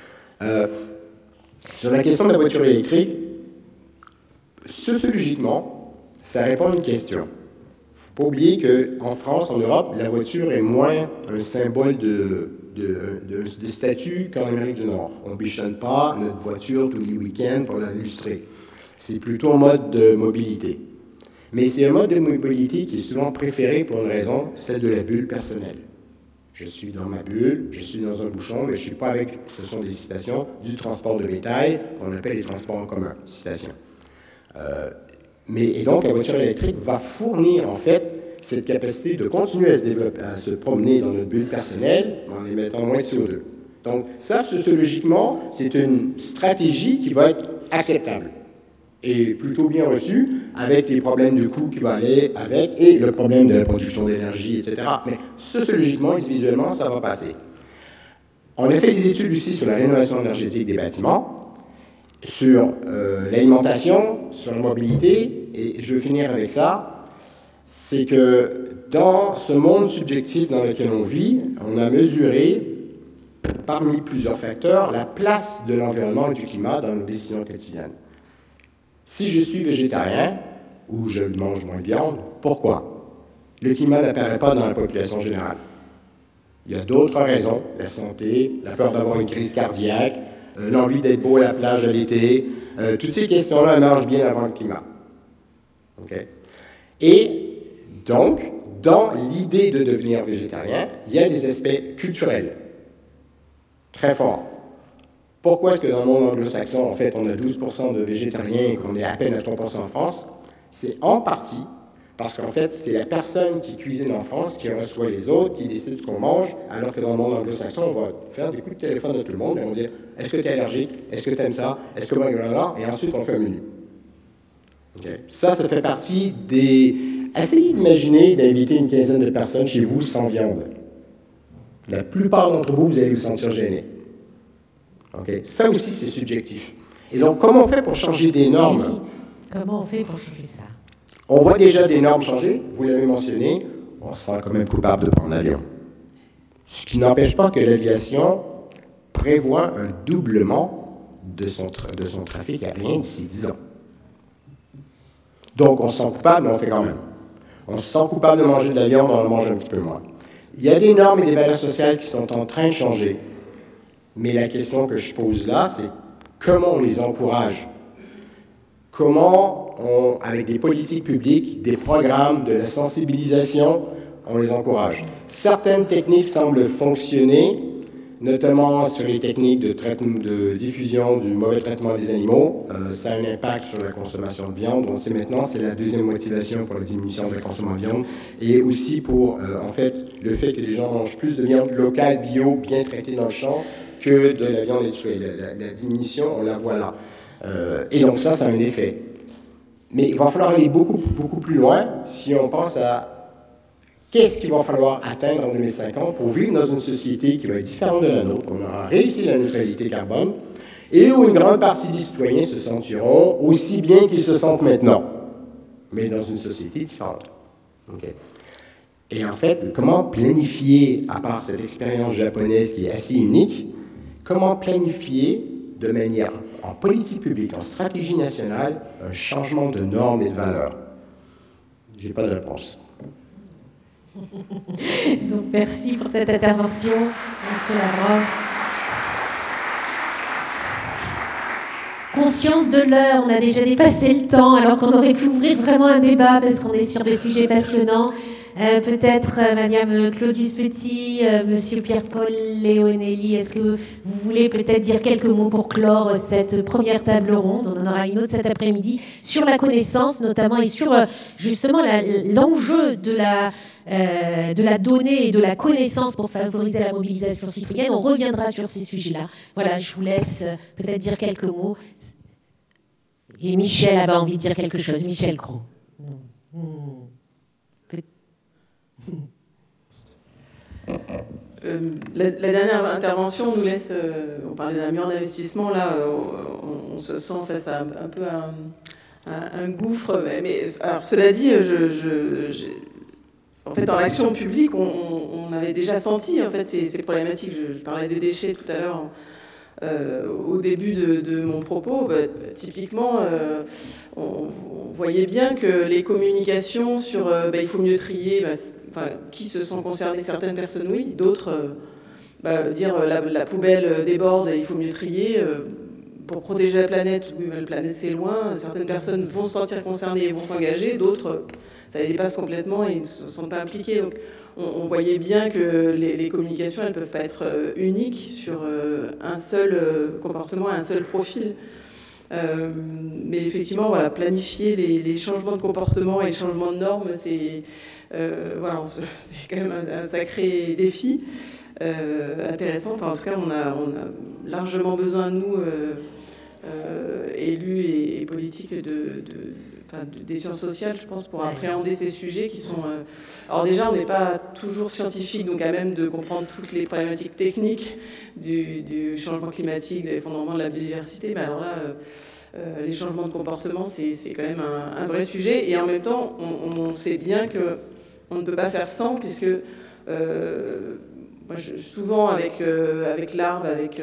Sur la question de la voiture électrique, sociologiquement, ça répond à une question. Il ne faut pas oublier qu'en France, en Europe, la voiture est moins un symbole de statut qu'en Amérique du Nord. On ne bichonne pas notre voiture tous les week-ends pour l'illustrer. C'est plutôt un mode de mobilité. Mais c'est un mode de mobilité qui est souvent préféré pour une raison, celle de la bulle personnelle. Je suis dans ma bulle, je suis dans un bouchon, mais je ne suis pas avec, ce sont des citations, du transport de bétail, qu'on appelle les transports en commun. Citation. Et donc, la voiture électrique va fournir, en fait, cette capacité de continuer à se développer, à se promener dans notre bulle personnelle en émettant moins de CO2. Donc, ça, sociologiquement, c'est une stratégie qui va être acceptable et plutôt bien reçue, avec les problèmes de coût qui vont aller avec et le problème de la production d'énergie, etc. Mais sociologiquement, individuellement, ça va passer. On a fait des études aussi sur la rénovation énergétique des bâtiments, sur l'alimentation, sur la mobilité, et je veux finir avec ça. C'est que dans ce monde subjectif dans lequel on vit, on a mesuré, parmi plusieurs facteurs, la place de l'environnement et du climat dans nos décisions quotidiennes. Si je suis végétarien, ou je mange moins de viande, pourquoi? Le climat n'apparaît pas dans la population générale. Il y a d'autres raisons, la santé, la peur d'avoir une crise cardiaque, l'envie d'être beau à la plage à l'été, toutes ces questions-là émergent bien avant le climat. Okay? Et donc, dans l'idée de devenir végétarien, il y a des aspects culturels très forts. Pourquoi est-ce que dans le monde anglo-saxon, en fait, on a 12% de végétariens et qu'on est à peine à 3% en France? C'est en partie parce qu'en fait, c'est la personne qui cuisine en France qui reçoit les autres, qui décide ce qu'on mange, alors que dans le monde anglo-saxon, on va faire des coups de téléphone à tout le monde et on va dire « Est-ce que tu es allergique? Est-ce que tu aimes ça? Est-ce que moi, et ensuite, on fait un menu. Okay. Ça fait partie des... Essayez d'imaginer d'inviter une quinzaine de personnes chez vous sans viande. La plupart d'entre vous, vous allez vous sentir gêné. Okay. Ça aussi, c'est subjectif. Et donc, comment on fait pour changer des normes? Comment on fait pour changer ça? On voit déjà des normes changer, vous l'avez mentionné, on se sent quand même coupable de prendre l'avion. Ce qui n'empêche pas que l'aviation prévoit un doublement de son trafic aérien d'ici 10 ans. Donc, on se sent coupable, mais on fait quand même. On se sent coupable de manger de la viande, on en mange un petit peu moins. Il y a des normes et des valeurs sociales qui sont en train de changer. Mais la question que je pose là, c'est comment on les encourage? Comment, avec des politiques publiques, des programmes, de la sensibilisation, on les encourage? Certaines techniques semblent fonctionner, notamment sur les techniques de diffusion du mauvais traitement des animaux. Ça a un impact sur la consommation de viande. On sait maintenant, c'est la deuxième motivation pour la diminution de la consommation de viande. Et aussi pour, en fait, le fait que les gens mangent plus de viande locale, bio, bien traitée dans le champ, que de la viande industrielle. La diminution, on la voit là. Et donc ça a un effet. Mais il va falloir aller beaucoup, beaucoup plus loin si on pense à qu'est-ce qu'il va falloir atteindre en 2050 pour vivre dans une société qui va être différente de la nôtre, on aura réussi la neutralité carbone, et où une grande partie des citoyens se sentiront aussi bien qu'ils se sentent maintenant, mais dans une société différente. Okay. Et en fait, comment planifier, à part cette expérience japonaise qui est assez unique, comment planifier de manière en politique publique, en stratégie nationale, un changement de normes et de valeurs? Je n'ai pas de réponse. Donc merci pour cette intervention, M. Lavrov. Conscience de l'heure, on a déjà dépassé le temps, alors qu'on aurait pu ouvrir vraiment un débat parce qu'on est sur des sujets passionnants. Peut-être Madame Claudius Petit, Monsieur Pierre-Paul Leonelli, est-ce que vous voulez peut-être dire quelques mots pour clore cette première table ronde? On en aura une autre cet après-midi sur la connaissance notamment et sur justement l'enjeu de la donnée et de la connaissance pour favoriser la mobilisation citoyenne. On reviendra sur ces sujets-là. Voilà, je vous laisse peut-être dire quelques mots. Et Michel avait envie de dire quelque chose. Michel Gros. La dernière intervention nous laisse, on parlait d'un mur d'investissement, là, on se sent face à un peu un gouffre. Mais alors, cela dit, en fait, dans l'action publique, on avait déjà senti en fait, ces problématiques. Je parlais des déchets tout à l'heure. Au début de mon propos, typiquement, on voyait bien que les communications sur il faut mieux trier, qui se sont concernées, certaines personnes, oui, d'autres, dire la poubelle déborde, il faut mieux trier, pour protéger la planète, oui, la planète c'est loin, certaines personnes vont se sentir concernées et vont s'engager, d'autres, ça les dépasse complètement et ils ne se sont pas impliqués. Donc, on voyait bien que les communications, elles ne peuvent pas être uniques sur un seul comportement, un seul profil. Mais effectivement, voilà, planifier les changements de comportement et les changements de normes, c'est quand même un sacré défi intéressant. Enfin, en tout cas, on a largement besoin, nous, élus et politiques, des sciences sociales, je pense, pour appréhender ces sujets qui sont... Alors déjà, on n'est pas toujours scientifique, donc à même de comprendre toutes les problématiques techniques du changement climatique, de l'effondrement de la biodiversité, mais alors là, les changements de comportement, c'est quand même un vrai sujet, et en même temps, on sait bien qu'on ne peut pas faire sans, puisque... moi, souvent, avec l'ARB, avec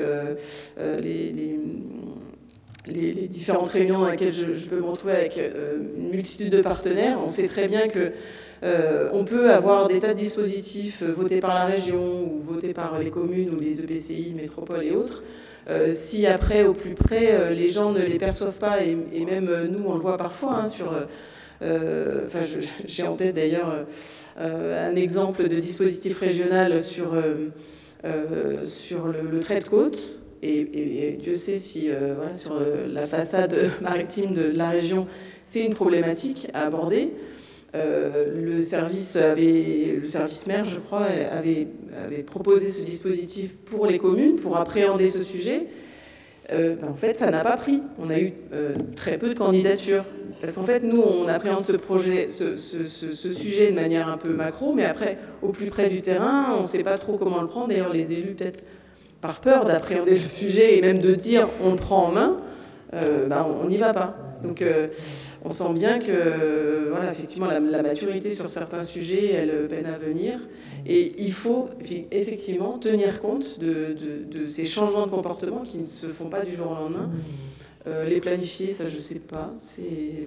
les différentes réunions dans lesquelles je peux me retrouver avec une multitude de partenaires, on sait très bien que on peut avoir des tas de dispositifs votés par la région ou votés par les communes ou les EPCI, métropoles et autres. Si après, au plus près, les gens ne les perçoivent pas, et même nous, on le voit parfois, j'ai en tête d'ailleurs un exemple de dispositif régional sur le trait de côte. Et Dieu sait si sur la façade maritime de la région, c'est une problématique à aborder. Le service maire, je crois, avait proposé ce dispositif pour les communes, pour appréhender ce sujet. En fait, ça n'a pas pris. On a eu très peu de candidatures. Parce qu'en fait, nous, on appréhende ce sujet de manière un peu macro, mais après, au plus près du terrain, on ne sait pas trop comment le prendre. D'ailleurs, les élus, peut-être par peur d'appréhender le sujet et même de dire on le prend en main, on n'y va pas. Donc, on sent bien que, voilà, effectivement, la maturité sur certains sujets, elle peine à venir. Et il faut effectivement tenir compte de ces changements de comportement qui ne se font pas du jour au lendemain. Les planifier, ça je sais pas. C'est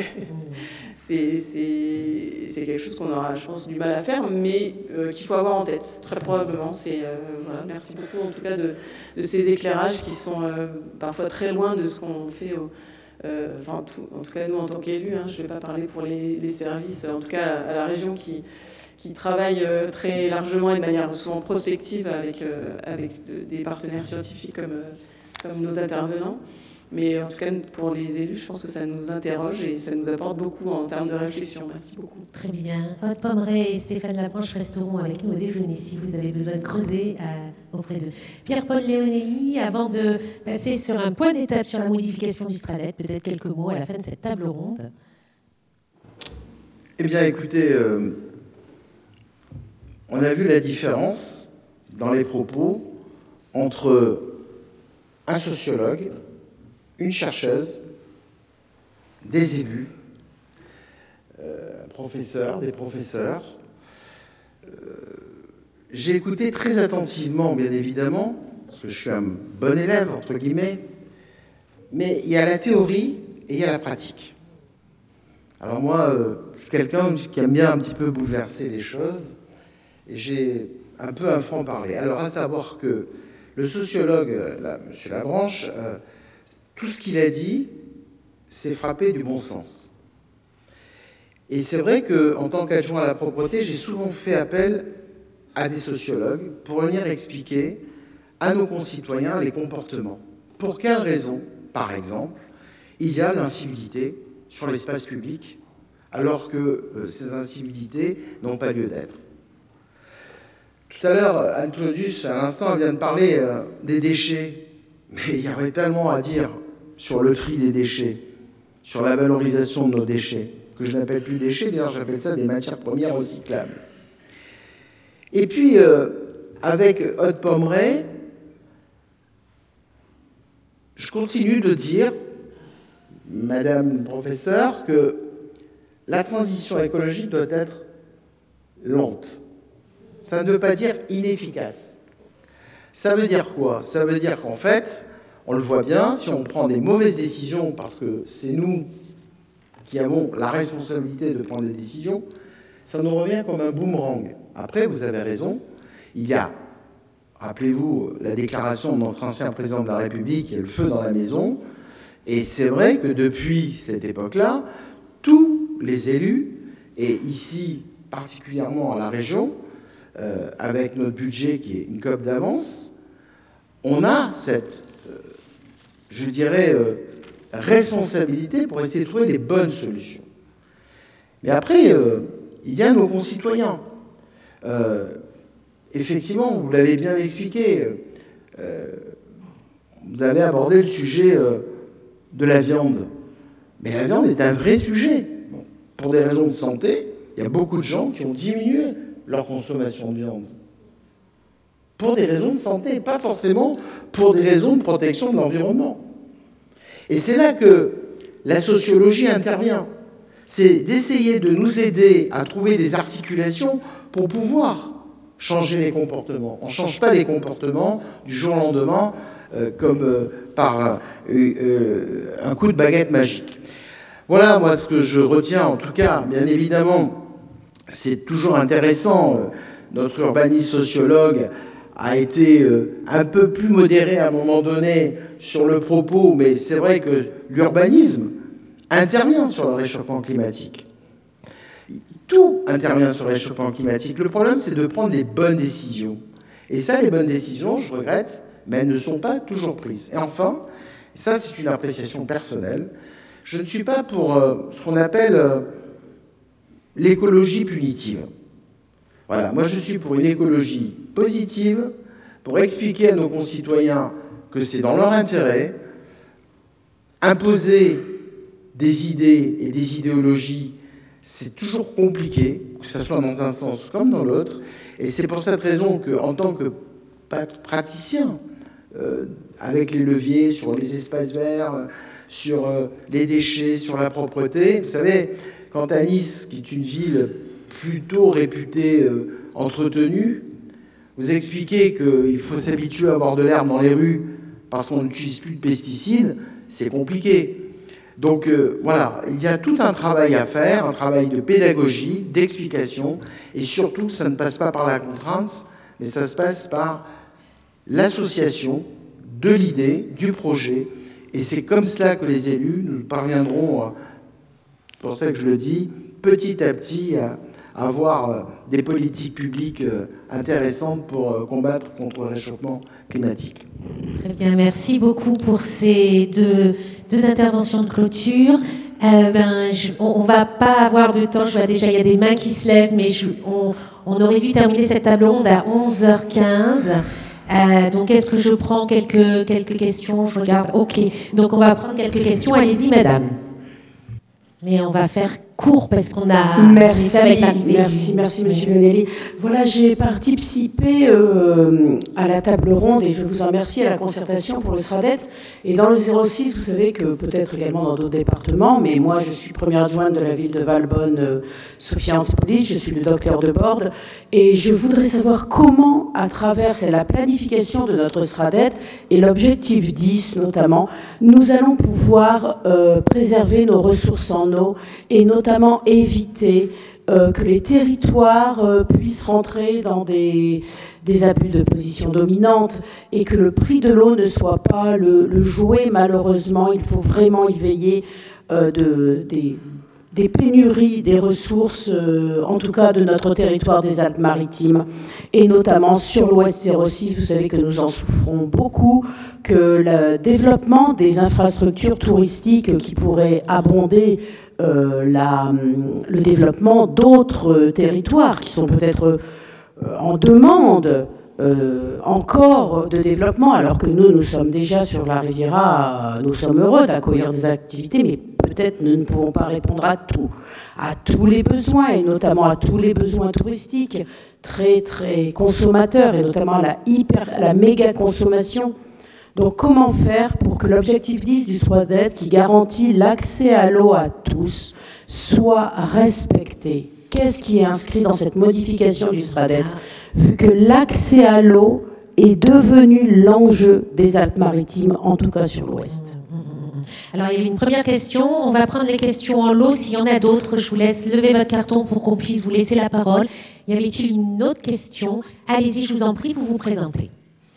quelque chose qu'on aura, je pense, du mal à faire, mais qu'il faut avoir en tête, très probablement. Merci beaucoup en tout cas de ces éclairages qui sont parfois très loin de ce qu'on fait. En tout cas nous en tant qu'élus, je ne vais pas parler pour les services, en tout cas à la région qui travaille très largement et de manière souvent prospective avec des partenaires scientifiques comme nos intervenants. Mais en tout cas, pour les élus, je pense que ça nous interroge et ça nous apporte beaucoup en termes de réflexion. Merci beaucoup. Très bien. Aude Pommeret et Stéphane Laplanche resteront avec nous au déjeuner si vous avez besoin de creuser auprès d'eux. Pierre-Paul Leonelli, avant de passer sur un point d'étape sur la modification du Stradet, peut-être quelques mots à la fin de cette table ronde. Eh bien, écoutez, on a vu la différence dans les propos entre un sociologue, une chercheuse, des élus, des professeurs. J'ai écouté très attentivement, bien évidemment, parce que je suis un bon élève, entre guillemets, mais il y a la théorie et il y a la pratique. Alors moi, je suis quelqu'un qui aime bien un petit peu bouleverser les choses, et j'ai un peu un franc-parler. Alors, à savoir que le sociologue, M. Labranche, tout ce qu'il a dit, c'est frappé du bon sens. Et c'est vrai qu'en tant qu'adjoint à la propreté, j'ai souvent fait appel à des sociologues pour venir expliquer à nos concitoyens les comportements. Pour quelles raisons, par exemple, il y a l'incivilité sur l'espace public, alors que ces incivilités n'ont pas lieu d'être. Tout à l'heure, Anne Claudius, à l'instant, vient de parler des déchets. Mais il y aurait tellement à dire sur le tri des déchets, sur la valorisation de nos déchets, que je n'appelle plus déchets, d'ailleurs j'appelle ça des matières premières recyclables. Et puis, avec Aude Pommeret, je continue de dire, Madame le professeur, que la transition écologique doit être lente. Ça ne veut pas dire inefficace. Ça veut dire quoi? Ça veut dire qu'en fait, on le voit bien, si on prend des mauvaises décisions, parce que c'est nous qui avons la responsabilité de prendre des décisions, ça nous revient comme un boomerang. Après, vous avez raison, il y a, rappelez-vous, la déclaration de notre ancien président de la République, il y a le feu dans la maison, et c'est vrai que depuis cette époque-là, tous les élus, et ici particulièrement à la région, avec notre budget qui est une cope d'avance, on a cette, je dirais, responsabilité pour essayer de trouver les bonnes solutions. Mais après, il y a nos concitoyens. Effectivement, vous l'avez bien expliqué, vous avez abordé le sujet de la viande. Mais la viande est un vrai sujet. Bon, pour des raisons de santé, il y a beaucoup de gens qui ont diminué leur consommation de viande. Pour des raisons de santé, pas forcément pour des raisons de protection de l'environnement. Et c'est là que la sociologie intervient. C'est d'essayer de nous aider à trouver des articulations pour pouvoir changer les comportements. On ne change pas les comportements du jour au lendemain comme par un coup de baguette magique. Voilà, moi, ce que je retiens, en tout cas, bien évidemment, c'est toujours intéressant. Notre urbaniste sociologue a été un peu plus modéré à un moment donné sur le propos, mais c'est vrai que l'urbanisme intervient sur le réchauffement climatique. Tout intervient sur le réchauffement climatique. Le problème, c'est de prendre les bonnes décisions. Et ça, les bonnes décisions, je regrette, mais elles ne sont pas toujours prises. Et enfin, ça c'est une appréciation personnelle, je ne suis pas pour ce qu'on appelle l'écologie punitive. Voilà, moi je suis pour une écologie positive, pour expliquer à nos concitoyens que c'est dans leur intérêt. Imposer des idées et des idéologies, c'est toujours compliqué, que ce soit dans un sens comme dans l'autre. Et c'est pour cette raison qu'en tant que praticien, avec les leviers sur les espaces verts, sur les déchets, sur la propreté, vous savez, quand à Nice, qui est une ville plutôt réputée entretenue, vous expliquez qu'il faut s'habituer à avoir de l'herbe dans les rues parce qu'on n'utilise plus de pesticides, c'est compliqué. Donc voilà, il y a tout un travail à faire, un travail de pédagogie, d'explication, et surtout, ça ne passe pas par la contrainte, mais ça se passe par l'association de l'idée, du projet, et c'est comme cela que les élus, nous parviendront, c'est pour ça que je le dis, petit à petit à avoir des politiques publiques intéressantes pour combattre contre le réchauffement climatique. Très bien, merci beaucoup pour ces deux interventions de clôture. On ne va pas avoir de temps, je vois déjà il y a des mains qui se lèvent, mais on aurait dû terminer cette table ronde à 11h15. Donc, est-ce que je prends quelques questions? Je regarde. OK. Donc, on va prendre quelques questions. Allez-y, madame. Mais on va faire court parce qu'on a... Merci, merci Monsieur Leonelli. Voilà, j'ai participé à la table ronde et je vous en remercie à la concertation pour le SRADET. Et dans le 06, vous savez que peut-être également dans d'autres départements, mais moi je suis première adjointe de la ville de Valbonne, Sophia Antipolis, je suis le docteur de Borde, et je voudrais savoir comment, à travers la planification de notre SRADET et l'objectif 10 notamment, nous allons pouvoir préserver nos ressources en eau et notamment éviter que les territoires puissent rentrer dans des abus de position dominante et que le prix de l'eau ne soit pas le jouet, malheureusement. Il faut vraiment y veiller des pénuries des ressources, en tout cas de notre territoire des Alpes-Maritimes, et notamment sur l'Ouest 06. Vous savez que nous en souffrons beaucoup, que le développement des infrastructures touristiques qui pourraient abonder le développement d'autres territoires qui sont peut-être en demande encore de développement, alors que nous sommes déjà sur la Riviera, nous sommes heureux d'accueillir des activités, mais peut-être nous ne pouvons pas répondre à tous les besoins, et notamment à tous les besoins touristiques très très consommateurs, et notamment à la méga consommation. Donc comment faire pour que l'objectif 10 du SRADET, qui garantit l'accès à l'eau à tous, soit respecté? Qu'est-ce qui est inscrit dans cette modification du SRADET, vu que l'accès à l'eau est devenu l'enjeu des Alpes-Maritimes, en tout cas sur l'Ouest? Alors, il y avait une première question. On va prendre les questions en lot. S'il y en a d'autres, je vous laisse lever votre carton pour qu'on puisse vous laisser la parole. Y avait-il une autre question? Allez-y, je vous en prie, vous vous présentez.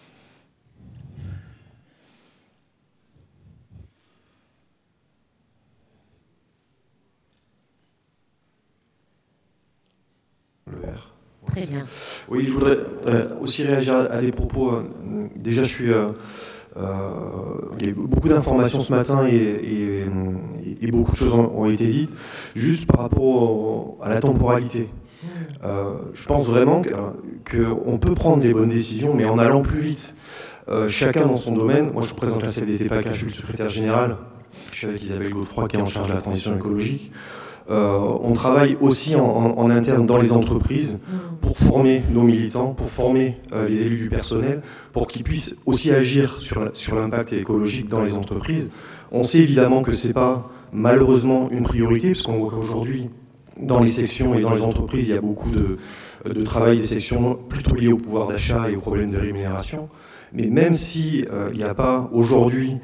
Très bien. Oui, je voudrais aussi réagir à des propos. Déjà, il y a eu beaucoup d'informations ce matin et beaucoup de choses ont été dites. Juste par rapport à la temporalité. Je pense vraiment qu'on peut prendre des bonnes décisions, mais en allant plus vite. Chacun dans son domaine. Moi, je représente la CFDT PACA, je suis le secrétaire général. Je suis avec Isabelle Godefroy qui est en charge de la transition écologique. On travaille aussi en interne dans les entreprises pour former nos militants, pour former les élus du personnel, pour qu'ils puissent aussi agir sur l'impact écologique dans les entreprises. On sait évidemment que ce n'est pas malheureusement une priorité, parce qu'on voit qu'aujourd'hui, dans les sections et dans les entreprises, il y a beaucoup de travail des sections plutôt liés au pouvoir d'achat et aux problèmes de rémunération. Mais même s'il n'y a pas aujourd'hui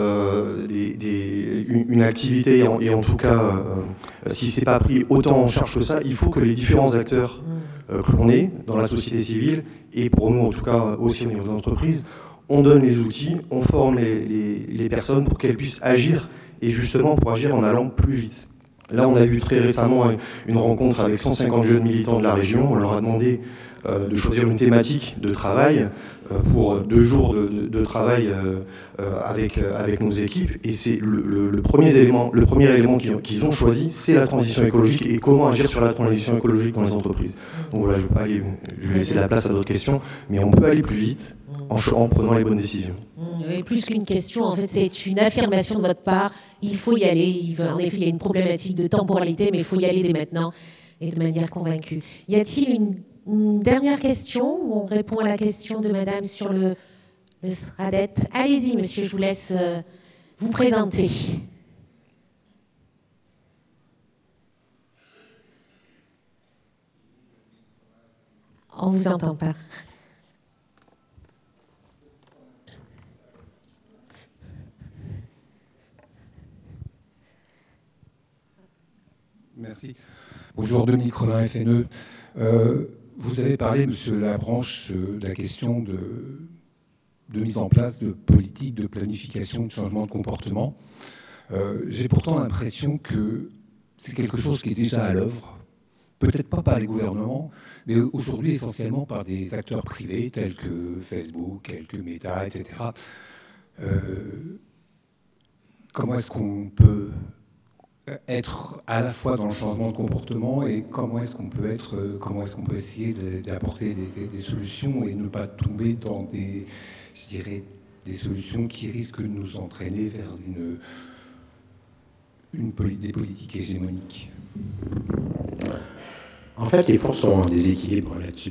une activité, et en tout cas, si ce n'est pas pris autant en charge que ça, il faut que les différents acteurs que l'on est dans la société civile, et pour nous en tout cas aussi au niveau des entreprises, on donne les outils, on forme les personnes pour qu'elles puissent agir, et justement pour agir en allant plus vite. Là, on a eu très récemment une rencontre avec 150 jeunes militants de la région. On leur a demandé de choisir une thématique de travail pour 2 jours de travail avec nos équipes. Et c'est le premier élément qu'ils ont choisi, c'est la transition écologique et comment agir sur la transition écologique dans les entreprises. Donc voilà, je vais laisser la place à d'autres questions, mais on peut aller plus vite en prenant les bonnes décisions. Oui, plus qu'une question, en fait, c'est une affirmation de votre part. Il faut y aller. En effet, il y a une problématique de temporalité, mais il faut y aller dès maintenant et de manière convaincue. Y a-t-il une dernière question où on répond à la question de madame sur le SRADET? Allez-y, monsieur, je vous laisse vous présenter. On ne vous entend pas. Merci. Bonjour, Dominique Rollin, FNE. Vous avez parlé, monsieur Labranche, de la question de mise en place de politiques de planification de changement de comportement. J'ai pourtant l'impression que c'est quelque chose qui est déjà à l'œuvre, peut-être pas par les gouvernements, mais aujourd'hui essentiellement par des acteurs privés tels que Facebook, quelques Meta, etc. Comment est-ce qu'on peut être à la fois dans le changement de comportement et comment est-ce qu'on peut essayer d'apporter des solutions et ne pas tomber dans des solutions qui risquent de nous entraîner vers des politiques hégémoniques? En fait, les forces sont en déséquilibre là-dessus.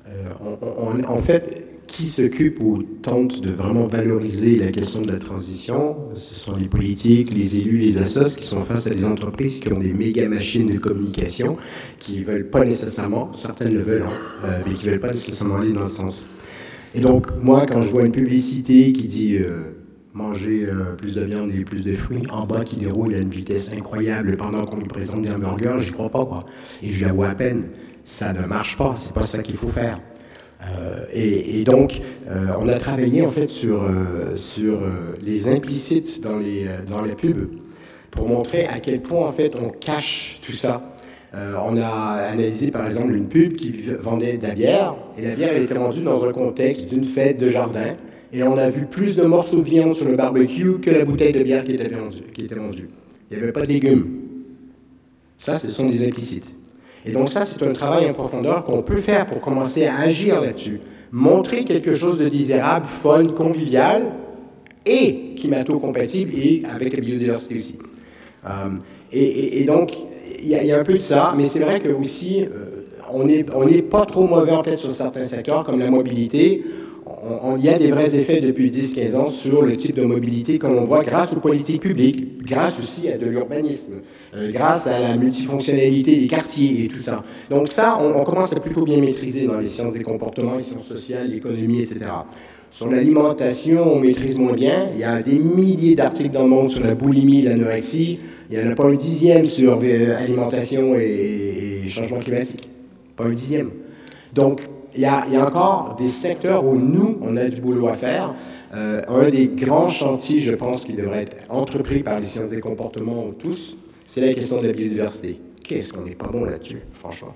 En fait, qui s'occupe ou tente de vraiment valoriser la question de la transition, ce sont les politiques, les élus, les assos qui sont face à des entreprises qui ont des méga machines de communication qui ne veulent pas nécessairement, certaines le veulent, mais qui ne veulent pas nécessairement aller dans le sens. Et donc, moi, quand je vois une publicité qui dit manger plus de viande et plus de fruits, en bas qui déroule à une vitesse incroyable pendant qu'on lui présente des hamburgers, j'y crois pas, quoi. Et je la vois à peine. Ça ne marche pas, c'est pas ça qu'il faut faire. Et donc, on a travaillé en fait sur les implicites dans la pub pour montrer à quel point en fait on cache tout ça. On a analysé par exemple une pub qui vendait de la bière, et la bière elle était vendue dans un contexte d'une fête de jardin, et on a vu plus de morceaux de viande sur le barbecue que la bouteille de bière qui était vendue. Il n'y avait pas de légumes. Ça, ce sont des implicites. Et donc ça, c'est un travail en profondeur qu'on peut faire pour commencer à agir là-dessus. Montrer quelque chose de désirable, fun, convivial, et climato-compatible, et avec la biodiversité aussi. Et donc, il y a un peu de ça, mais c'est vrai que aussi, on n'est pas trop mauvais en fait sur certains secteurs, comme la mobilité. Il y a des vrais effets depuis 10-15 ans sur le type de mobilité que l'on voit grâce aux politiques publiques, grâce aussi à de l'urbanisme, grâce à la multifonctionnalité des quartiers et tout ça. Donc ça, on commence à plutôt bien maîtriser dans les sciences des comportements, les sciences sociales, l'économie, etc. Sur l'alimentation, on maîtrise moins bien. Il y a des milliers d'articles dans le monde sur la boulimie, l'anorexie. Il n'y en a pas un dixième sur alimentation et changement climatique. Pas un dixième. Donc, il y a encore des secteurs où nous, on a du boulot à faire. Un des grands chantiers, je pense, qui devrait être entrepris par les sciences des comportements tous, c'est la question de la biodiversité. Qu'est-ce qu'on n'est pas bon là-dessus, franchement.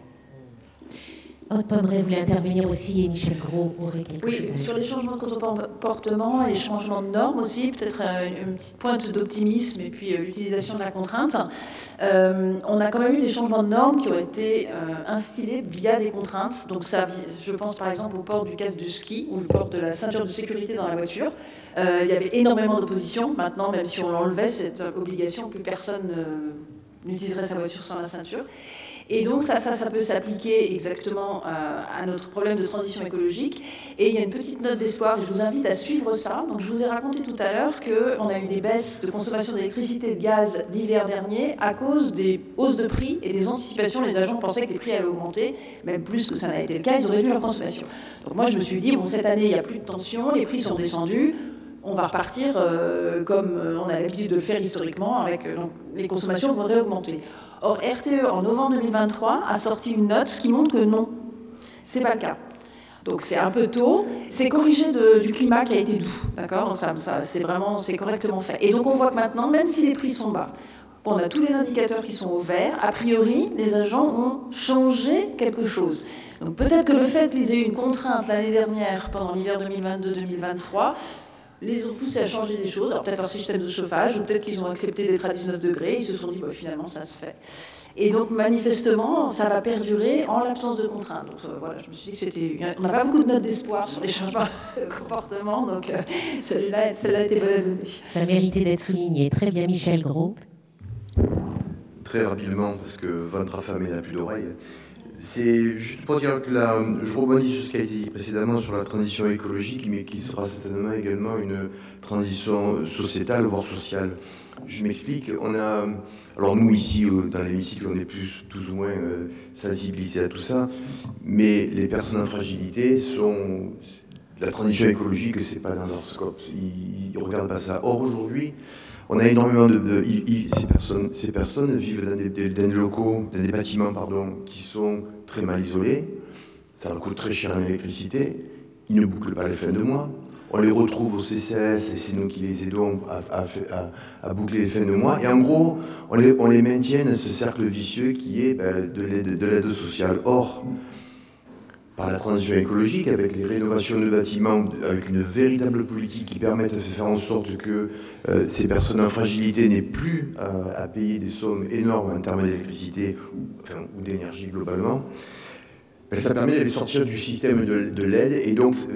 Aude Pommeret voulait intervenir aussi, et Michel Gros aurait quelque chose à dire. Sur les changements de comportement et les changements de normes aussi, peut-être une petite pointe d'optimisme et puis l'utilisation de la contrainte. On a quand même eu des changements de normes qui ont été instillés via des contraintes. Donc ça, je pense par exemple au port du casque de ski ou le port de la ceinture de sécurité dans la voiture. Il y avait énormément d'opposition. Maintenant, même si on l'enlevait, cette obligation, plus personne n'utiliserait sa voiture sans la ceinture. Et donc ça peut s'appliquer exactement à notre problème de transition écologique. Et il y a une petite note d'espoir, et je vous invite à suivre ça. Donc je vous ai raconté tout à l'heure qu'on a eu des baisses de consommation d'électricité et de gaz l'hiver dernier à cause des hausses de prix et des anticipations. Les agents pensaient que les prix allaient augmenter, même plus que ça n'a été le cas, ils ont réduit leur consommation. Donc moi je me suis dit, bon, cette année il n'y a plus de tension, les prix sont descendus, on va repartir comme on a l'habitude de le faire historiquement, avec donc, les consommations vont réaugmenter. Or, RTE, en novembre 2023, a sorti une note qui montre que non, c'est pas le cas. Donc c'est un peu tôt, c'est corrigé du climat qui a été doux, d'accord. Donc ça c'est correctement fait. Et donc on voit que maintenant, même si les prix sont bas, qu'on a tous les indicateurs qui sont au vert, a priori, les agents ont changé quelque chose. Donc peut-être que le fait qu'ils aient eu une contrainte l'année dernière, pendant l'hiver 2022-2023, les ont poussés à changer des choses, alors peut-être leur système de chauffage, ou peut-être qu'ils ont accepté d'être à 19 degrés, ils se sont dit, bah, finalement, ça se fait. Et donc, manifestement, ça va perdurer en l'absence de contraintes. Donc, voilà, je me suis dit que c'était... On n'a pas beaucoup de notes d'espoir sur les changements de comportement, donc celle-là a été bonne à donner. Ça méritait d'être souligné. Très bien, Michel Gros. Très rapidement, parce que votre affamé n'a plus d'oreille. C'est juste pour dire que je rebondis sur ce qui a été dit précédemment sur la transition écologique, mais qui sera certainement également une transition sociétale, voire sociale. Je m'explique, alors nous ici, dans l'hémicycle, on est plus ou moins sensibilisés à tout ça, mais les personnes en fragilité sont... La transition écologique, c'est pas dans leur scope, ils ne regardent pas ça. Or, aujourd'hui, on a énormément ces personnes vivent dans des locaux, dans des bâtiments, qui sont très mal isolés. Ça leur coûte très cher en électricité. Ils ne bouclent pas les fins de mois. On les retrouve au CCS et c'est nous qui les aidons à boucler les fins de mois. Et en gros, on les maintient dans ce cercle vicieux qui est de l'aide sociale. Or, par la transition écologique, avec les rénovations de bâtiments, avec une véritable politique qui permette de faire en sorte que ces personnes en fragilité n'aient plus à payer des sommes énormes en termes d'électricité ou d'énergie globalement, ça permet de les sortir du système de l'aide et donc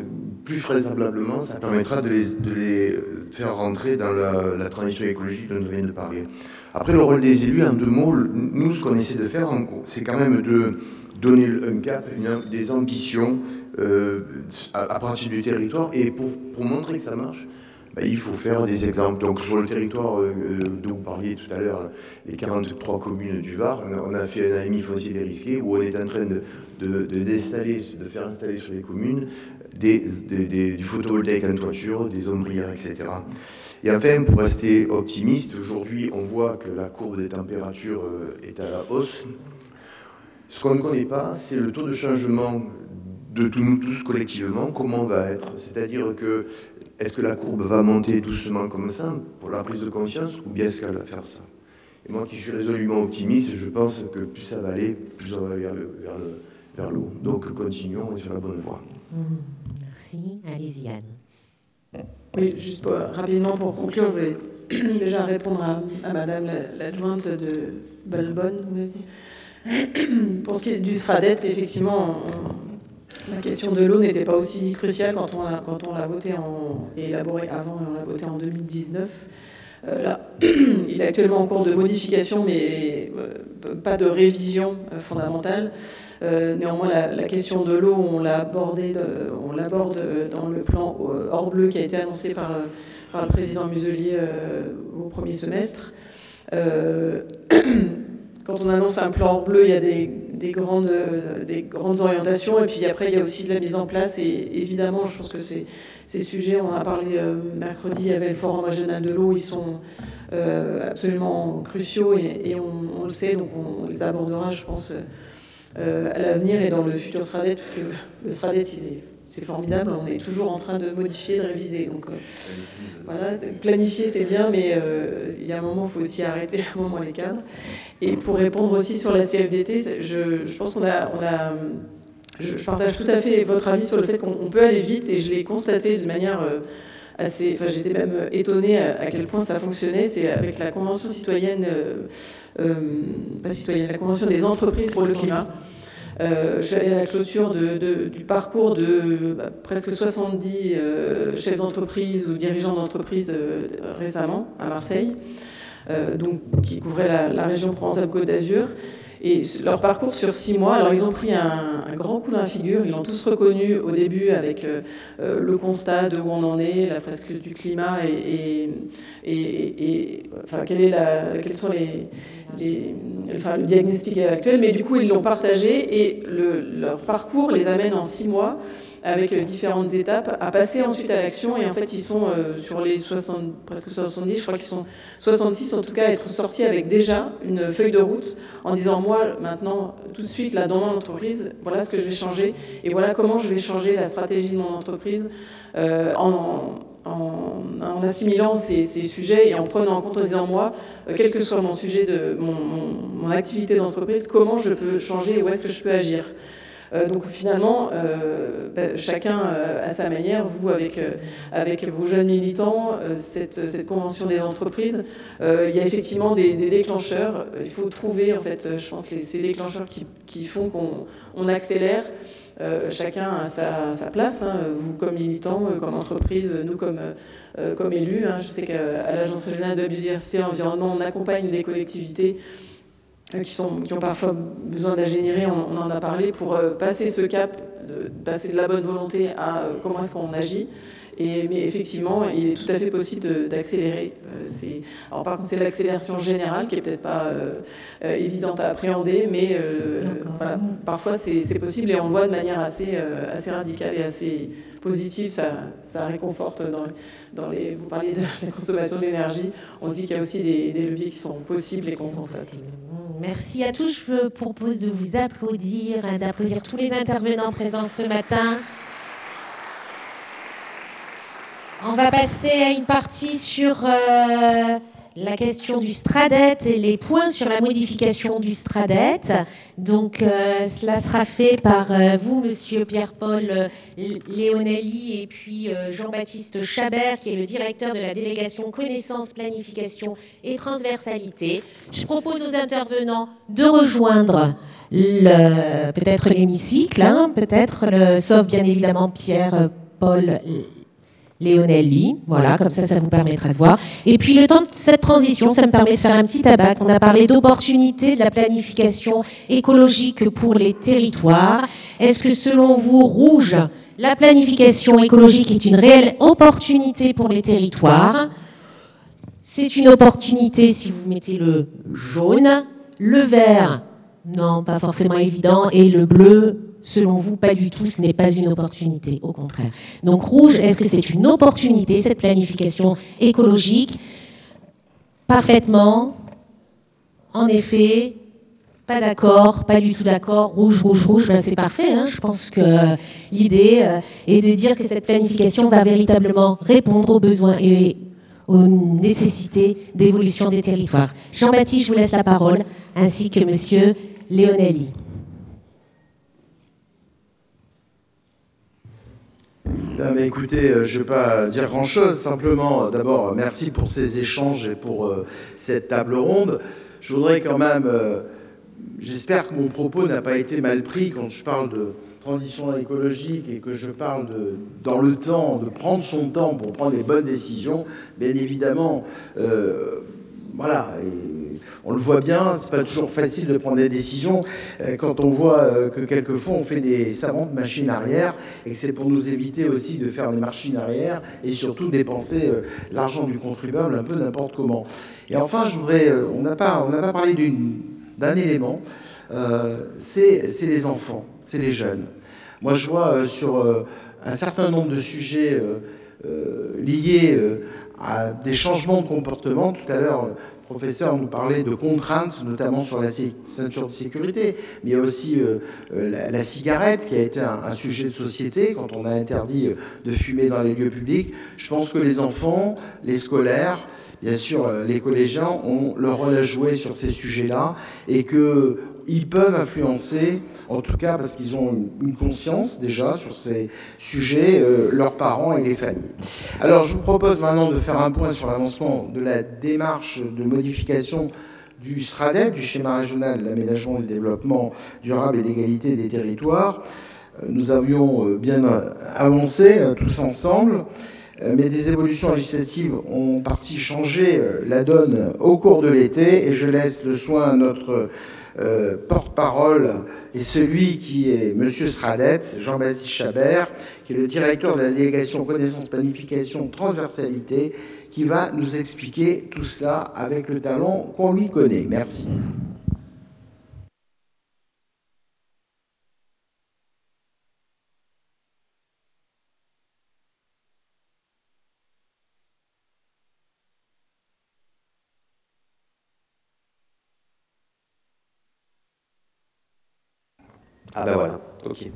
plus vraisemblablement, ça permettra de les faire rentrer dans la transition écologique dont on vient de parler. Après, le rôle des élus, en 2 mots, nous, ce qu'on essaie de faire, c'est quand même de donner un cap, des ambitions à partir du territoire. Et pour montrer que ça marche, il faut faire des exemples. Donc, sur le territoire dont vous parliez tout à l'heure, les 43 communes du Var, on a fait un AMI foncier dérisqué où on est en train de faire installer sur les communes du photovoltaïque en toiture, des ombrières, etc. Et enfin, pour rester optimiste, aujourd'hui, on voit que la courbe des températures est à la hausse. Ce qu'on ne connaît pas, c'est le taux de changement de nous tous collectivement, comment on va être. C'est-à-dire que, est-ce que la courbe va monter doucement comme ça, pour la prise de conscience, ou bien est-ce qu'elle va faire ça? Et moi qui suis résolument optimiste, je pense que plus ça va aller, plus on va aller vers le haut. Donc continuons sur la bonne voie. Merci. Allez-y, Anne. Oui, juste rapidement pour conclure, je voulais déjà répondre à Madame l'adjointe de Balbonne. Pour ce qui est du SRADET, effectivement, la question de l'eau n'était pas aussi cruciale quand on l'a voté et élaboré avant, et on l'a voté en 2019. Là, il est actuellement en cours de modification, mais pas de révision fondamentale. Néanmoins, la question de l'eau, on l'aborde dans le plan hors bleu qui a été annoncé par le président Muselier au premier semestre. Quand on annonce un plan hors bleu, il y a des grandes orientations, et puis après, il y a aussi de la mise en place. Et évidemment, je pense que ces sujets, on en a parlé mercredi avec le Forum régional de l'eau, ils sont absolument cruciaux, et on le sait, donc on les abordera, je pense, à l'avenir et dans le futur SRADET, parce que le SRADET, c'est formidable, on est toujours en train de modifier, de réviser. Donc voilà, planifier c'est bien, mais il y a un moment, il faut aussi arrêter un moment les cadres. Et pour répondre aussi sur la CFDT, je pense je partage tout à fait votre avis sur le fait qu'on peut aller vite, et je l'ai constaté de manière assez... Enfin, j'étais même étonnée à quel point ça fonctionnait. C'est avec la Convention citoyenne, la Convention des entreprises pour le climat. Je suis allée à la clôture du parcours de presque 70 chefs d'entreprise ou dirigeants d'entreprise récemment à Marseille, donc, qui couvrait la région Provence-Alpes-Côte d'Azur. Et leur parcours sur 6 mois, alors ils ont pris un grand coup dans la figure, ils l'ont tous reconnu au début avec le constat de où on en est, la fresque du climat enfin, quels sont le diagnostic actuel, mais du coup ils l'ont partagé, et leur parcours les amène en 6 mois avec différentes étapes, à passer ensuite à l'action. Et en fait, ils sont sur les presque 70, je crois qu'ils sont 66 en tout cas, à être sortis avec déjà une feuille de route en disant, moi, maintenant, tout de suite, là, dans mon entreprise, voilà ce que je vais changer, et voilà comment je vais changer la stratégie de mon entreprise en assimilant ces sujets et en prenant en compte, en disant, moi, quel que soit mon sujet de mon activité d'entreprise, comment je peux changer et où est-ce que je peux agir. Donc finalement, chacun à sa manière, vous avec vos jeunes militants, cette convention des entreprises, il y a effectivement des déclencheurs. Il faut trouver, en fait, je pense, ces déclencheurs qui font qu'on accélère. Chacun a sa place, hein, vous comme militants, comme entreprise, nous comme élus. Hein. Je sais qu'à l'Agence régionale de la biodiversité et de l'environnement, on accompagne des collectivités qui ont parfois besoin d'ingénierie, on en a parlé, pour passer ce cap, passer de la bonne volonté à comment est-ce qu'on agit. Mais effectivement, il est tout à fait possible d'accélérer. Alors par contre, c'est l'accélération générale qui est peut-être pas évidente à appréhender, mais voilà, parfois c'est possible, et on le voit de manière assez radicale et assez positive. Ça réconforte vous parliez de la consommation d'énergie. On dit qu'il y a aussi des leviers qui sont possibles et qu'on constate. Merci à tous. Je vous propose de vous applaudir, d'applaudir tous les intervenants présents ce matin. On va passer à une partie sur la question du SRADET et les points sur la modification du SRADET. Donc, cela sera fait par vous, Monsieur Pierre-Paul Léonelli, et puis Jean-Baptiste Chabert, qui est le directeur de la délégation Connaissance, Planification et Transversalité. Je propose aux intervenants de rejoindre peut-être l'hémicycle, hein, sauf bien évidemment Pierre Paul Leonelli. Voilà, comme ça vous permettra de voir. Et puis le temps de cette transition, ça me permet de faire un petit tabac. On a parlé d'opportunités de la planification écologique pour les territoires. Est-ce que selon vous, Rouge, la planification écologique est une réelle opportunité pour les territoires? C'est une opportunité si vous mettez le jaune. Le vert, non, pas forcément évident. Et le bleu, selon vous, pas du tout, ce n'est pas une opportunité, au contraire. Donc rouge, est-ce que c'est une opportunité, cette planification écologique? Parfaitement. En effet, pas d'accord, pas du tout d'accord. Rouge, rouge, rouge, ben c'est parfait. Hein. Je pense que l'idée est de dire que cette planification va véritablement répondre aux besoins et aux nécessités d'évolution des territoires. Jean-Baptiste, je vous laisse la parole, ainsi que Monsieur Leonelli. Mais écoutez, je ne vais pas dire grand-chose, simplement, d'abord, merci pour ces échanges et pour cette table ronde. Je voudrais quand même, j'espère que mon propos n'a pas été mal pris quand je parle de transition écologique et que je parle dans le temps, de prendre son temps pour prendre les bonnes décisions. Bien évidemment, voilà, et on le voit bien, c'est pas toujours facile de prendre des décisions quand on voit que quelquefois on fait des savantes machines arrière et que c'est pour nous éviter aussi de faire des machines arrière et surtout dépenser l'argent du contribuable un peu n'importe comment. Et enfin, je voudrais, on n'a pas parlé d'un élément, c'est les enfants, c'est les jeunes. Moi, je vois sur un certain nombre de sujets liés à des changements de comportement. Tout à l'heure, le professeur nous parlait de contraintes, notamment sur la ceinture de sécurité, mais il y a aussi la cigarette qui a été un sujet de société quand on a interdit de fumer dans les lieux publics. Je pense que les enfants, les scolaires, bien sûr, les collégiens ont leur rôle à jouer sur ces sujets-là et qu'ils peuvent influencer, en tout cas parce qu'ils ont une conscience déjà sur ces sujets, leurs parents et les familles. Alors, je vous propose maintenant de faire un point sur l'avancement de la démarche de modification du SRADET, du schéma régional de l'aménagement et du développement durable et d'égalité des territoires. Nous avions bien avancé tous ensemble, mais des évolutions législatives ont partie changé la donne au cours de l'été, et je laisse le soin à notre porte-parole et celui qui est Monsieur Sradet, Jean-Baptiste Chabert, qui est le directeur de la délégation connaissance, planification, transversalité, qui va nous expliquer tout cela avec le talent qu'on lui connaît. Merci. Ah ben voilà, ok.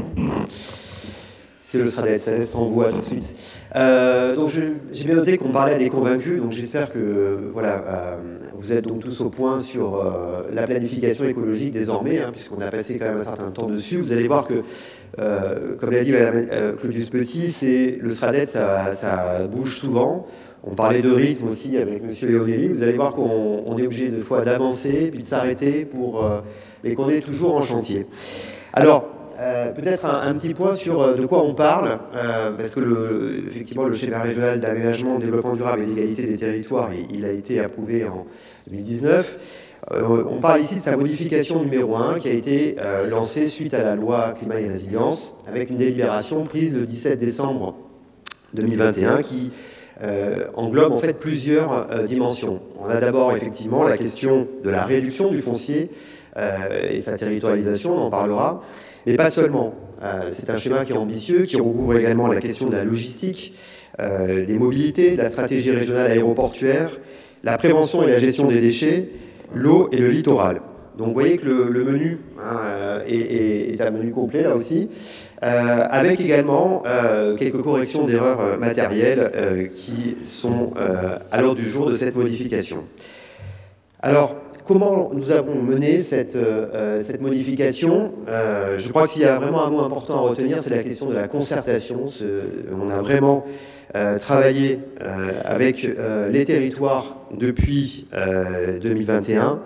C'est le SRADET, ça laisse en voix tout de suite. Donc j'ai bien noté qu'on parlait des convaincus, donc j'espère que voilà, vous êtes donc tous au point sur la planification écologique désormais, hein, puisqu'on a passé quand même un certain temps dessus. Vous allez voir que, comme l'a dit Madame Claudius Petit, le SRADET, ça bouge souvent. On parlait de rythme aussi avec Monsieur Leonelli. Vous allez voir qu'on est obligé de fois d'avancer, puis de s'arrêter, mais qu'on est toujours en chantier. Alors, peut-être un petit point sur de quoi on parle, parce que effectivement le schéma régional d'aménagement, développement durable et d'égalité des territoires, il a été approuvé en 2019. On parle ici de sa modification numéro 1 qui a été lancée suite à la loi climat et résilience, avec une délibération prise le 17 décembre 2021 qui englobe en fait plusieurs dimensions. On a d'abord effectivement la question de la réduction du foncier et sa territorialisation, on en parlera, mais pas seulement. C'est un schéma qui est ambitieux, qui recouvre également la question de la logistique, des mobilités, de la stratégie régionale aéroportuaire, la prévention et la gestion des déchets, l'eau et le littoral. Donc vous voyez que le menu est un menu complet là aussi, avec également quelques corrections d'erreurs matérielles qui sont à l'ordre du jour de cette modification. Alors, comment nous avons mené cette modification? Je crois que s'il y a vraiment un mot important à retenir, c'est la question de la concertation. On a vraiment travaillé avec les territoires depuis 2021,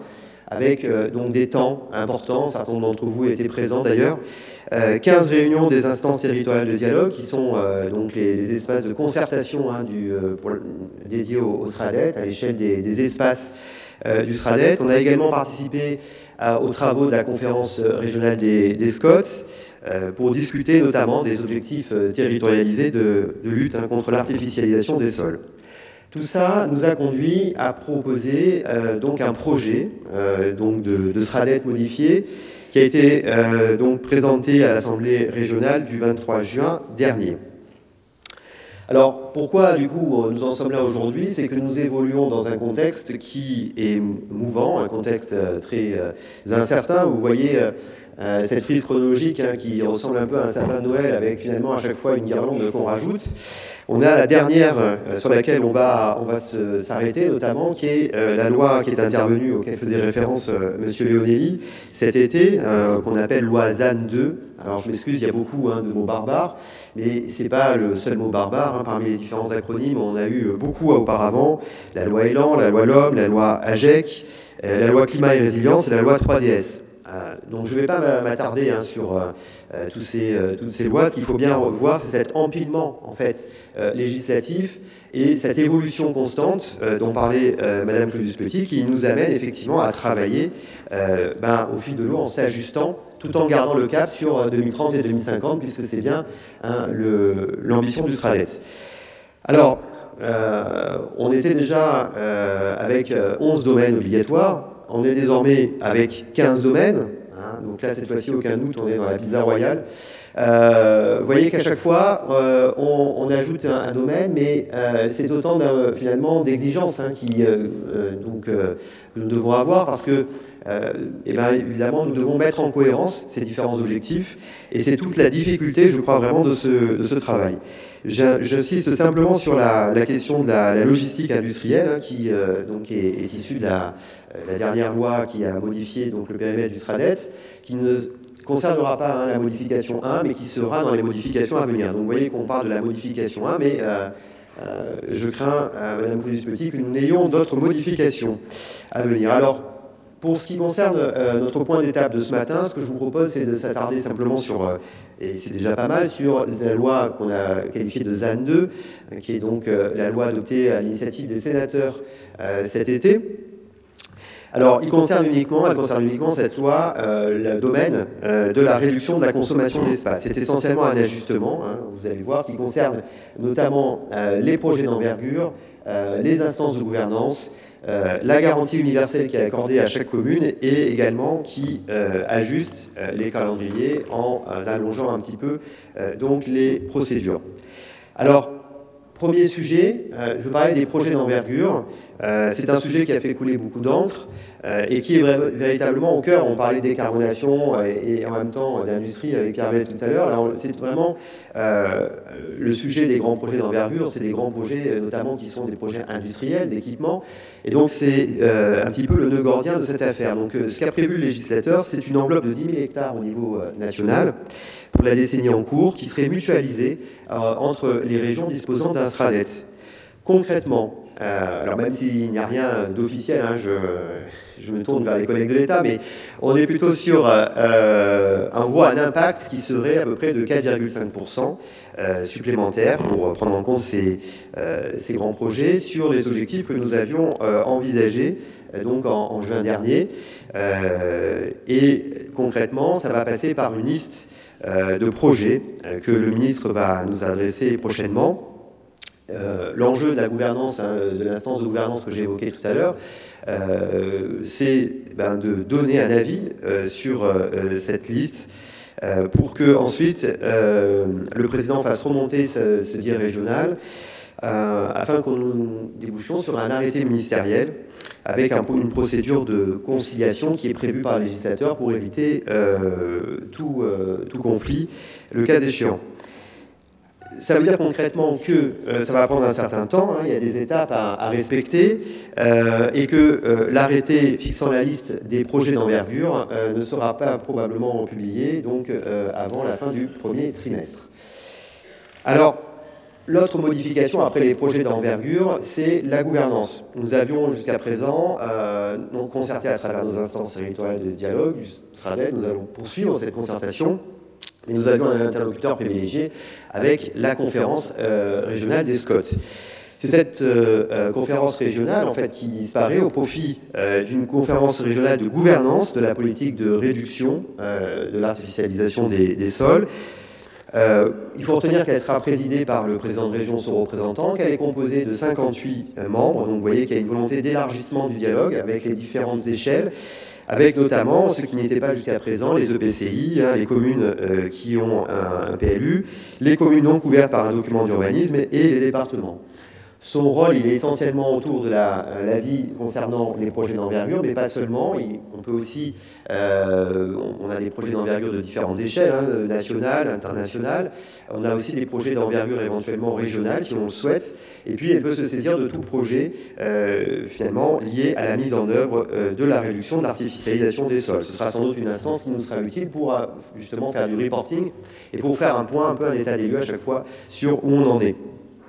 avec donc des temps importants, certains d'entre vous étaient présents d'ailleurs, 15 réunions des instances territoriales de dialogue, qui sont donc les espaces de concertation dédiés au SRADET, à l'échelle des espaces du SRADET. On a également participé aux travaux de la conférence régionale des SCOT, pour discuter notamment des objectifs territorialisés de lutte contre l'artificialisation des sols. Tout ça nous a conduit à proposer donc un projet de SRADET modifié qui a été donc présenté à l'Assemblée régionale du 23 juin dernier. Alors, pourquoi, du coup, nous en sommes là aujourd'hui? C'est que nous évoluons dans un contexte qui est mouvant, un contexte très incertain. Vous voyez cette frise chronologique qui ressemble un peu à un sapin de Noël, avec finalement à chaque fois une guirlande qu'on rajoute. On a la dernière sur laquelle on va s'arrêter, notamment, qui est la loi qui est intervenue, auquel faisait référence M. Leonelli cet été, qu'on appelle loi ZAN 2. Alors je m'excuse, il y a beaucoup de mots barbares, mais ce n'est pas le seul mot barbare. Parmi les différents acronymes, on a eu beaucoup auparavant: la loi Elan, la loi LOM, la loi AGEC, la loi Climat et Résilience et la loi 3DS. Donc je ne vais pas m'attarder sur toutes ces lois. Ce qu'il faut bien revoir, c'est cet empilement en fait, législatif et cette évolution constante dont parlait Madame Claudius-Petit, qui nous amène effectivement à travailler au fil de l'eau en s'ajustant, tout en gardant le cap sur 2030 et 2050, puisque c'est bien l'ambition du SRADET. Alors, on était déjà avec 11 domaines obligatoires. On est désormais avec 15 domaines. Donc là, cette fois-ci, aucun doute, on est dans la pizza royale. Vous voyez qu'à chaque fois, on ajoute un domaine, mais c'est autant finalement d'exigences que nous devons avoir, parce que évidemment, nous devons mettre en cohérence ces différents objectifs, et c'est toute la difficulté, je crois vraiment, de ce travail. J'insiste simplement sur la question de la logistique industrielle, qui donc est issue de la dernière loi qui a modifié donc le périmètre du SRADET, qui ne concernera pas la modification 1, mais qui sera dans les modifications à venir. Donc vous voyez qu'on parle de la modification 1, mais je crains, Madame Claudius-Petit, que nous n'ayons d'autres modifications à venir. Alors, pour ce qui concerne notre point d'étape de ce matin, ce que je vous propose, c'est de s'attarder simplement sur, et c'est déjà pas mal, sur la loi qu'on a qualifiée de ZAN 2, qui est donc la loi adoptée à l'initiative des sénateurs cet été. Alors, elle concerne uniquement cette loi, le domaine de la réduction de la consommation d'espace. C'est essentiellement un ajustement, vous allez voir, qui concerne notamment les projets d'envergure, les instances de gouvernance, la garantie universelle qui est accordée à chaque commune, et également qui ajuste les calendriers en allongeant un petit peu donc les procédures. Alors, premier sujet, je veux parler des projets d'envergure. C'est un sujet qui a fait couler beaucoup d'encre et qui est véritablement au cœur. On parlait de décarbonation et en même temps d'industrie avec Hermès tout à l'heure. Alors c'est vraiment le sujet des grands projets d'envergure. C'est des grands projets notamment qui sont des projets industriels, d'équipement. Et donc c'est un petit peu le nœud gordien de cette affaire. Donc ce qu'a prévu le législateur, c'est une enveloppe de 10 000 hectares au niveau national pour la décennie en cours, qui serait mutualisée entre les régions disposant d'un SRADET. Concrètement, alors même s'il n'y a rien d'officiel, je me tourne vers les collègues de l'État, mais on est plutôt sur en gros un impact qui serait à peu près de 4,5% supplémentaire pour prendre en compte ces grands projets sur les objectifs que nous avions envisagés donc en juin dernier. Et concrètement, ça va passer par une liste de projets que le ministre va nous adresser prochainement. L'enjeu de la gouvernance, de l'instance de gouvernance que j'ai évoquée tout à l'heure, c'est de donner un avis sur cette liste pour que ensuite le président fasse remonter ce dire régional afin que nous débouchions sur un arrêté ministériel avec une procédure de conciliation qui est prévue par le législateur pour éviter tout conflit, le cas échéant. Ça veut dire concrètement que ça va prendre un certain temps, il y a des étapes à respecter, et que l'arrêté fixant la liste des projets d'envergure ne sera pas probablement publié donc, avant la fin du premier trimestre. Alors, L'autre modification après les projets d'envergure, c'est la gouvernance. Nous avions jusqu'à présent concerté à travers nos instances territoriales de dialogue, du SRADET, nous allons poursuivre cette concertation, mais nous avions un interlocuteur privilégié avec la conférence régionale des SCOT. C'est cette conférence régionale en fait, qui disparaît au profit d'une conférence régionale de gouvernance de la politique de réduction de l'artificialisation des sols. Il faut retenir qu'elle sera présidée par le président de région, son représentant, qu'elle est composée de 58 membres. Donc vous voyez qu'il y a une volonté d'élargissement du dialogue avec les différentes échelles, avec notamment ce qui n'était pas jusqu'à présent, les EPCI, les communes qui ont un PLU, les communes non couvertes par un document d'urbanisme et les départements. Son rôle, il est essentiellement autour de l'avis concernant les projets d'envergure, mais pas seulement. On peut aussi, on a des projets d'envergure de différentes échelles, nationales, internationales. On a aussi des projets d'envergure éventuellement régionales, si on le souhaite. Et puis, elle peut se saisir de tout projet, finalement, lié à la mise en œuvre de la réduction de l'artificialisation des sols. Ce sera sans doute une instance qui nous sera utile pour, justement, faire du reporting et pour faire un point, un peu un état des lieux à chaque fois sur où on en est.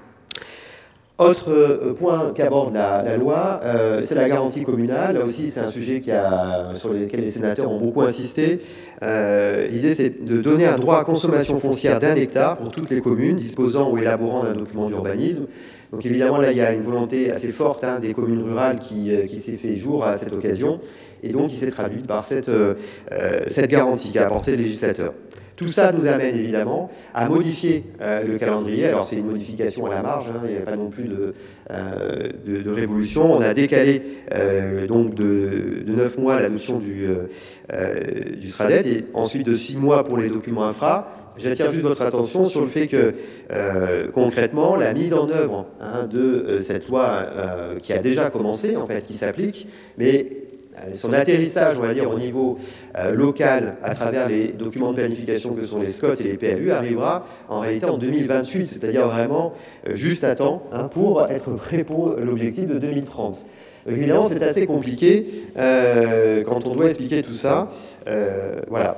Autre point qu'aborde la loi, c'est la garantie communale. Là aussi, c'est un sujet sur lequel les sénateurs ont beaucoup insisté. L'idée, c'est de donner un droit à consommation foncière d'1 hectare pour toutes les communes disposant ou élaborant d'un document d'urbanisme. Donc évidemment, là, il y a une volonté assez forte des communes rurales qui s'est fait jour à cette occasion et donc qui s'est traduite par cette garantie qu'a apporté le législateur. Tout ça nous amène évidemment à modifier le calendrier. Alors c'est une modification à la marge, il n'y a pas non plus de révolution. On a décalé donc de 9 mois l'adoption du SRADET et ensuite de 6 mois pour les documents infra. J'attire juste votre attention sur le fait que concrètement la mise en œuvre de cette loi qui a déjà commencé, en fait, qui s'applique, mais son atterrissage, on va dire, au niveau local, à travers les documents de planification que sont les SCOT et les PLU, arrivera en réalité en 2028, c'est-à-dire vraiment juste à temps pour être prêt pour l'objectif de 2030. Donc, évidemment, c'est assez compliqué quand on doit expliquer tout ça. Voilà.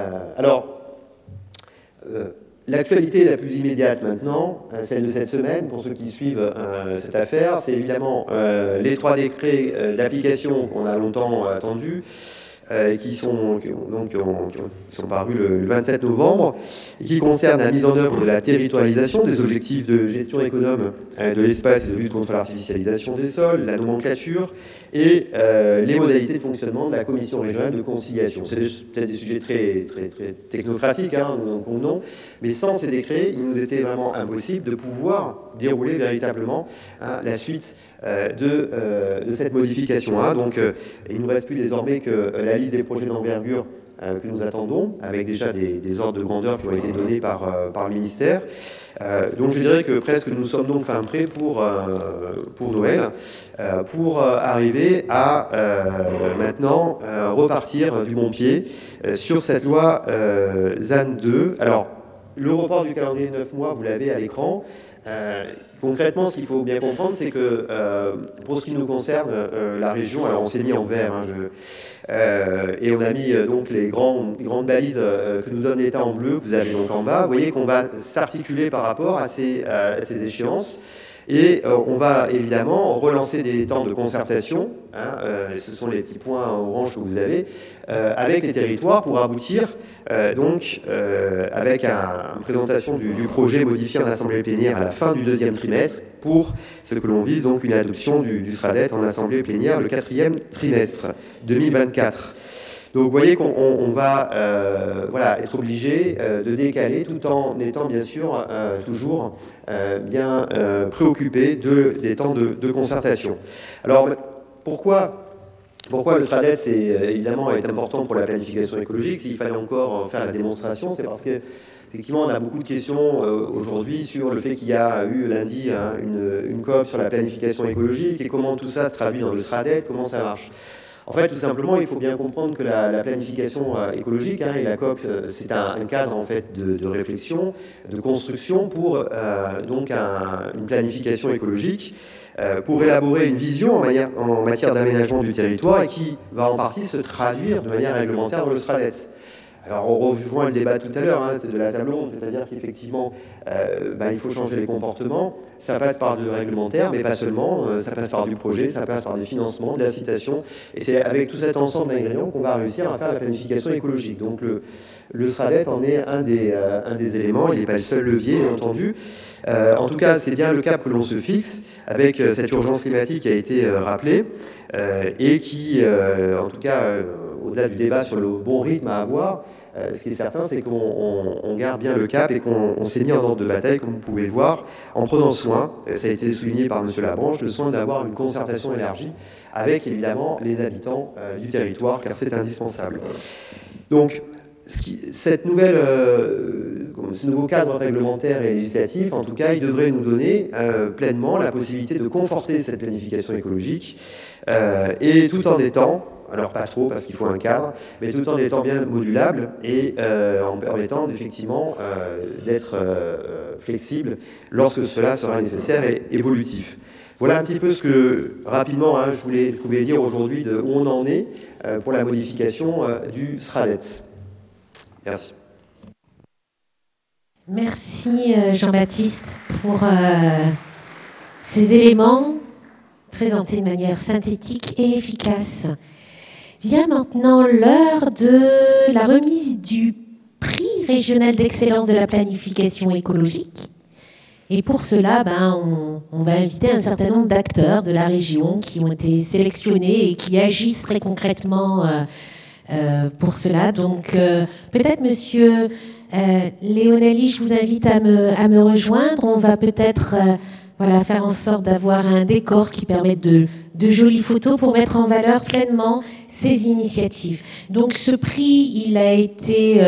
L'actualité la plus immédiate maintenant, celle de cette semaine, pour ceux qui suivent cette affaire, c'est évidemment les 3 décrets d'application qu'on a longtemps attendus, qui sont parus le 27 novembre, et qui concernent la mise en œuvre de la territorialisation des objectifs de gestion économe de l'espace et de lutte contre l'artificialisation des sols, la nomenclature, et les modalités de fonctionnement de la commission régionale de conciliation. C'est peut-être des sujets très technocratiques, non, mais sans ces décrets, il nous était vraiment impossible de pouvoir dérouler véritablement la suite de cette modification. Donc, il ne nous reste plus désormais que la liste des projets d'envergure que nous attendons, avec déjà des ordres de grandeur qui ont été donnés par le ministère. Donc je dirais que presque nous sommes donc fin prêts pour Noël, pour arriver à maintenant repartir du bon pied sur cette loi ZAN 2. Alors, le report du calendrier de 9 mois, vous l'avez à l'écran. Concrètement, ce qu'il faut bien comprendre, c'est que pour ce qui nous concerne, la région, alors on s'est mis en vert, et on a mis donc les grandes balises que nous donne l'État en bleu, que vous avez donc en bas. Vous voyez qu'on va s'articuler par rapport à ces échéances. Et on va évidemment relancer des temps de concertation, ce sont les petits points orange que vous avez, avec les territoires pour aboutir avec une présentation du projet modifié en assemblée plénière à la fin du 2e trimestre pour ce que l'on vise, donc une adoption du SRADET en assemblée plénière le 4e trimestre 2024. Donc vous voyez qu'on va être obligé de décaler tout en étant bien sûr toujours bien préoccupé des temps de concertation. Alors pourquoi le SRADET évidemment est important pour la planification écologique? S'il fallait encore faire la démonstration, c'est parce que effectivement, on a beaucoup de questions aujourd'hui sur le fait qu'il y a eu lundi une COP sur la planification écologique et comment tout ça se traduit dans le SRADET, comment ça marche. En fait, tout simplement, il faut bien comprendre que la planification écologique et la COP, c'est un cadre en fait de réflexion, de construction pour une planification écologique, pour élaborer une vision en matière d'aménagement du territoire et qui va en partie se traduire de manière réglementaire dans le SRADET. Alors on rejoint le débat tout à l'heure, hein, c'est de la table ronde, c'est-à-dire qu'effectivement, il faut changer les comportements. Ça passe par du réglementaire, mais pas seulement. Ça passe par du projet, ça passe par des financements, de l'incitation. Et c'est avec tout cet ensemble d'ingrédients qu'on va réussir à faire la planification écologique. Donc le SRADET en est un des éléments. Il n'est pas le seul levier, bien entendu. En tout cas, c'est bien le cap que l'on se fixe avec cette urgence climatique qui a été rappelée et qui, en tout cas, au-delà du débat sur le bon rythme à avoir, ce qui est certain, c'est qu'on garde bien le cap et qu'on s'est mis en ordre de bataille, comme vous pouvez le voir, en prenant soin, ça a été souligné par M. Labranche, le soin d'avoir une concertation élargie avec, évidemment, les habitants du territoire, car c'est indispensable. Donc, ce nouveau cadre réglementaire et législatif, en tout cas, il devrait nous donner pleinement la possibilité de conforter cette planification écologique et tout en étant, alors pas trop parce qu'il faut un cadre, mais tout en étant bien modulable et en permettant effectivement d'être flexible lorsque cela sera nécessaire et évolutif. Voilà un petit peu ce que, rapidement, je pouvais dire aujourd'hui de où on en est pour la modification du SRADET. Merci. Merci Jean-Baptiste pour ces éléments présentés de manière synthétique et efficace. Vient maintenant l'heure de la remise du prix régional d'excellence de la planification écologique. Et pour cela, on va inviter un certain nombre d'acteurs de la région qui ont été sélectionnés et qui agissent très concrètement pour cela. Donc peut-être Monsieur Leonelli, je vous invite à me rejoindre. On va peut-être faire en sorte d'avoir un décor qui permette de jolies photos pour mettre en valeur pleinement ces initiatives. Donc ce prix, il a été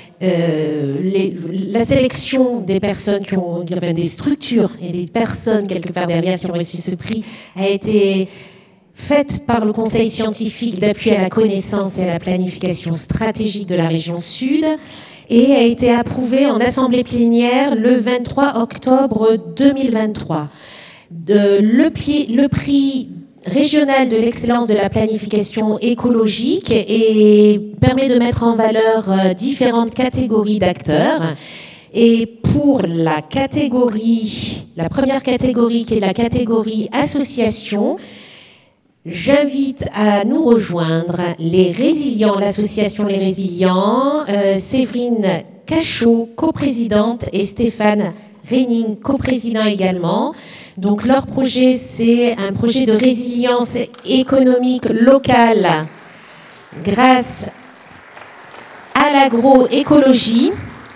la sélection des personnes qui ont, des structures et des personnes quelque part derrière qui ont reçu ce prix a été faite par le Conseil scientifique d'appui à la connaissance et à la planification stratégique de la région Sud et a été approuvée en assemblée plénière le 23 octobre 2023. Le prix régional de l'excellence de la planification écologique et permet de mettre en valeur différentes catégories d'acteurs. Et pour la première catégorie qui est la catégorie association, j'invite à nous rejoindre les Résilients, l'association Les Résilients, Séverine Cachot, coprésidente, et Stéphane Reining, coprésident également. Donc leur projet, c'est un projet de résilience économique locale grâce à l'agroécologie.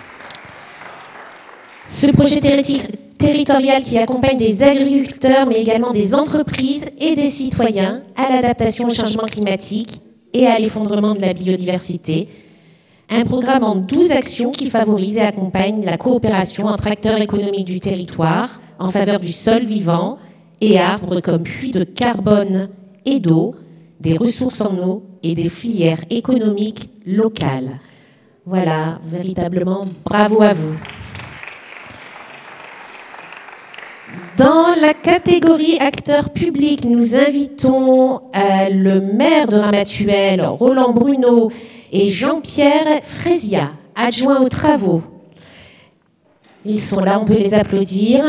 Ce projet territorial qui accompagne des agriculteurs, mais également des entreprises et des citoyens à l'adaptation au changement climatique et à l'effondrement de la biodiversité. Un programme en 12 actions qui favorise et accompagne la coopération entre acteurs économiques du territoire en faveur du sol vivant et arbres comme puits de carbone et d'eau, des ressources en eau et des filières économiques locales. Voilà, véritablement, bravo à vous. Dans la catégorie acteurs publics, nous invitons le maire de Ramatuelle, Roland Bruno, et Jean-Pierre Frésia, adjoint aux travaux. Ils sont là, on peut les applaudir.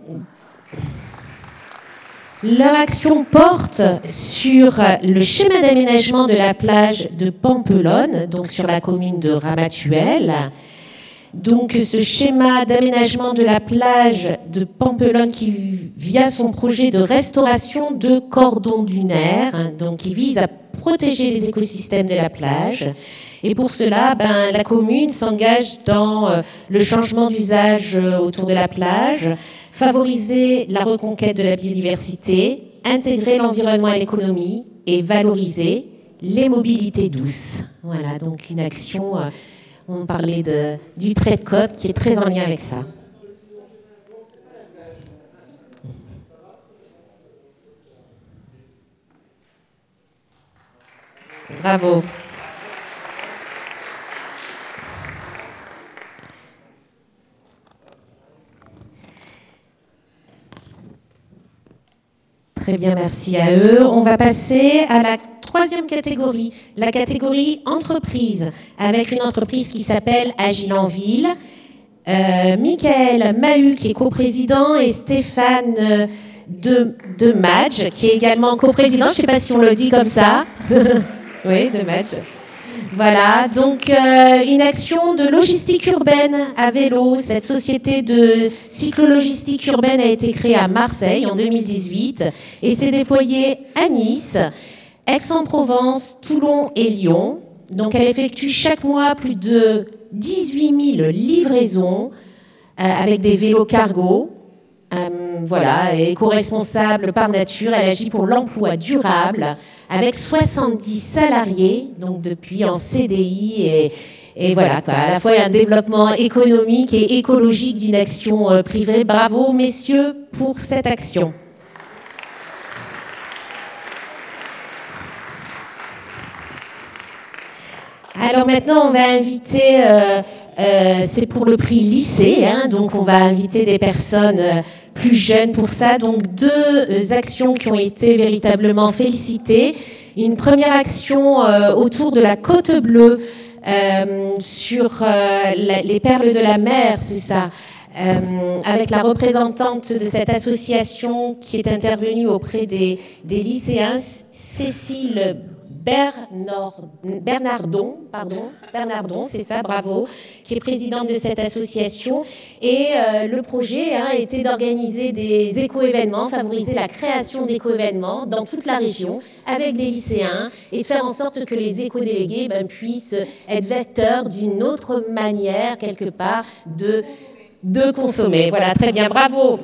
Leur action porte sur le schéma d'aménagement de la plage de Pampelonne, donc sur la commune de Ramatuelle. Donc ce schéma d'aménagement de la plage de Pampelonne qui, via son projet de restauration de cordons dunaires, donc qui vise à protéger les écosystèmes de la plage. Et pour cela, la commune s'engage dans le changement d'usage autour de la plage, favoriser la reconquête de la biodiversité, intégrer l'environnement et l'économie et valoriser les mobilités douces. Voilà, donc une action, on parlait du trait de côte qui est très en lien avec ça. Bravo. Très bien, merci à eux. On va passer à la troisième catégorie, la catégorie entreprise, avec une entreprise qui s'appelle Agile en Ville. Michael Mahut, qui est coprésident, et Stéphane de Madge, qui est également coprésident. Je ne sais pas si on le dit comme ça. Oui, de Madge. Voilà, donc une action de logistique urbaine à vélo. Cette société de cyclo-logistique urbaine a été créée à Marseille en 2018 et s'est déployée à Nice, Aix-en-Provence, Toulon et Lyon. Donc elle effectue chaque mois plus de 18 000 livraisons avec des vélos cargo. Voilà, éco-responsable par nature, elle agit pour l'emploi durable avec 70 salariés, donc depuis en CDI et voilà, quoi, à la fois un développement économique et écologique d'une action privée. Bravo messieurs pour cette action. Alors maintenant, on va inviter, c'est pour le prix lycée, hein, donc on va inviter des personnes plus jeunes pour ça. Donc 2 actions qui ont été véritablement félicitées. Une première action autour de la Côte Bleue, sur les perles de la mer, c'est ça, avec la représentante de cette association qui est intervenue auprès des lycéens, Cécile Bernardon, c'est ça, bravo, qui est présidente de cette association. Et le projet était d'organiser des éco-événements, favoriser la création d'éco-événements dans toute la région avec des lycéens et faire en sorte que les éco-délégués puissent être vecteurs d'une autre manière, quelque part, de consommer. Voilà, très bien, bravo.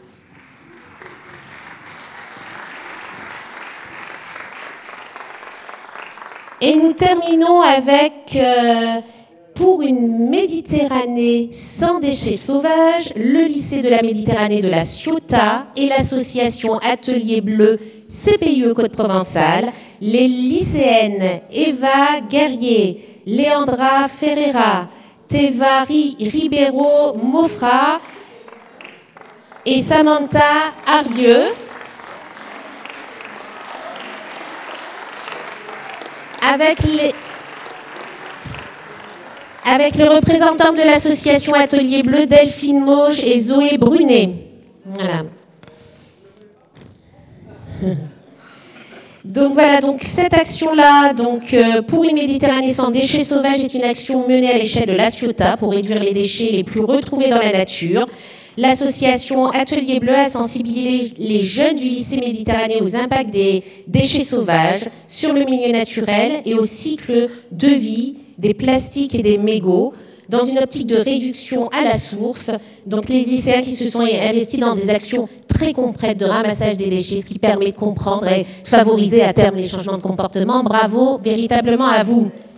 Et nous terminons avec, pour une Méditerranée sans déchets sauvages, le lycée de la Méditerranée de la Ciotat et l'association Atelier Bleu CPIE Côte-Provençale, les lycéennes Eva Guerrier, Leandra Ferreira, Teva Ribeiro Mofra et Samantha Arvieux. Avec les représentants de l'association Atelier Bleu, Delphine Mauge et Zoé Brunet. Voilà. Donc voilà, donc cette action-là, pour une Méditerranée sans déchets sauvages, est une action menée à l'échelle de la Ciotat pour réduire les déchets les plus retrouvés dans la nature. L'association Atelier Bleu a sensibilisé les jeunes du lycée Méditerranée aux impacts des déchets sauvages sur le milieu naturel et au cycle de vie des plastiques et des mégots dans une optique de réduction à la source. Donc les lycéens qui se sont investis dans des actions très concrètes de ramassage des déchets, ce qui permet de comprendre et de favoriser à terme les changements de comportement. Bravo véritablement à vous.